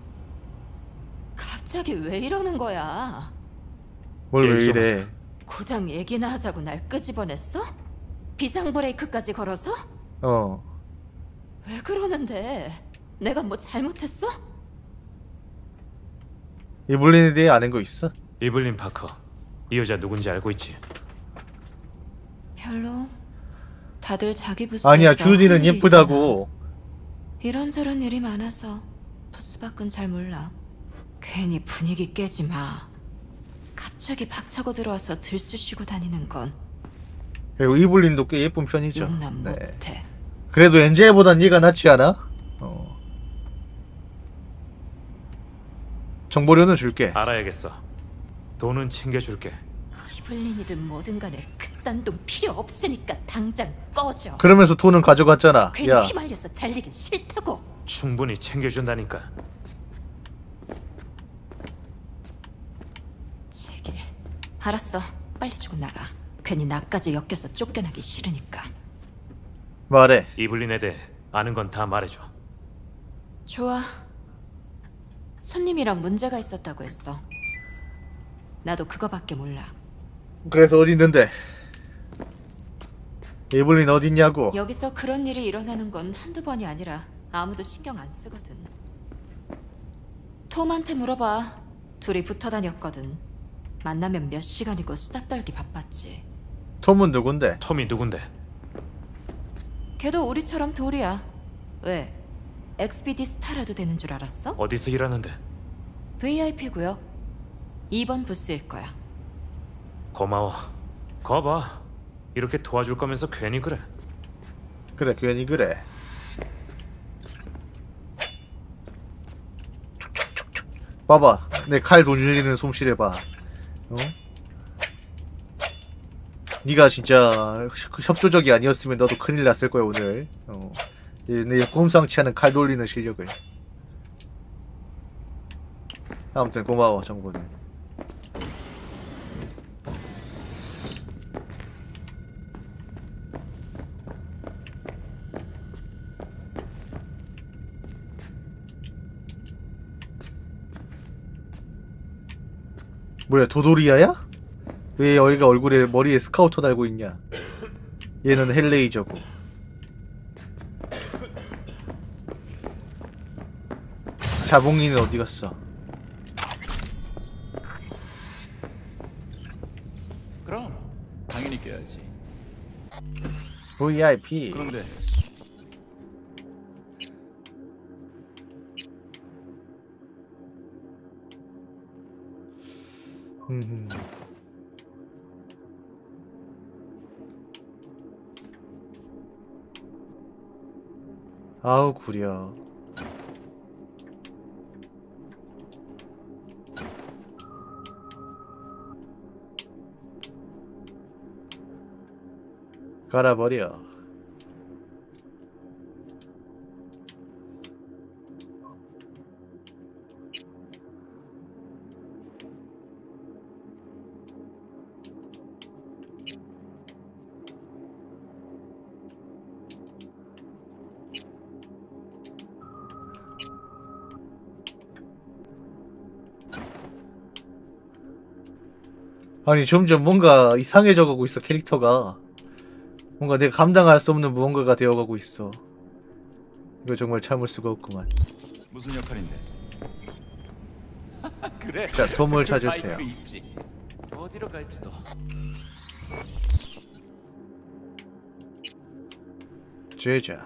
갑자기 왜 이러는 거야? 뭘 왜 이래? 고장 얘기나 하자고 날 끄집어냈어? 비상 브레이크까지 걸어서? 어. 왜 그러는데? 내가 뭐 잘못했어? 이블린에 대해 아는 거 있어? 이블린 파커. 이 여자 누군지 알고 있지? 별로. 다들 자기 부스에서 아니야, 주디는 할 일이 예쁘다고. 있잖아. 이런저런 일이 많아서 부스 밖은 잘 몰라. 괜히 분위기 깨지 마. 갑자기 박차고 들어와서 들쑤시고 다니는 건 그리고 이블린도 꽤 예쁜 편이죠. 용납 네. 못해. 그래도 엔젤보단 얘가 낫지 않아? 어. 정보료는 줄게. 알아야겠어. 돈은 챙겨줄게. 이블린이든 뭐든 간에 그딴 돈 필요 없으니까 당장 꺼져. 그러면서 돈은 가져갔잖아. 괜히 야, 휘말려서 잘리긴 싫다고. 충분히 챙겨준다니까. 제길. 알았어. 빨리 주고 나가. 괜히 나까지 엮여서 쫓겨나기 싫으니까. 말해. 이블린에 대해 아는 건 다 말해줘. 좋아. 손님이랑 문제가 있었다고 했어. 나도 그거밖에 몰라. 그래서 어디 있는데? 이블린 어디 있냐고? 여기서 그런 일이 일어나는 건 한두 번이 아니라 아무도 신경 안 쓰거든. 톰한테 물어봐. 둘이 붙어 다녔거든. 만나면 몇 시간이고 수다 떨기 바빴지. 톰은 누군데? 톰이 누군데? 걔도 우리처럼 돌이야. 왜? XBD 스타라도 되는 줄 알았어? 어디서 일하는데? VIP 구역 2번 부스일 거야. 고마워. 거봐. 이렇게 도와줄 거면서 괜히 그래. 그래, 괜히 그래. 봐봐, 내 칼 돌리는 솜씨를 봐. 어? 네가 진짜 협조적이 아니었으면 너도 큰일 났을 거야 오늘. 내 꼼상치 않은 칼 돌리는 실력을. 아무튼 고마워 정보는. 뭐야, 도도리아야? 왜 여기가 머리에 스카우터 달고 있냐? 얘는 헬레이저고. 자봉이는 어디 갔어? 그럼 당연히 껴야지. VIP. 그런데 아우 구려. 갈아버려. 아니 점점 뭔가 이상해져 가고 있어. 캐릭터가 뭔가 내가 감당할 수 없는 무언가가 되어가고 있어. 이거 정말 참을 수가 없구만. 무슨 역할인데? 그래. 자, 톰을 그 찾으세요. 바이크 있지. 어디로 갈지도. 제작.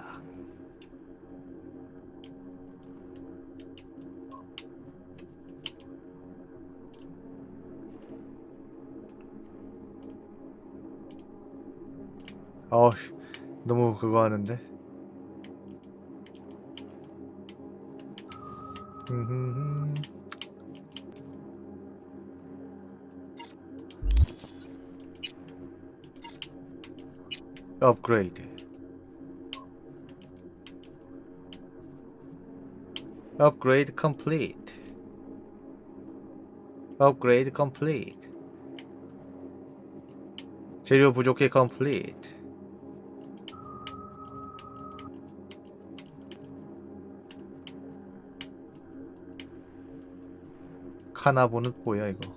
너무 그거 하는데. 업그레이드. 업그레이드 컴플리트. 업그레이드 컴플리트. 재료 부족해 컴플리트. 카나보는 뭐야 이거?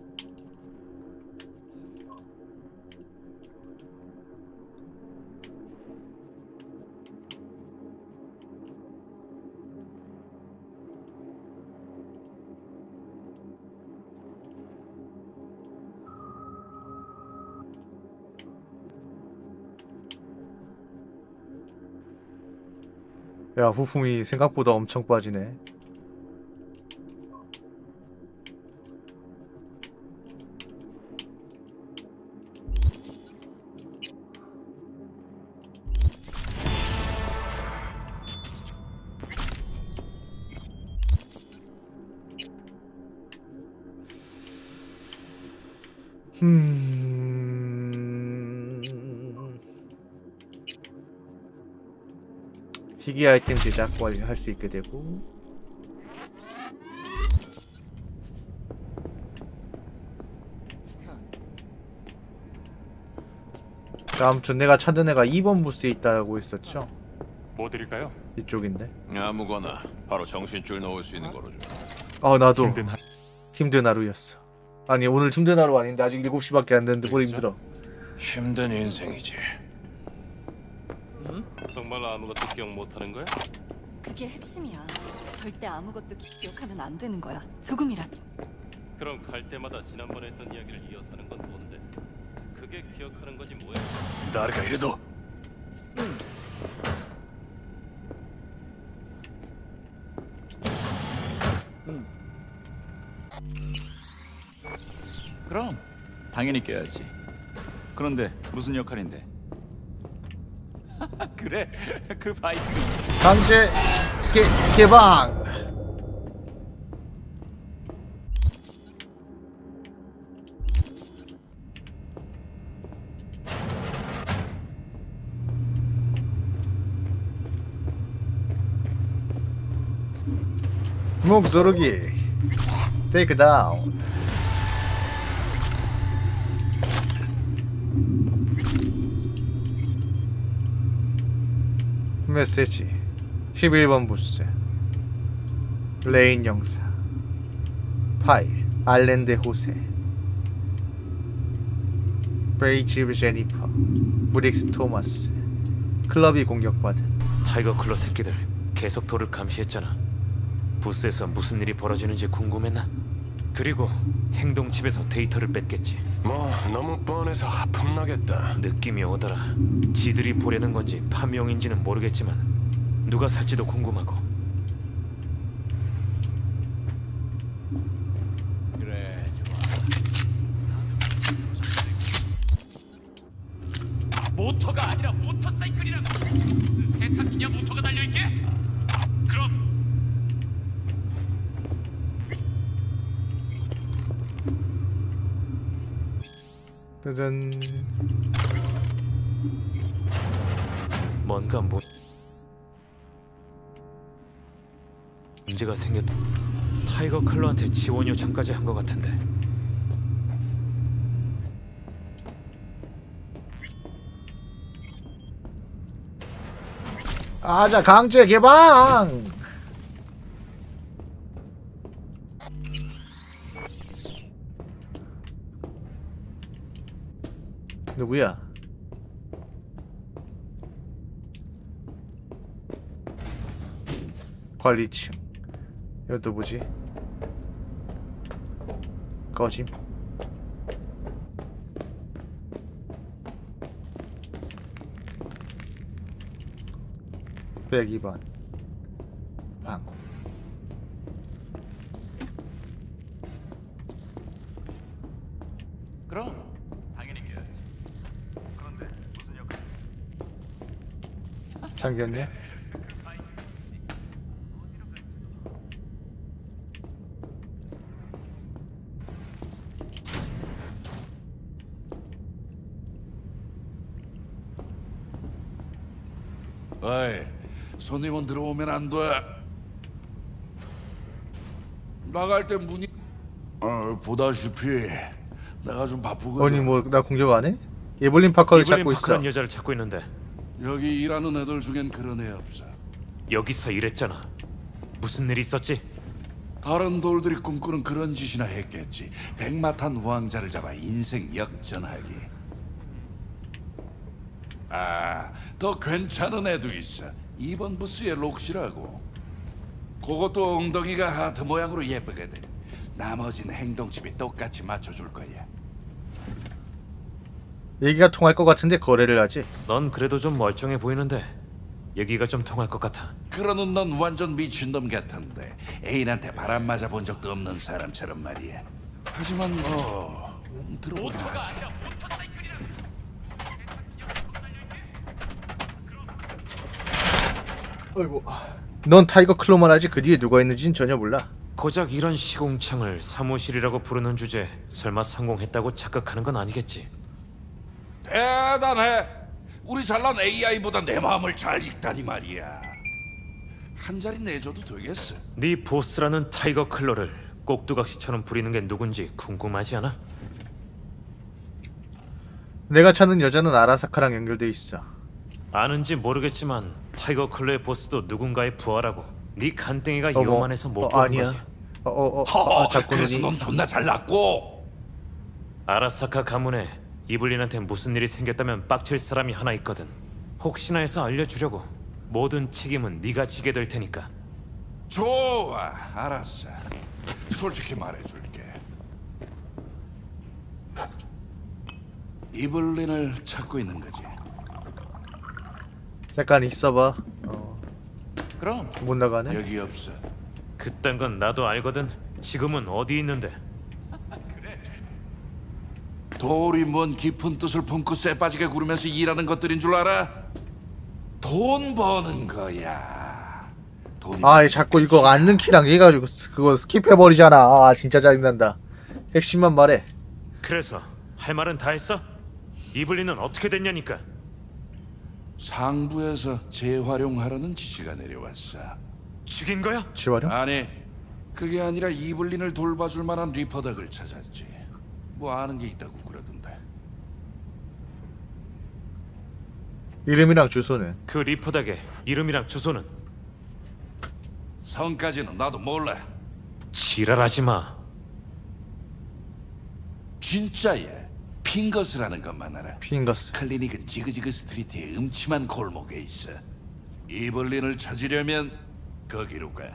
야, 부품이 생각보다 엄청 빠지네. 희귀 아이템 제작 완료할 수 있게 되고 자, 아무튼 내가 찾은 애가 2번 부스에 있다고 했었죠? 뭐 드릴까요? 이쪽인데. 아무거나 바로 정신줄 놓을 수 있는 거로 좀. 아 나도 힘든 하루였어. 아니 오늘 힘든 하루 아닌데 아직 7시밖에 안 됐는데 뭘 힘들어. 힘든 인생이지. 응? 정말 아무것도 기억 못하는 거야? 그게 핵심이야. 절대 아무것도 기억하면 안 되는 거야. 조금이라도. 그럼 갈 때마다 지난번에 했던 이야기를 이어서 하는 건 뭔데? 그게 기억하는 거지 뭐야? 誰かいるぞ. 그럼 당연히 껴야지. 그런데 무슨 역할인데? 그래, 그 바이크. 강제 개방. 목소르기 테이크 다운. 메시지 11번 부스 레인 영사 파일 알렌데 호세 베이지 제니퍼 브릭스 토마스 클럽이 공격받은 타이거 클럽 새끼들 계속 도를 감시했잖아. 부스에서 무슨 일이 벌어지는지 궁금했나? 그리고 행동칩에서 데이터를 뺐겠지. 뭐 너무 뻔해서 하품 나겠다. 느낌이 오더라. 지들이 보려는 건지 파명인지는 모르겠지만 누가 살지도 궁금하고. 그래, 좋아. 모터가 아니라 모터사이클이라고. 무슨 세탁기냐 모터가 달려있게? 그럼 짜잔. 뭔가 문제가 생겼다. 타이거 클로한테 지원 요청까지 한 것 같은데. 아자 강제 개방. 누구야? 관리층. 이것도 뭐지? 꺼짐. (102번) 방. 그럼 당연히 껴야지. 그런데 무슨 역할? 잠겼냐? 어이, 손님은 들어오면 안 돼. 나갈 때 문이 보다시피 내가 좀 바쁘거든. 아니 뭐 나 공격 안 해? 에블린 파커를 찾고 있어. 파커라는 여자를 찾고 있는데. 여기 일하는 애들 중엔 그런 애 없어. 여기서 일했잖아. 무슨 일 있었지? 다른 돌들이 꿈꾸는 그런 짓이나 했겠지. 백마탄 왕자를 잡아 인생 역전하기. 아, 더 괜찮은 애도 있어. 2번 부스의 록시라고. 그것도 엉덩이가 하트 모양으로 예쁘거든. 나머진 행동칩이 똑같이 맞춰줄 거야. 얘기가 통할 것 같은데 거래를 하지. 넌 그래도 좀 멀쩡해 보이는데 얘기가 좀 통할 것 같아. 그러는 넌 완전 미친놈 같은데 애인한테 바람 맞아 본 적도 없는 사람처럼 말이야. 하지만 뭐 들어보긴 하지. 어이구. 넌 타이거 클로만 하지 그 뒤에 누가 있는지는 전혀 몰라. 고작 이런 시공창을 사무실이라고 부르는 주제 설마 성공했다고 착각하는 건 아니겠지? 대단해. 우리 잘난 AI보다 내 마음을 잘 읽다니 말이야. 한 자리 내줘도 되겠어. 네 보스라는 타이거 클로를 꼭두각시처럼 부리는 게 누군지 궁금하지 않아? 내가 찾는 여자는 아라사카랑 연결돼 있어. 아는지 모르겠지만 타이거 클로의 보스도 누군가의 부하라고. 네 간땡이가 어머. 요만해서 못 보는 아니야. 거지. 자꾸 그래서 눈이. 넌 존나 잘났고. 아라사카 가문에 이블린한테 무슨 일이 생겼다면 빡칠 사람이 하나 있거든. 혹시나 해서 알려주려고. 모든 책임은 네가 지게 될 테니까. 좋아, 알았어. 솔직히 말해줄게. 이블린을 찾고 있는 거지. 잠깐 있어봐. 그럼 못 나가네. 여기 없어. 그딴 건 나도 알거든. 지금은 어디 있는데? 돌이 뭔 깊은 뜻을 품고 쇠 빠지게 구르면서 일하는 것들인 줄 알아? 돈 버는 거야. 아, 자꾸 이거 앉는 키랑 해가지고 그거 스킵해버리잖아. 아, 진짜 짜증난다. 핵심만 말해. 그래서 할 말은 다 했어? 이블린은 어떻게 됐냐니까. 상부에서 재활용하라는 지시가 내려왔어. 죽인 거야? 재활용? 아니, 그게 아니라 이블린을 돌봐줄 만한 리퍼닥을 찾았지. 뭐 아는 게 있다고 그러던데. 이름이랑 주소는? 그 리퍼닥의 이름이랑 주소는? 성까지는 나도 몰라. 지랄하지 마. 진짜야. 핑거스라는 것만 알아. 핑거스. 클리닉은 지그지그 스트리트의 음침한 골목에 있어. 이블린을 찾으려면 거기로 가.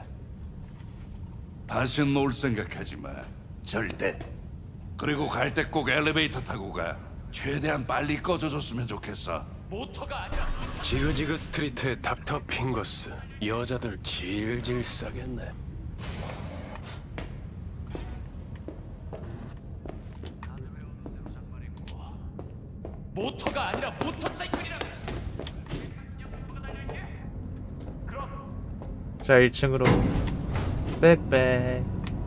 다시 놀 생각하지 마. 절대. 그리고 갈 때 꼭 엘리베이터 타고 가. 최대한 빨리 꺼져줬으면 좋겠어. 모터가 아니라 지그지그 스트리트의 닥터 핑거스. 여자들 질질 싸겠네. 모터가 아니라 모터사이클이라고. 자, 1층으로 빽빽.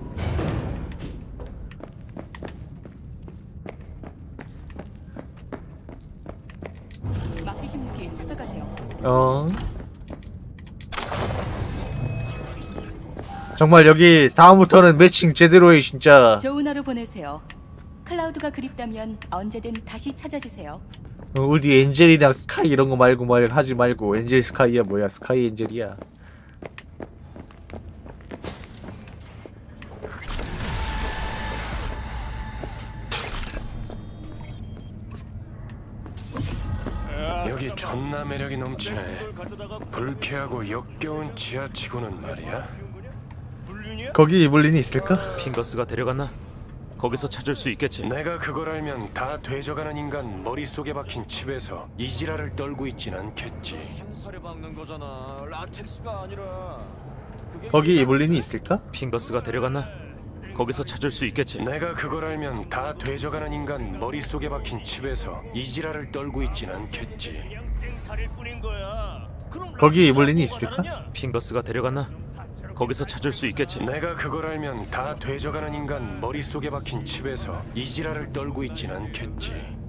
맡기신 무기 찾아가세요. 정말 여기 다음부터는 매칭 제대로의 진짜. 좋은 하루 보내세요. 클라우드가 그립다면 언제든 다시 찾아주세요. 어디 엔젤이랑 스카이 이런 거 말고 하지 말고. 엔젤 스카이야 뭐야? 스카이 엔젤이야. 여기 존나 매력이 넘치네. 불쾌하고 역겨운 지하치고는 말이야. 거기 이블린이 있을까? 핑거스가 데려갔나? 거기서 찾을 수 있겠지. 내가 그걸 알면 다 되져가는 인간 머릿속에 박힌 칩에서 이지라를 떨고 있진 않겠지. 살에 박는 거잖아. 라텍스가 아니라. 거기 이블린이 있을까? 핑거스가 데려갔나? 거기서 찾을 수 있겠지. 내가 그걸 알면 다 되져가는 인간 머릿속에 박힌 칩에서 이지라를 떨고 있진 않겠지. 거기 이블린이 있을까? 핑거스가 데려갔나? 거기서 찾을 수 있겠지. 내가 그걸 알면 다 되져가는 인간 머릿속에 박힌 칩에서 이지라를 떨고 있진 않겠지.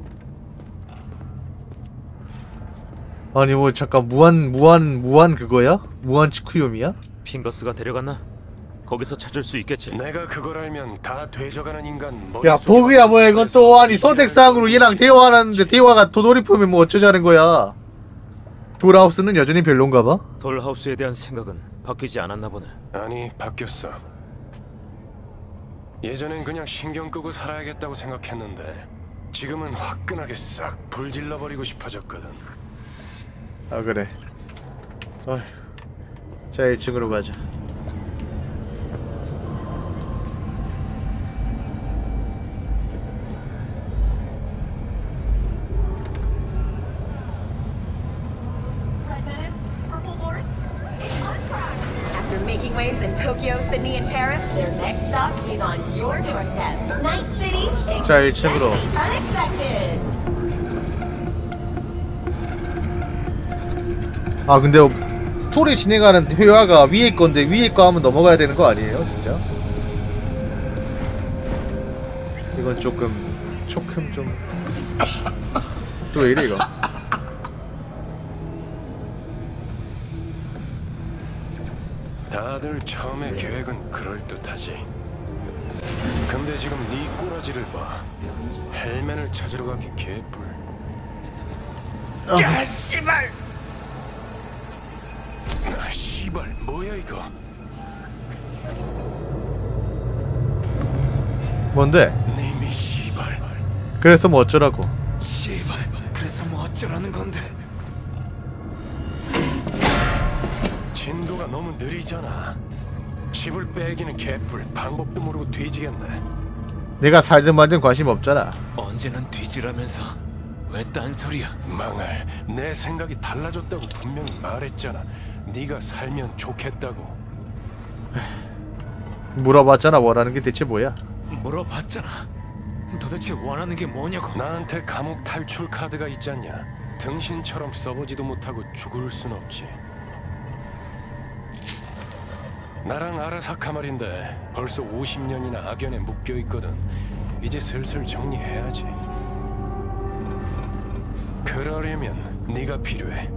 아니 뭐 잠깐 무한 그거야? 무한 치쿠요미야? 핑거스가 데려갔나? 거기서 찾을 수 있겠지. 내가 그걸 알면 다 되져가는 인간 야 버그야 뭐야 이건 또. 아니 선택사항으로 얘랑 대화하는데 대화가 도돌이표면 뭐 어쩌자는 거야. 돌하우스는 여전히 별론가 봐? 돌하우스에 대한 생각은 바뀌지 않았나 보네. 아니 바뀌었어. 예전엔 그냥 신경 끄고 살아야겠다고 생각했는데 지금은 화끈하게 싹 불질러버리고 싶어졌거든. 아 그래. 어휴. 자 1층으로 가자. After making waves in Tokyo, Sydney, and Paris, their next stop is on your doorstep. Night City, 자 1층으로. unexpected. 아 근데 스토리 진행하는 회화가 위에 건데 위에 거 하면 넘어가야 되는 거 아니에요 진짜? 이건 조금 좀 또 왜 이래 이거? 다들 처음에 계획은 그럴듯하지. 근데 지금 네 꼬라지를 봐. 헬멘을 찾으러 가기 개뿔. 야, 씨발! 아, 씨발, 뭐야 이거? 뭔데? 님이 씨발. 그래서 뭐 어쩌라고? 씨발, 그래서 뭐 어쩌라는 건데? 진도가 너무 느리잖아. 칩을 빼기는 개뿔. 방법도 모르고 뒤지겠네. 내가 살든 말든 관심 없잖아. 언제는 뒤지라면서 왜 딴소리야? 망할. 내 생각이 달라졌다고 분명히 말했잖아. 네가 살면 좋겠다고. 물어봤잖아. 원하는 게 대체 뭐야? 물어봤잖아. 도대체 원하는 게 뭐냐고. 나한테 감옥 탈출 카드가 있잖냐. 등신처럼 써보지도 못하고 죽을 순 없지. 나랑 아라사카 말인데 벌써 50년이나 악연에 묶여있거든. 이제 슬슬 정리해야지. 그러려면 네가 필요해.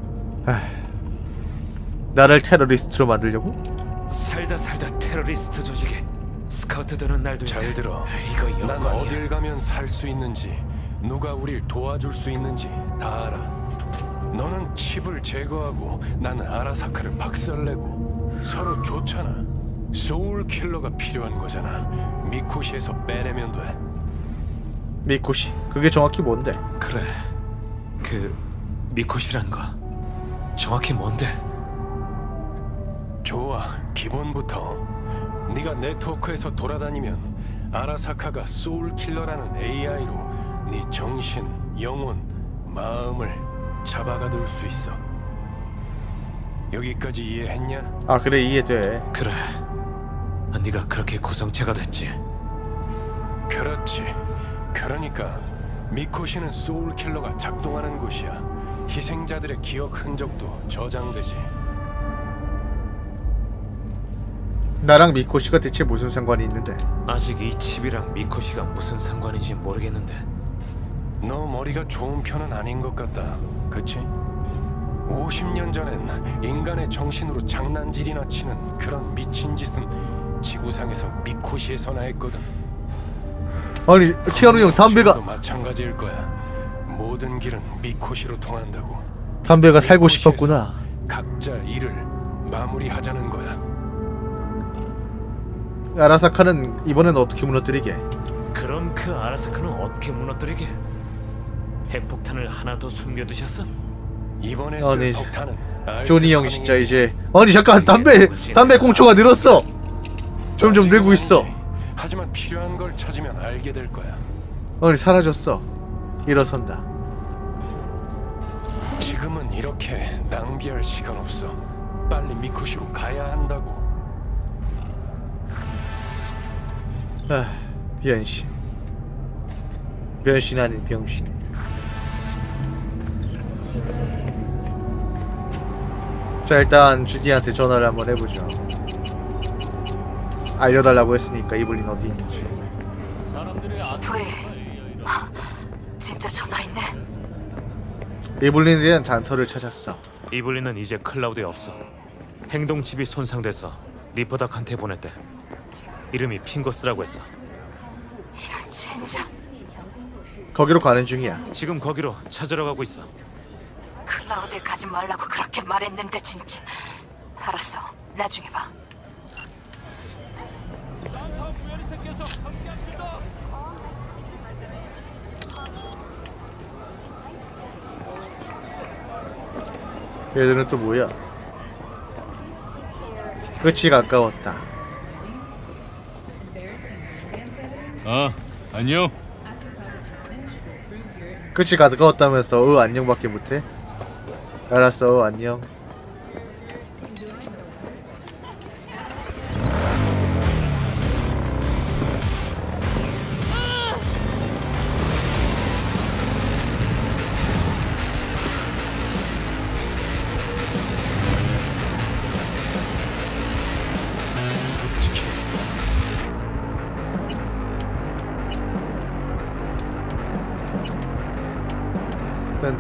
나를 테러리스트로 만들려고? 살다 테러리스트 조직에 스카우트 되는 날도 잘 들어. 이거 난 영광이야. 어딜 가면 살 수 있는지, 누가 우릴 도와줄 수 있는지 다 알아. 너는 칩을 제거하고 나는 아라사카를 박살내고 서로 좋잖아. 소울 킬러가 필요한 거잖아. 미코시에서 빼내면 돼. 미코시? 그게 정확히 뭔데? 그래, 그 미코시란 거 정확히 뭔데? 좋아, 기본부터. 네가 네트워크에서 돌아다니면 아라사카가 소울 킬러라는 AI로 네 정신, 영혼, 마음을 잡아가둘 수 있어. 여기까지 이해했냐? 아 그래, 이해돼. 그래, 네가 그렇게 구성체가 됐지. 그렇지. 그러니까 미코시는 소울 킬러가 작동하는 곳이야. 희생자들의 기억 흔적도 저장되지. 나랑 미코시가 대체 무슨 상관이 있는데? 아직 이 칩이랑 미코시가 무슨 상관인지 모르겠는데. 너 머리가 좋은 편은 아닌 것 같다. 그치? 50년 전엔 인간의 정신으로 장난질이나 치는 그런 미친 짓은 지구상에서 미코시에서나 했거든. 아니 키아누 형 담배가 마찬가지일 거야. 모든 길은 미코시로 통한다고. 담배가 살고 싶었구나. 각자 일을 마무리하자는 거야. 아라사카는 이번엔 어떻게 무너뜨리게? 그럼 그 아라사카는 어떻게 무너뜨리게? 핵폭탄을 하나 더 숨겨두셨어? 이번에 아니, 쓸 폭탄은 조니 형 진짜 이제 아니 잠깐 담배 공초가 늘었어. 점점 늘고 있어. 하지만 필요한 걸 찾으면 알게 될 거야. 아니 사라졌어. 일어선다. 지금은 이렇게 낭비할 시간 없어. 빨리 미쿠시로 가야 한다고. 아, 변신. 변신 아닌 병신. 자 일단 주디한테 전화를 한번 해보죠. 알려달라고 했으니까 이블린 어디 있는지. 부이, 진짜 전화했네. 이블린에 대한 단서를 찾았어. 이블린은 이제 클라우드에 없어. 행동칩이 손상돼서 리퍼닥한테 보냈대. 이름이 핑거스라고 했어. 이런 젠장. 거기로 가는 중이야. 지금 거기로 찾으러 가고 있어. 클라우드에 가지 말라고 그렇게 말했는데 진짜. 알았어, 나중에 봐. 얘들은 또 뭐야? 끝이 가까웠다. 안녕. 끝이 가까웠다면서 안녕밖에 못해? 알았어, 안녕.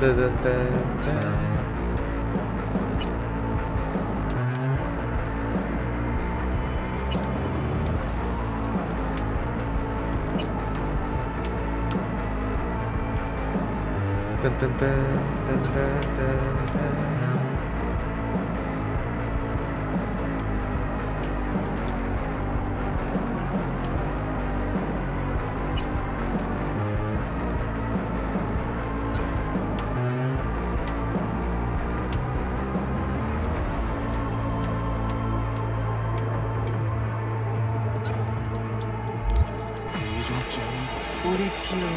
딴딴딴딴. 우리 귀여운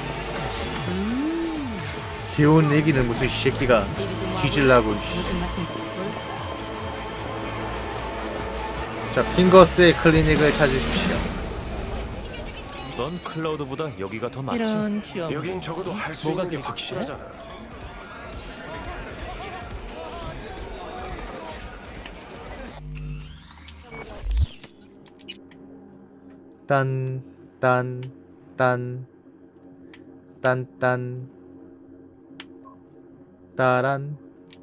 귀여운 얘기는 무슨 이 새끼가 뒤질라고. 무슨 맛인가 볼. 자, 핑거스의 클리닉을 찾으십시오. 넌 클라우드보다 여기가 더 많지. 이런 귀여운. 여긴 적어도 할 수 뭐가 있는 게 그렇게 확실해? 확실하잖아. 딴 따란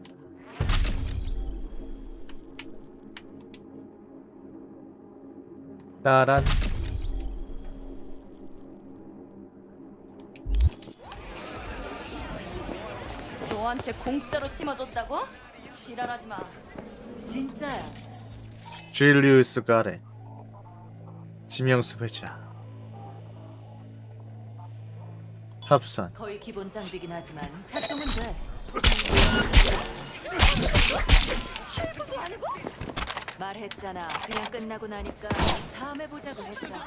따란 너한테 공짜로 심어줬다고? 지랄하지 마. 진짜야. 줄리우스 가렌 지명수 배자 합산 거의 기본 장비긴 하지만 작동은 돼. 할거도 아니고? 말했잖아. 그냥 끝나고 나니까 다음에 보자고 했다고.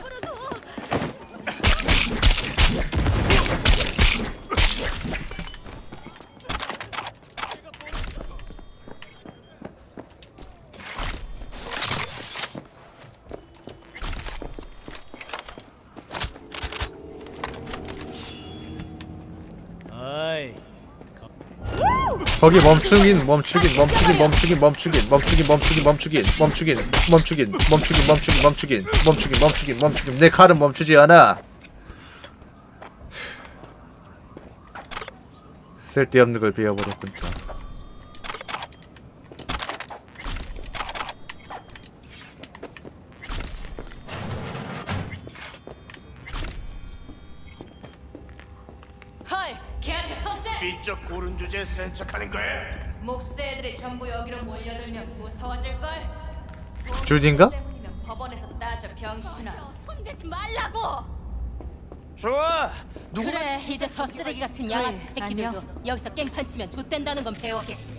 아이. 거기 멈추긴 내 칼은 멈추지 않아. 쓸데없는 걸 베어버렸군 또. 헐, 걔한테 손대! 삐쩍 고른 주제에 센 척하는 거야? 목세 애들이 전부 여기로 몰려들면 무서워질걸? 주딘가? 때문이면 법원에서 따져 병신아. 손대지 말라고! 좋아. 그래, 이제 저 쓰레기 같은 양아치 새끼들도 여기서 깽판 치면 좆된다는 건 배워겠지.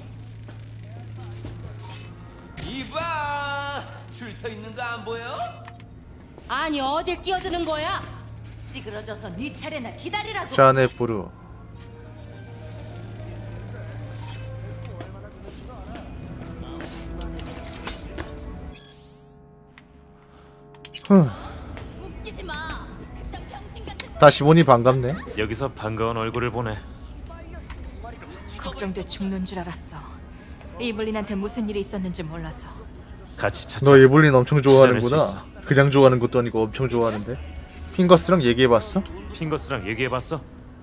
이봐. 줄 서 있는 거 안 보여? 아니, 어딜 끼어드는 거야? 찌그러져서 네 차례나 기다리라고. 자네 부르 웃기지 마. 그딴 병신 같은. 다시 보니 반갑네. 여기서 반가운 얼굴을 보네. 걱정돼 죽는 줄 알았어. 이블린한테 무슨 일이 있었는지 몰라서. 같이 찾자. 너 에블린 엄청 찾아낼 좋아하는구나. 수 있어. 그냥 좋아하는 것도 아니고 엄청 좋아하는데. 핑거스랑 얘기해봤어? 핑거스랑 얘기해봤어?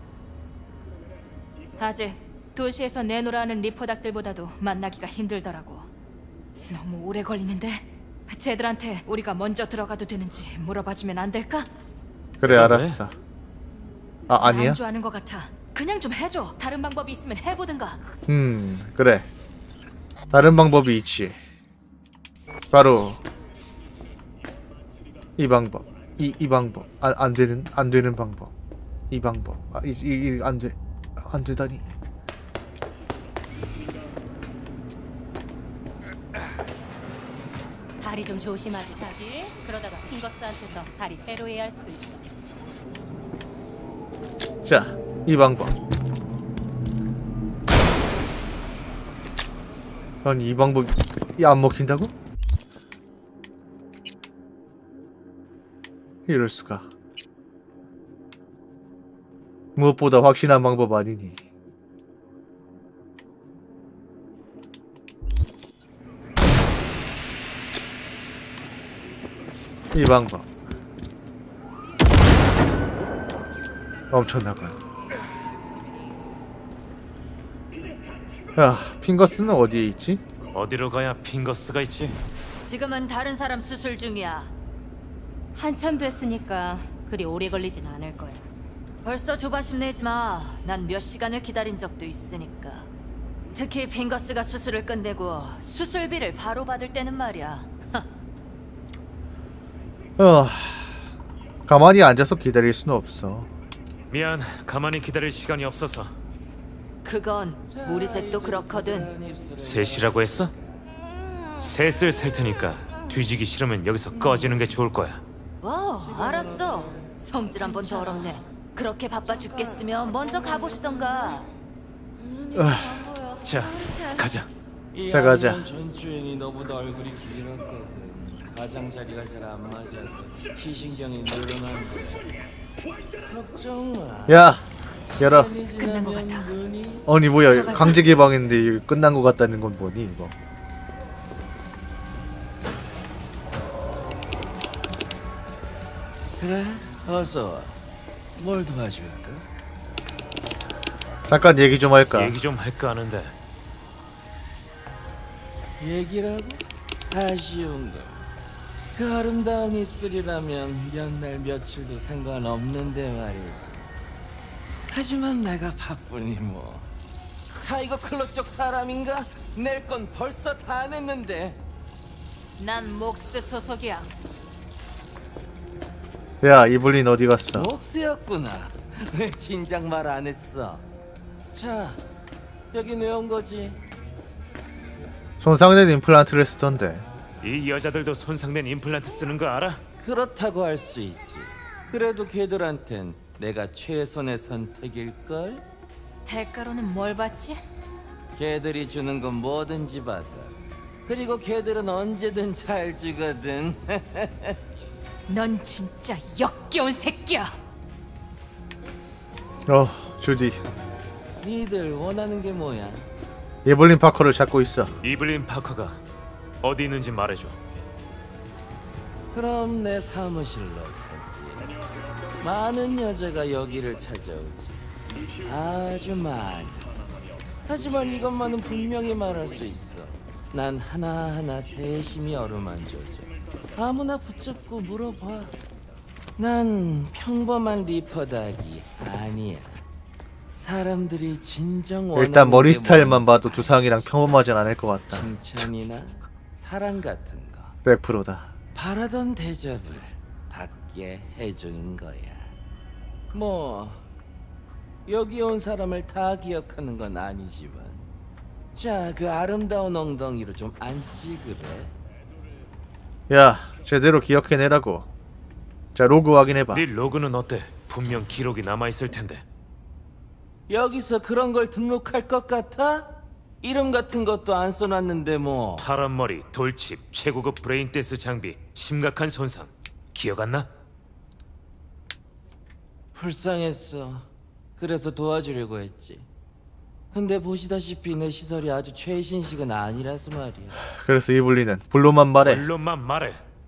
아직 도시에서 내놓으라는 리포닥들보다도 만나기가 힘들더라고. 너무 오래 걸리는데 쟤들한테 우리가 먼저 들어가도 되는지 물어봐주면 안 될까? 그래 알았어. 아 아니야? 안 좋아하는 것 같아. 그냥 좀 해줘. 다른 방법이 있으면 해보든가. 그래. 다른 방법이 있지. 바로 이 방법. 이 방법. 안 되는 방법. 이 방법. 안 되다니. 다리 좀 조심하지, 자기. 그러다가 핑거스한테서 다리 새로 해야 할 수도 있어. 자, 이 방법. 아니 이 방법이 안 먹힌다고? 이럴 수가. 무엇보다 확실한 방법 아니니. 이 방법. 엄청나군. 야, 핑거스는 어디에 있지? 어디로 가야 핑거스가 있지? 지금은 다른 사람 수술 중이야. 한참 됐으니까 그리 오래 걸리진 않을 거야. 벌써 조바심 내지 마. 난 몇 시간을 기다린 적도 있으니까. 특히 핑거스가 수술을 끝내고 수술비를 바로 받을 때는 말이야. 가만히 앉아서 기다릴 수는 없어. 미안, 가만히 기다릴 시간이 없어서. 그건 우리 셋도 그렇거든. 셋이라고 했어? 셋을 셀 테니까 뒤지기 싫으면 여기서 꺼지는 게 좋을 거야. 알았어. 성질 한번 더럽네. 그렇게 바빠 죽겠으면 먼저 가보시던가. 자, 가자. 자, 가자. 전주엔이 너보다 얼굴이 길었거든. 가장자리가 잘 안 맞아서 희신경이 늘어난 거야. 걱정 마. 야, 열어. 끝난 것 같아. 아니 뭐야, 강제 개방인데 이거 끝난 것 같다는 건 뭐니 이거? 그래, 어서 와. 뭘 도와줄까? 잠깐 얘기 좀 할까? 얘기 좀 할까 하는데. 얘기라고? 아쉬운 거. 그 아름다운 입술이라면 몇 날 며칠도 상관없는데 말이지. 하지만 내가 바쁘니 뭐. 타이거 클럽 쪽 사람인가? 낼 건 벌써 다 냈는데. 난 목스 소속이야. 야, 이블린 어디 갔어? 목스였구나. 왜 진작 말 안 했어? 자, 여기 내온 거지. 손상된 임플란트를 쓰던데. 이 여자들도 손상된 임플란트 쓰는 거 알아? 그렇다고 할 수 있지. 그래도 걔들한텐 내가 최선의 선택일걸? 대가로는 뭘 받지? 걔들이 주는 건 뭐든지 받아. 그리고 걔들은 언제든 잘 주거든. 넌 진짜 역겨운 새끼야. 주디. 니들 원하는 게 뭐야? 이블린 파커를 찾고 있어. 이블린 파커가 어디 있는지 말해줘. 그럼 내 사무실로 가지. 많은 여자가 여기를 찾아오지. 아주 많이. 하지만 이것만은 분명히 말할 수 있어. 난 하나하나 세심히 어루만져줘. 아무나 붙잡고 물어봐. 난 평범한 리퍼닥이 아니야. 사람들이 진정 원하는 일단 머리 게 스타일만 뭔지 봐도 두상이랑 평범하진 않을 것 같다. 칭찬이나 사랑 같은 거 100%다. 바라던 대접을 받게 해주는 거야. 뭐 여기 온 사람을 다 기억하는 건 아니지만, 자, 그 아름다운 엉덩이로 좀 앉지 그래. 야, 제대로 기억해내라고. 자, 로그 확인해봐. 네 로그는 어때? 분명 기록이 남아있을 텐데. 여기서 그런 걸 등록할 것 같아? 이름 같은 것도 안 써놨는데 뭐. 파란 머리, 돌칩, 최고급 브레인댄스 장비, 심각한 손상. 기억 안 나? 불쌍했어. 그래서 도와주려고 했지. 근데 보시다시피 내 시설이 아주 최신식은 아니라서 말이야. 그래서 이블린은 본론만 말해. 본론만 말해.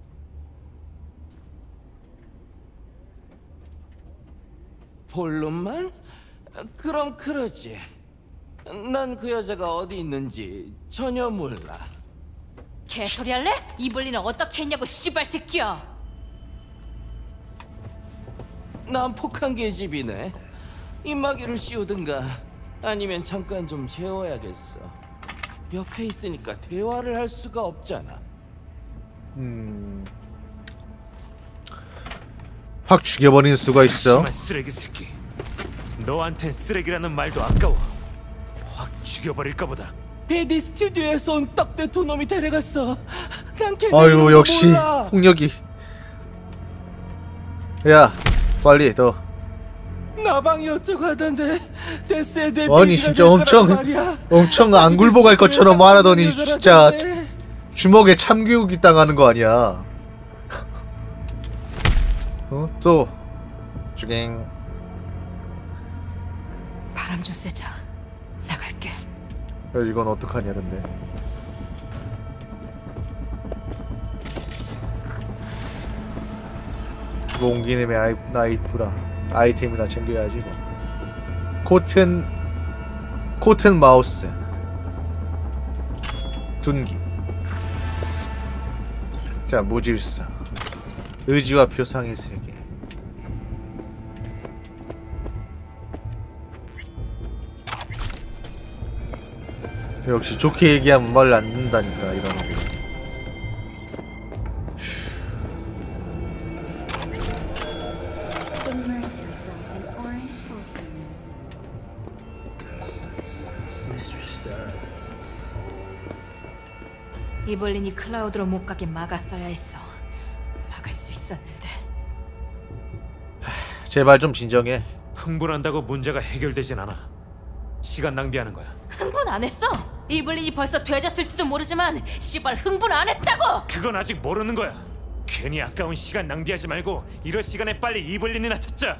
본론만? 그럼 그러지. 난 그 여자가 어디 있는지 전혀 몰라. 개소리 할래? 이블린은 어떻게 했냐고, 씨발 새끼야. 난 폭한 계집이네. 입마개를 씌우든가 아니면 잠깐 좀 재워야겠어. 옆에 있으니까 대화를 할 수가 없잖아. 확 죽여버릴 수가 있어. 심한 쓰레기 새끼. 너한텐 쓰레기라는 말도 아까워. 확 죽여버릴까 보다. 베디 스튜디오에서 온 떡대 두 놈이 데려갔어. 아유, 역시 폭력이. 야, 빨리 너. 나방이 어쩌고 하던데. 데스에 내 아니 진짜 엄청 안 굴복할 것처럼 말하더니 진짜 주먹에 참교육이 당하는 거 아니야. 또 주갱. 바람 좀 쐬자. 나갈게. 이건 어떡하냐 근데. 이거 온 김에 나이프라 아이템이나 챙겨야지 뭐. 코튼 마우스 둔기. 자, 무질서 의지와 표상의 세계. 역시 좋게 얘기하면 말 안 듣는다니까 이런 거. Immerse yourself in orange wholesomeness. 이블린이 클라우드로 못 가게 막았어야 했어. 막을 수 있었는데. 제발 좀 진정해. 흥분한다고 문제가 해결되진 않아. 시간 낭비하는 거야. 흥분 안 했어. 이블린이 벌써 되졌을지도 모르지만 씨발 흥분 안 했다고. 그건 아직 모르는 거야. 괜히 아까운 시간 낭비하지 말고 이럴 시간에 빨리 이블린이나 찾자.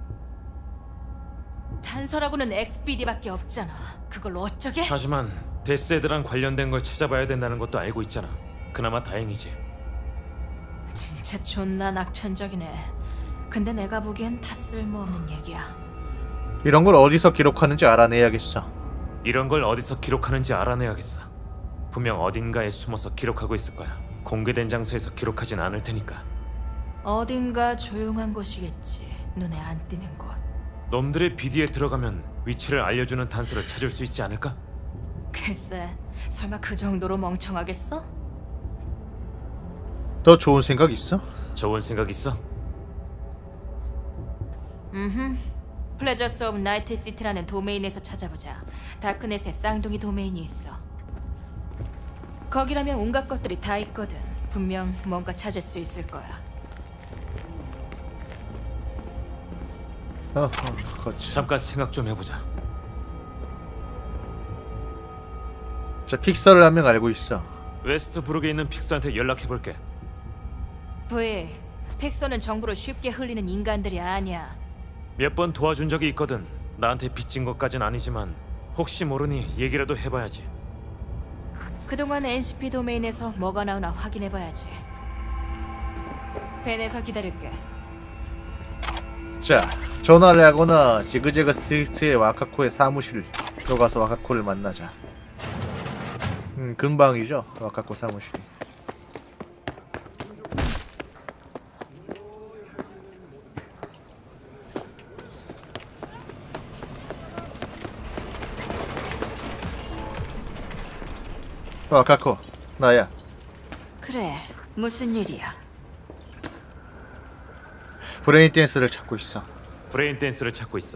단서라고는 XBD밖에 없잖아. 그걸로 어쩌게? 하지만 데스헤드랑 관련된 걸 찾아봐야 된다는 것도 알고 있잖아. 그나마 다행이지. 진짜 존나 낙천적이네. 근데 내가 보기엔 다 쓸모없는 얘기야. 이런 걸 어디서 기록하는지 알아내야겠어. 이런 걸 어디서 기록하는지 알아내야겠어. 분명 어딘가에 숨어서 기록하고 있을 거야. 공개된 장소에서 기록하진 않을 테니까. 어딘가 조용한 곳이겠지. 눈에 안 띄는 곳. 놈들의 비디에 들어가면 위치를 알려주는 단서를 찾을 수 있지 않을까? 글쎄, 설마 그 정도로 멍청하겠어? 더 좋은 생각 있어? 좋은 생각 있어? 플레저스 오브 나이트 시티라는 도메인에서 찾아보자. 다크넷에 쌍둥이 도메인이 있어. 거기라면 온갖 것들이 다 있거든. 분명 뭔가 찾을 수 있을 거야. 잠깐 생각 좀 해보자. 자, 픽서를 한 명 알고 있어. 웨스트브룩에 있는 픽서한테 연락해볼게. V, 픽서는 정보를 쉽게 흘리는 인간들이 아니야. 몇 번 도와준 적이 있거든. 나한테 빚진 것까진 아니지만 혹시 모르니 얘기라도 해봐야지. 그동안 NCP 도메인에서 뭐가 나오나 확인해봐야지. 벤에서 기다릴게. 자, 전화를 하거나 지그재그 스트리트의 와카코의 사무실로 가서 와카코를 만나자. 근방이죠, 와카코 사무실이. 와카코, 나야. 그래, 무슨 일이야? 브레인 댄스를 찾고 있어. 브레인 댄스를 찾고 있어.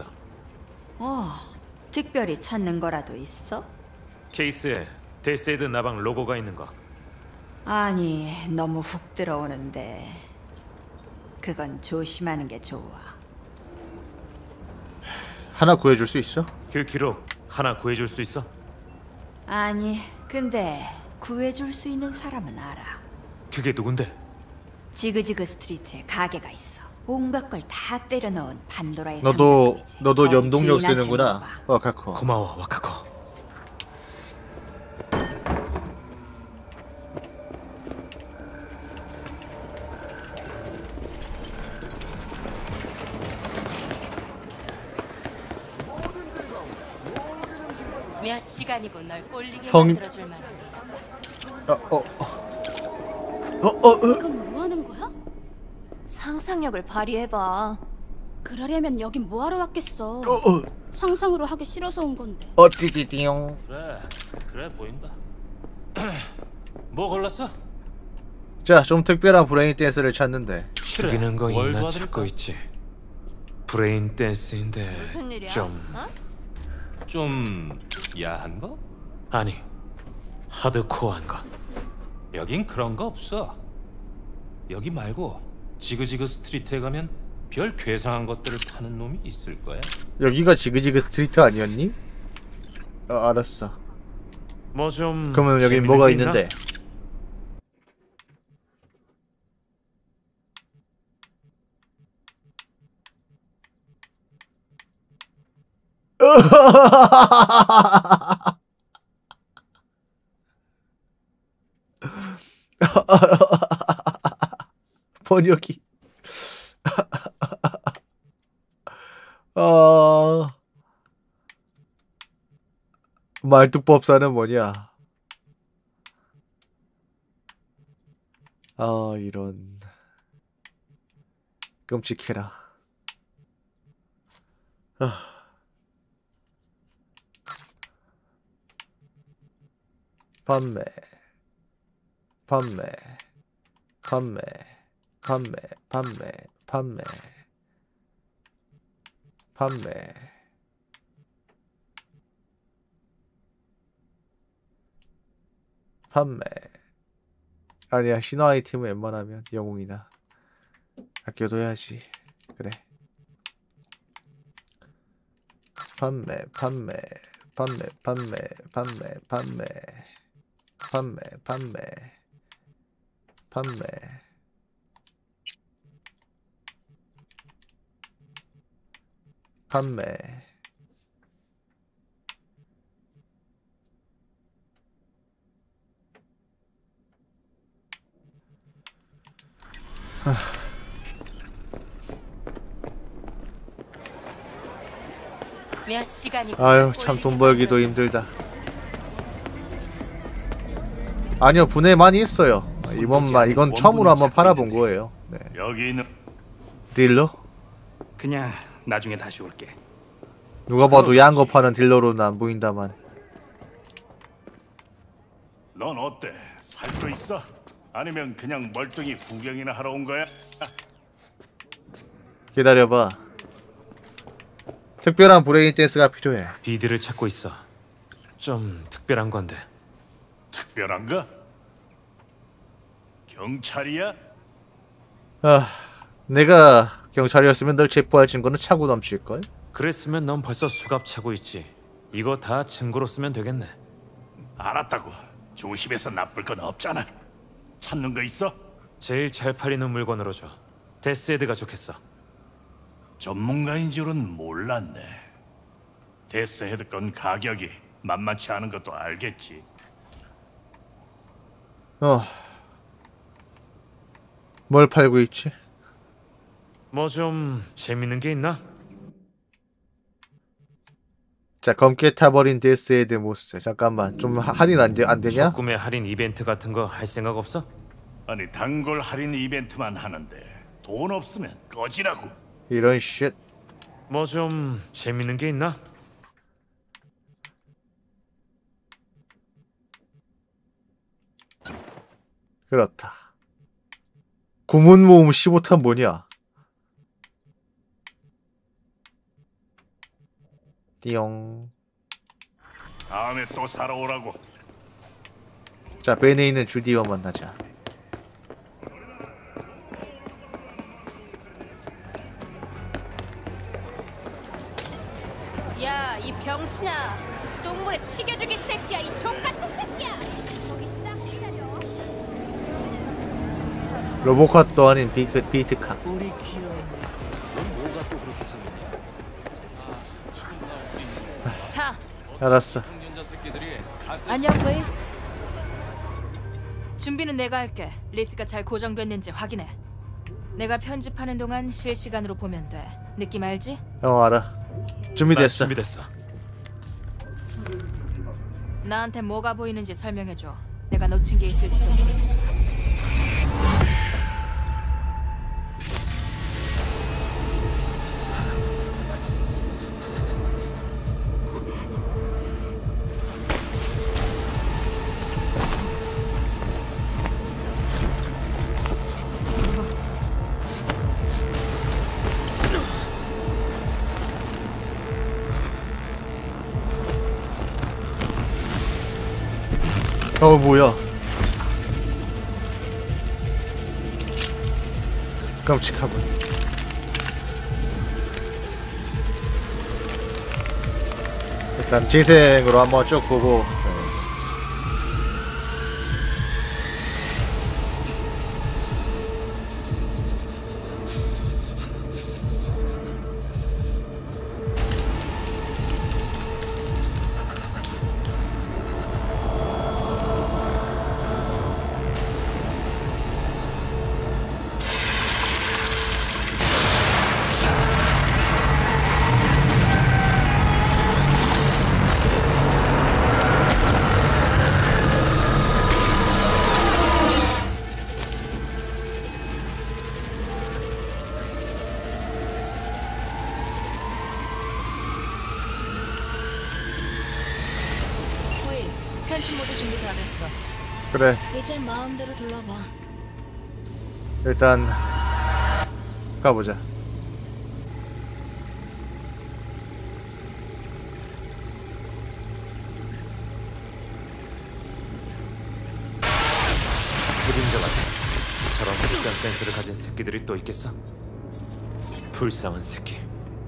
특별히 찾는 거라도 있어? 케이스에 데스헤드 나방 로고가 있는 거. 아니, 너무 훅 들어오는데. 그건 조심하는 게 좋아. 하나 구해줄 수 있어? 그 기록 하나 구해줄 수 있어? 아니, 근데 구해줄 수 있는 사람은 알아. 그게 누군데? 지그지그 스트리트에 가게가 있어. 온갖 걸 다 때려 넣은 판도라의 너도 상자들이지. 너도 거기 염동력 주인한테 쓰는구나, 물어봐. 와카코. 고마워, 와카코. 몇 시간이고 널 꼴리게 성- 만들어줄 만한 게 있어. 이건 뭐 하는 거야? 상상력을 발휘해봐. 그러려면 여긴 뭐하러 왔겠어. 상상으로 하기 싫어서 온 건데. 띠띠띠용. 그래 보인다. 뭐 골랐어? 자, 좀 특별한 브레인 댄스를 찾는데. 죽이는 거 뭘 있나 도와드릴까? 찾고 있지. 브레인 댄스인데 무슨 일이야? 좀 야한 거? 아니, 하드코어한 거. 여긴 그런 거 없어. 여기 말고 지그지그 스트리트에 가면 별 괴상한 것들을 파는 놈이 있을 거야. 여기가 지그지그 스트리트 아니었니? 알았어. 뭐 좀 그러면 여기 재밌는 뭐가 게 있나? 있는데? 번역이. 말뚝법사는 뭐냐? 이런. 끔찍해라. 판매 판매 판매 판매 판매 판매 판매 판매. 아니야, 신화 아이템은 웬만하면 영웅이나 아껴둬야지. 그래. 판매 판매 판매 판매 판매 판매 판매 판매 판매 판매 몇 시간이 아유, 참 돈 벌기도 힘들다. 아니요, 분해 많이 했어요. 이건 처음으로 한번 팔아본 거예요. 네. 여기 있는 딜러? 그냥 나중에 다시 올게. 누가 봐도 야한 거 파는 딜러로는 안 보인다만. 넌 어때? 살도 있어? 아니면 그냥 멀뚱히 구경이나 하러 온 거야? 기다려봐. 특별한 브레인 댄스가 필요해. 비디를 찾고 있어. 좀 특별한 건데. 특별한가? 경찰이야? 아, 내가 경찰이었으면 널 체포할 증거는 차고 넘칠걸? 그랬으면 넌 벌써 수갑 차고 있지. 이거 다 증거로 쓰면 되겠네. 알았다고. 조심해서 나쁠 건 없잖아. 찾는 거 있어? 제일 잘 팔리는 물건으로 줘. 데스헤드가 좋겠어. 전문가인 줄은 몰랐네. 데스헤드 건 가격이 만만치 않은 것도 알겠지. 뭘 팔고 있지? 뭐 좀 재밌는 게 있나? 자, 검게 타버린 데스헤드 모스. 잠깐만, 좀 할인 안 되냐? 구매 할인 이벤트 같은 거 할 생각 없어? 아니, 단골 할인 이벤트만 하는데 돈 없으면 꺼지라고. 이런 쉣. 뭐 좀 재밌는 게 있나? 그렇다. 고문 모음 15탄 뭐냐? 띠용. 다음에 또 사러 오라고. 자, 벤에 있는 주디와 만나자. 야, 이 병신아. 똥물에 튀겨 죽일 새끼야. 이 족같은 새끼야. 거기 딱 기다려. 로보캅도 아닌 비트카. 우리 귀여운. 넌 뭐가 또 그렇게 생겼냐? 타. 알았어. 안녕, 브이. 준비는 내가 할게. 리스가 잘 고정됐는지 확인해. 내가 편집하는 동안 실시간으로 보면 돼. 느낌 알지? 알아. 준비됐어. 준비됐어. 나한테 뭐가 보이는지 설명해줘. 내가 놓친 게 있을지도 모르니까. 뭐야? 깜찍하군. 일단 재생으로 한번 쭉 보고. 후이, 편집 모드 준비 다 됐어. 그래. 이제 마음대로 둘러봐. 일단 가보자. 그림자 같아. 저런 불쌍 센스를 가진 새끼들이 또 있겠어? 불쌍한 새끼.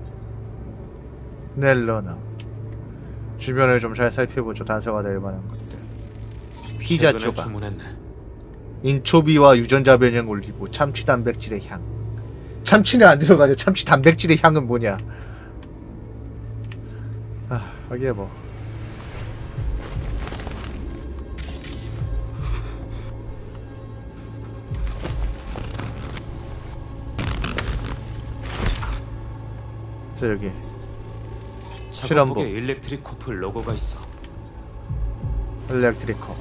넬러나. 주변을 좀 잘 살펴보죠. 단서가 될 만한 것들. 피자 최근에 조각. 주문했네. 인초비와 유전자 변형 올리고 참치 단백질의 향. 참치는 안 들어가죠. 참치 단백질의 향은 뭐냐? 아, 하기야 뭐. 자 여기 실험복. 작업복에 일렉트릭 코프 로고가 있어. 일렉트릭 코프.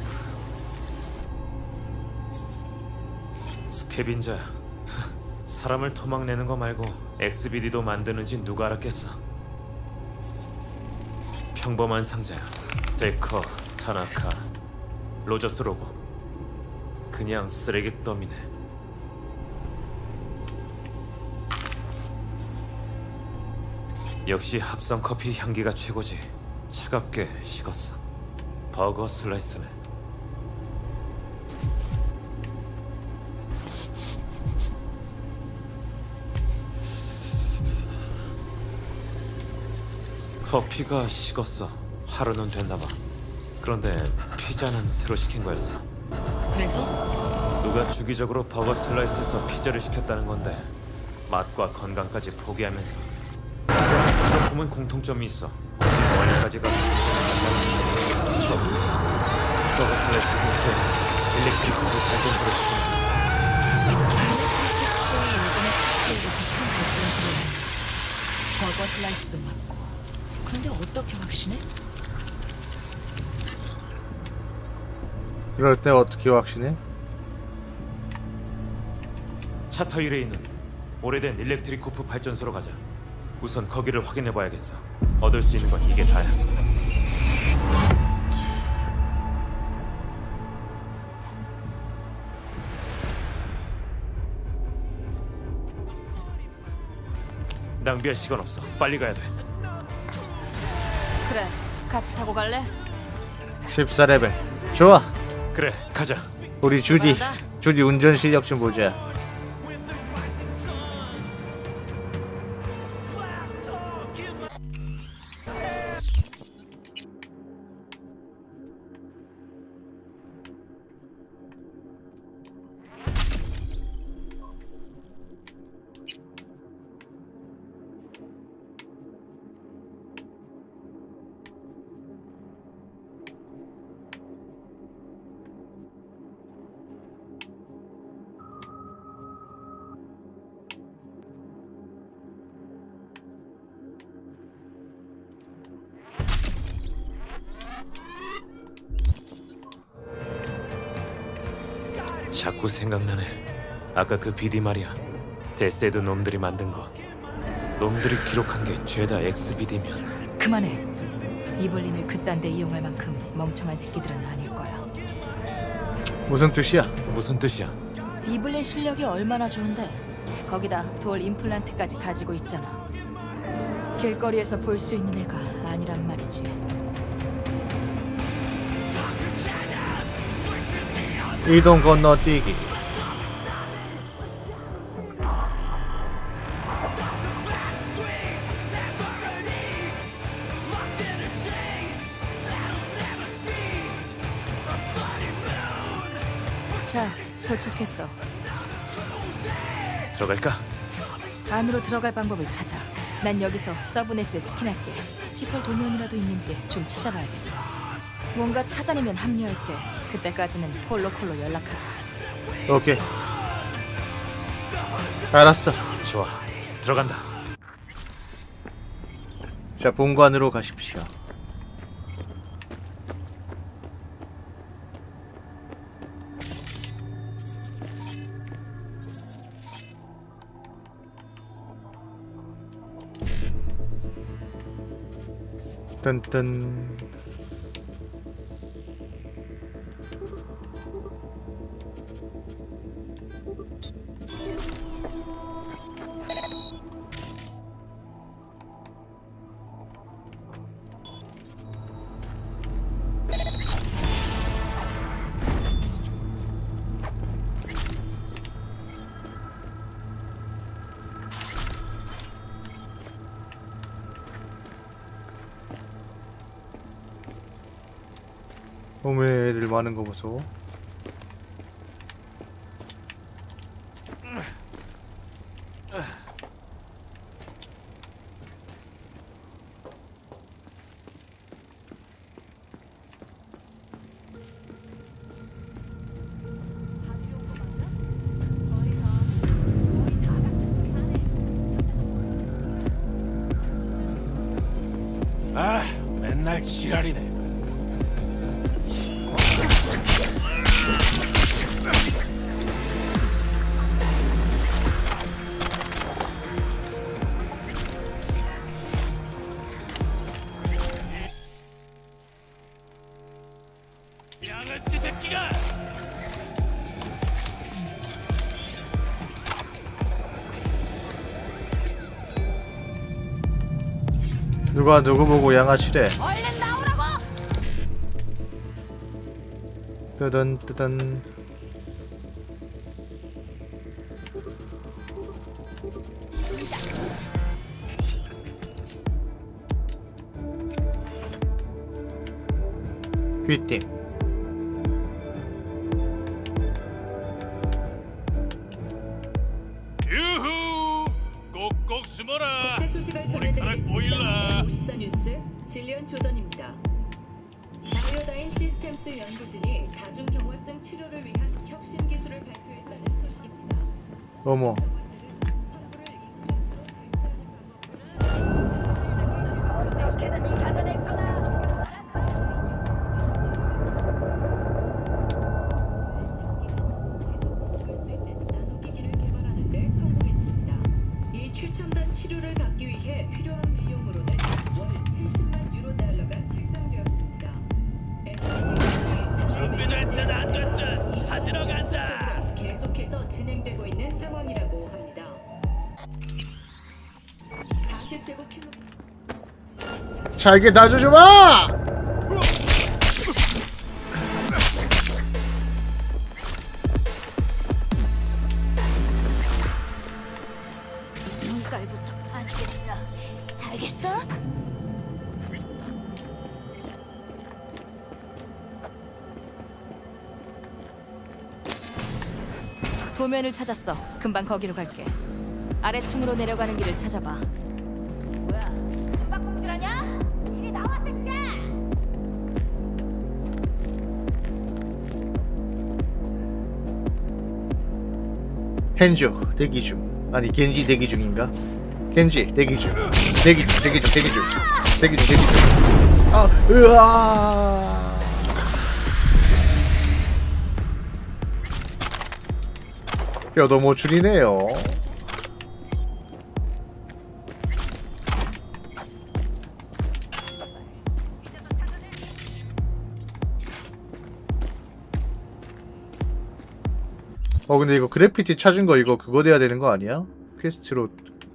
스캐빈저야. 사람을 토막내는 거 말고 XBD도 만드는지 누가 알았겠어. 평범한 상자야. 데커, 타나카, 로저스 로고. 그냥 쓰레기 더미네. 역시 합성 커피 향기가 최고지. 차갑게 식었어. 버거 슬라이스네. 커피가 식었어. 하루는 됐나봐. 그런데 피자는 새로 시킨 거였어. 그래서? 누가 주기적으로 버거 슬라이스에서 피자를 시켰다는 건데 맛과 건강까지 포기하면서. 상품은 공통점이 있어. 원인까지 가서 버거 슬라이스 근처에 일렉트릭 코프 발전소를 시키는 요즘에 차트에서 큰 발전소를 버거 슬라이스도 맞고. 그런데 어떻게 확신해? 이럴 때 어떻게 확신해? 차터일에 있는 오래된 일렉트릭 코프 발전소로 가자. 우선 거기를 확인해 봐야겠어. 얻을 수 있는 건 이게 다야. 낭비할 시간 없어. 빨리 가야 돼. 그래, 같이 타고 갈래? 14레벨. 좋아. 그래, 가자. 우리 주디 잘한다. 주디 운전 실력 좀 보자. 자꾸 생각나네. 아까 그 비디 말이야. 데세드 놈들이 만든 거. 놈들이 기록한 게 죄다 XBD면. 그만해. 이블린을 그딴 데 이용할 만큼 멍청한 새끼들은 아닐 거야. 무슨 뜻이야? 무슨 뜻이야? 이블린 실력이 얼마나 좋은데 거기다 돌 임플란트까지 가지고 있잖아. 길거리에서 볼 수 있는 애가 아니란 말이지. 이동 건너뛰기. 자, 도착했어. 들어갈까? 안으로 들어갈 방법을 찾아. 난 여기서 서브넷을 스캔할게. 시설 도면이라도 있는지 좀 찾아봐야겠어. 뭔가 찾아내면 합류할게. 그때까지는 콜로 연락하자. 오케이. 알았어. 좋아. 들어간다. 자, 본관으로 가십시오. 뜬뜬. 어머, 애들 많은 거 보소. 아, 맨날 지랄이네. 양아치 새끼가! 누가 누구 보고 양아치래. 얼른 나오라고! 뜨든 뜨든. 귀띵. 유후! 꼭꼭 숨어라. 국제 소식을 전해드리겠습니다. 54 뉴스 질리언 조던입니다. 바이오다인 시스템스 연구진이 다중경화증 치료를 위한 혁신 기술을 발표했다는 소식입니다. 어머. 이 최첨단 치료를 받기 위해 필요한 비용으로는 월 70만 유로 달러가 책정되었습니다. 준비됐든 안 됐든 찾으러 간다. 계속해서 진행되고 있는 상황이라고 합니다. 40제곱킬로 잘게 놔줘줘봐! 눈깔부터 알겠어. 알겠어? 도면을 찾았어. 금방 거기로 갈게. 아래층으로 내려가는 길을 찾아봐. 뭐야? 숨바꼭질하냐? 이리 나와 새끼야! 헨조 대기 중. 아니 겐지 대기 중인가? 겐지 대기 중. 대기 중. 대기 중. 대기 중. 대기 중. 대기 중. 아, 으아. 뼈도 못 줄이네요. 근데 이거 그래피티 찾은 거 이거 그거 돼야 되는 거 아니야? 퀘스트로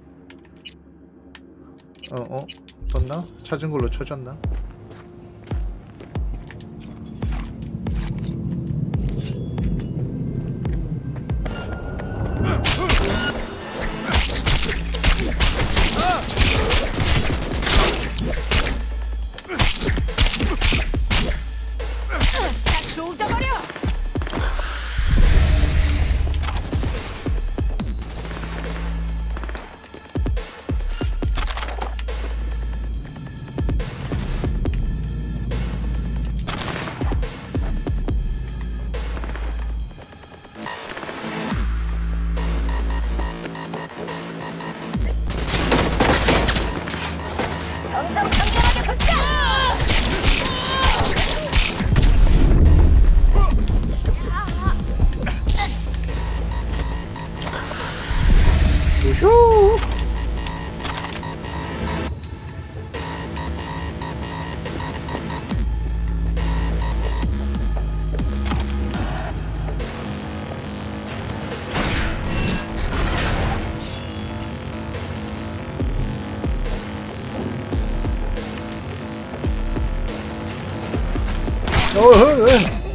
떴나? 찾은 걸로 쳐졌나? 조져버려!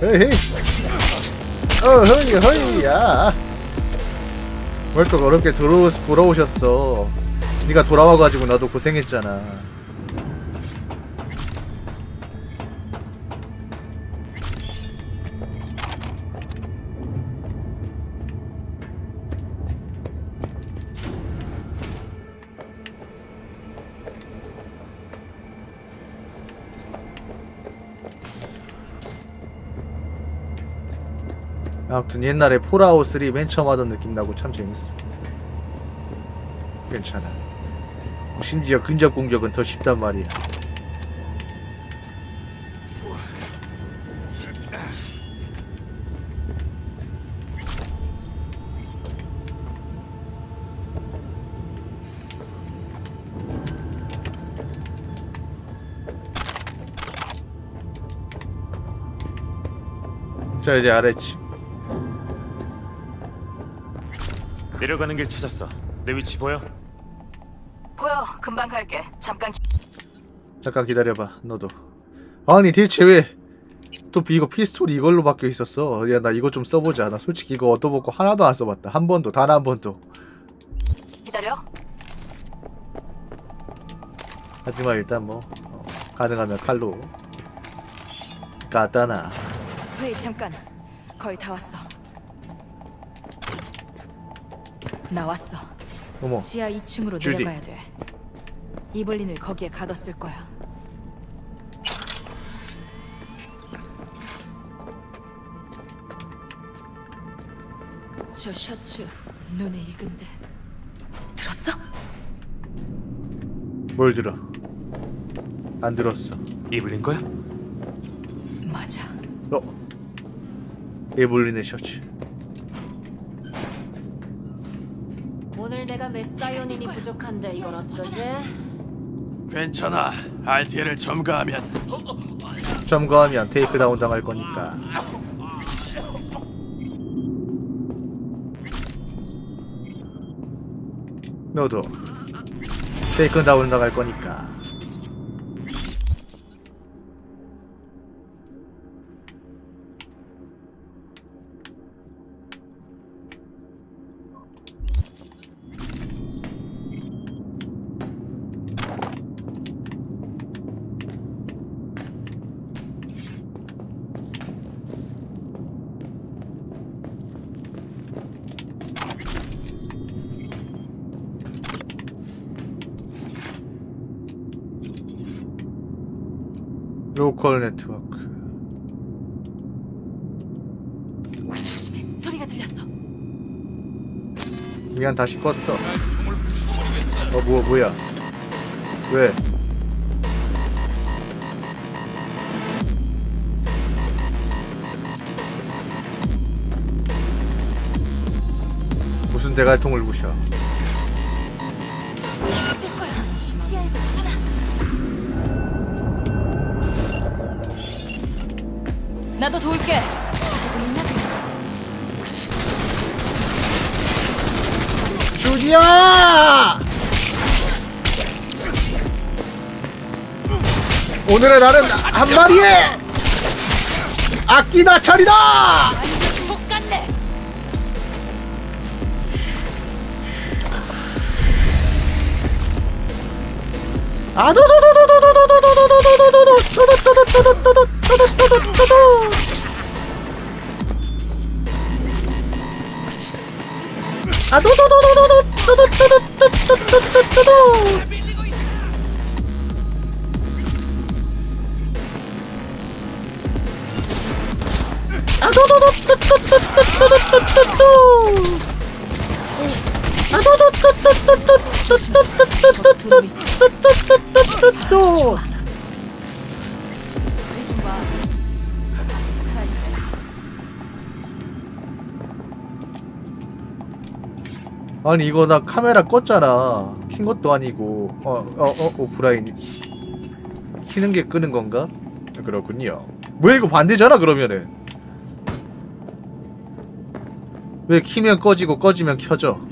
에헤이. 어허이 허이야. 뭘 또 어렵게 돌아오셨어. 네가 돌아와가지고 나도 고생했잖아. 아무튼 옛날에 폴아웃 3 맨 처음 하던 느낌 나고 참 재밌어. 괜찮아. 심지어 근접 공격은 더 쉽단 말이야. 자, 이제 아래층. 내려가는 길 찾았어. 내 위치 보여? 보여. 금방 갈게. 잠깐 기다려봐. 너도. 아니 대체 왜 또 이거 피스톨이 이걸로 바뀌어 있었어. 야, 나 이거 좀 써보자. 나 솔직히 이거 얻어먹고 하나도 안 써봤다. 한 번도. 단 한 번도. 기다려. 하지만 일단 뭐 가능하면 칼로 까다나. 회의 잠깐. 거의 다 왔어. 나왔어. 어머. 지하 2층으로 주디. 내려가야 돼. 이블린을 거기에 가뒀을 거야. 저 셔츠 눈에 익은데 들었어? 뭘 들어? 안 들었어. 이블린 거야? 맞아. 에블린의 셔츠. 오늘 내가 메사이오닌이 부족한데 이건 어쩌지? 괜찮아. RTL을 점거하면 테이크다운 당할 거니까. 너도 테이크다운 당할 거니까. 로컬 네트워크. 조심해. 소리가 들렸어. 미안, 다시 껐어. 뭐야? 왜? 무슨 대갈통을 부셔? 될 거야. 시야에서 벗어나. 나도 도울게. 주디야! 오늘의 나는 한 마리의 악기 나찰이다! 똑같네. 아니 이거 나 카메라 껐잖아. 킨 것도 아니고. 오프라인 키는 게 끄는 건가? 그렇군요. 왜 이거 반대잖아 그러면은. 왜 키면 꺼지고 꺼지면 켜져?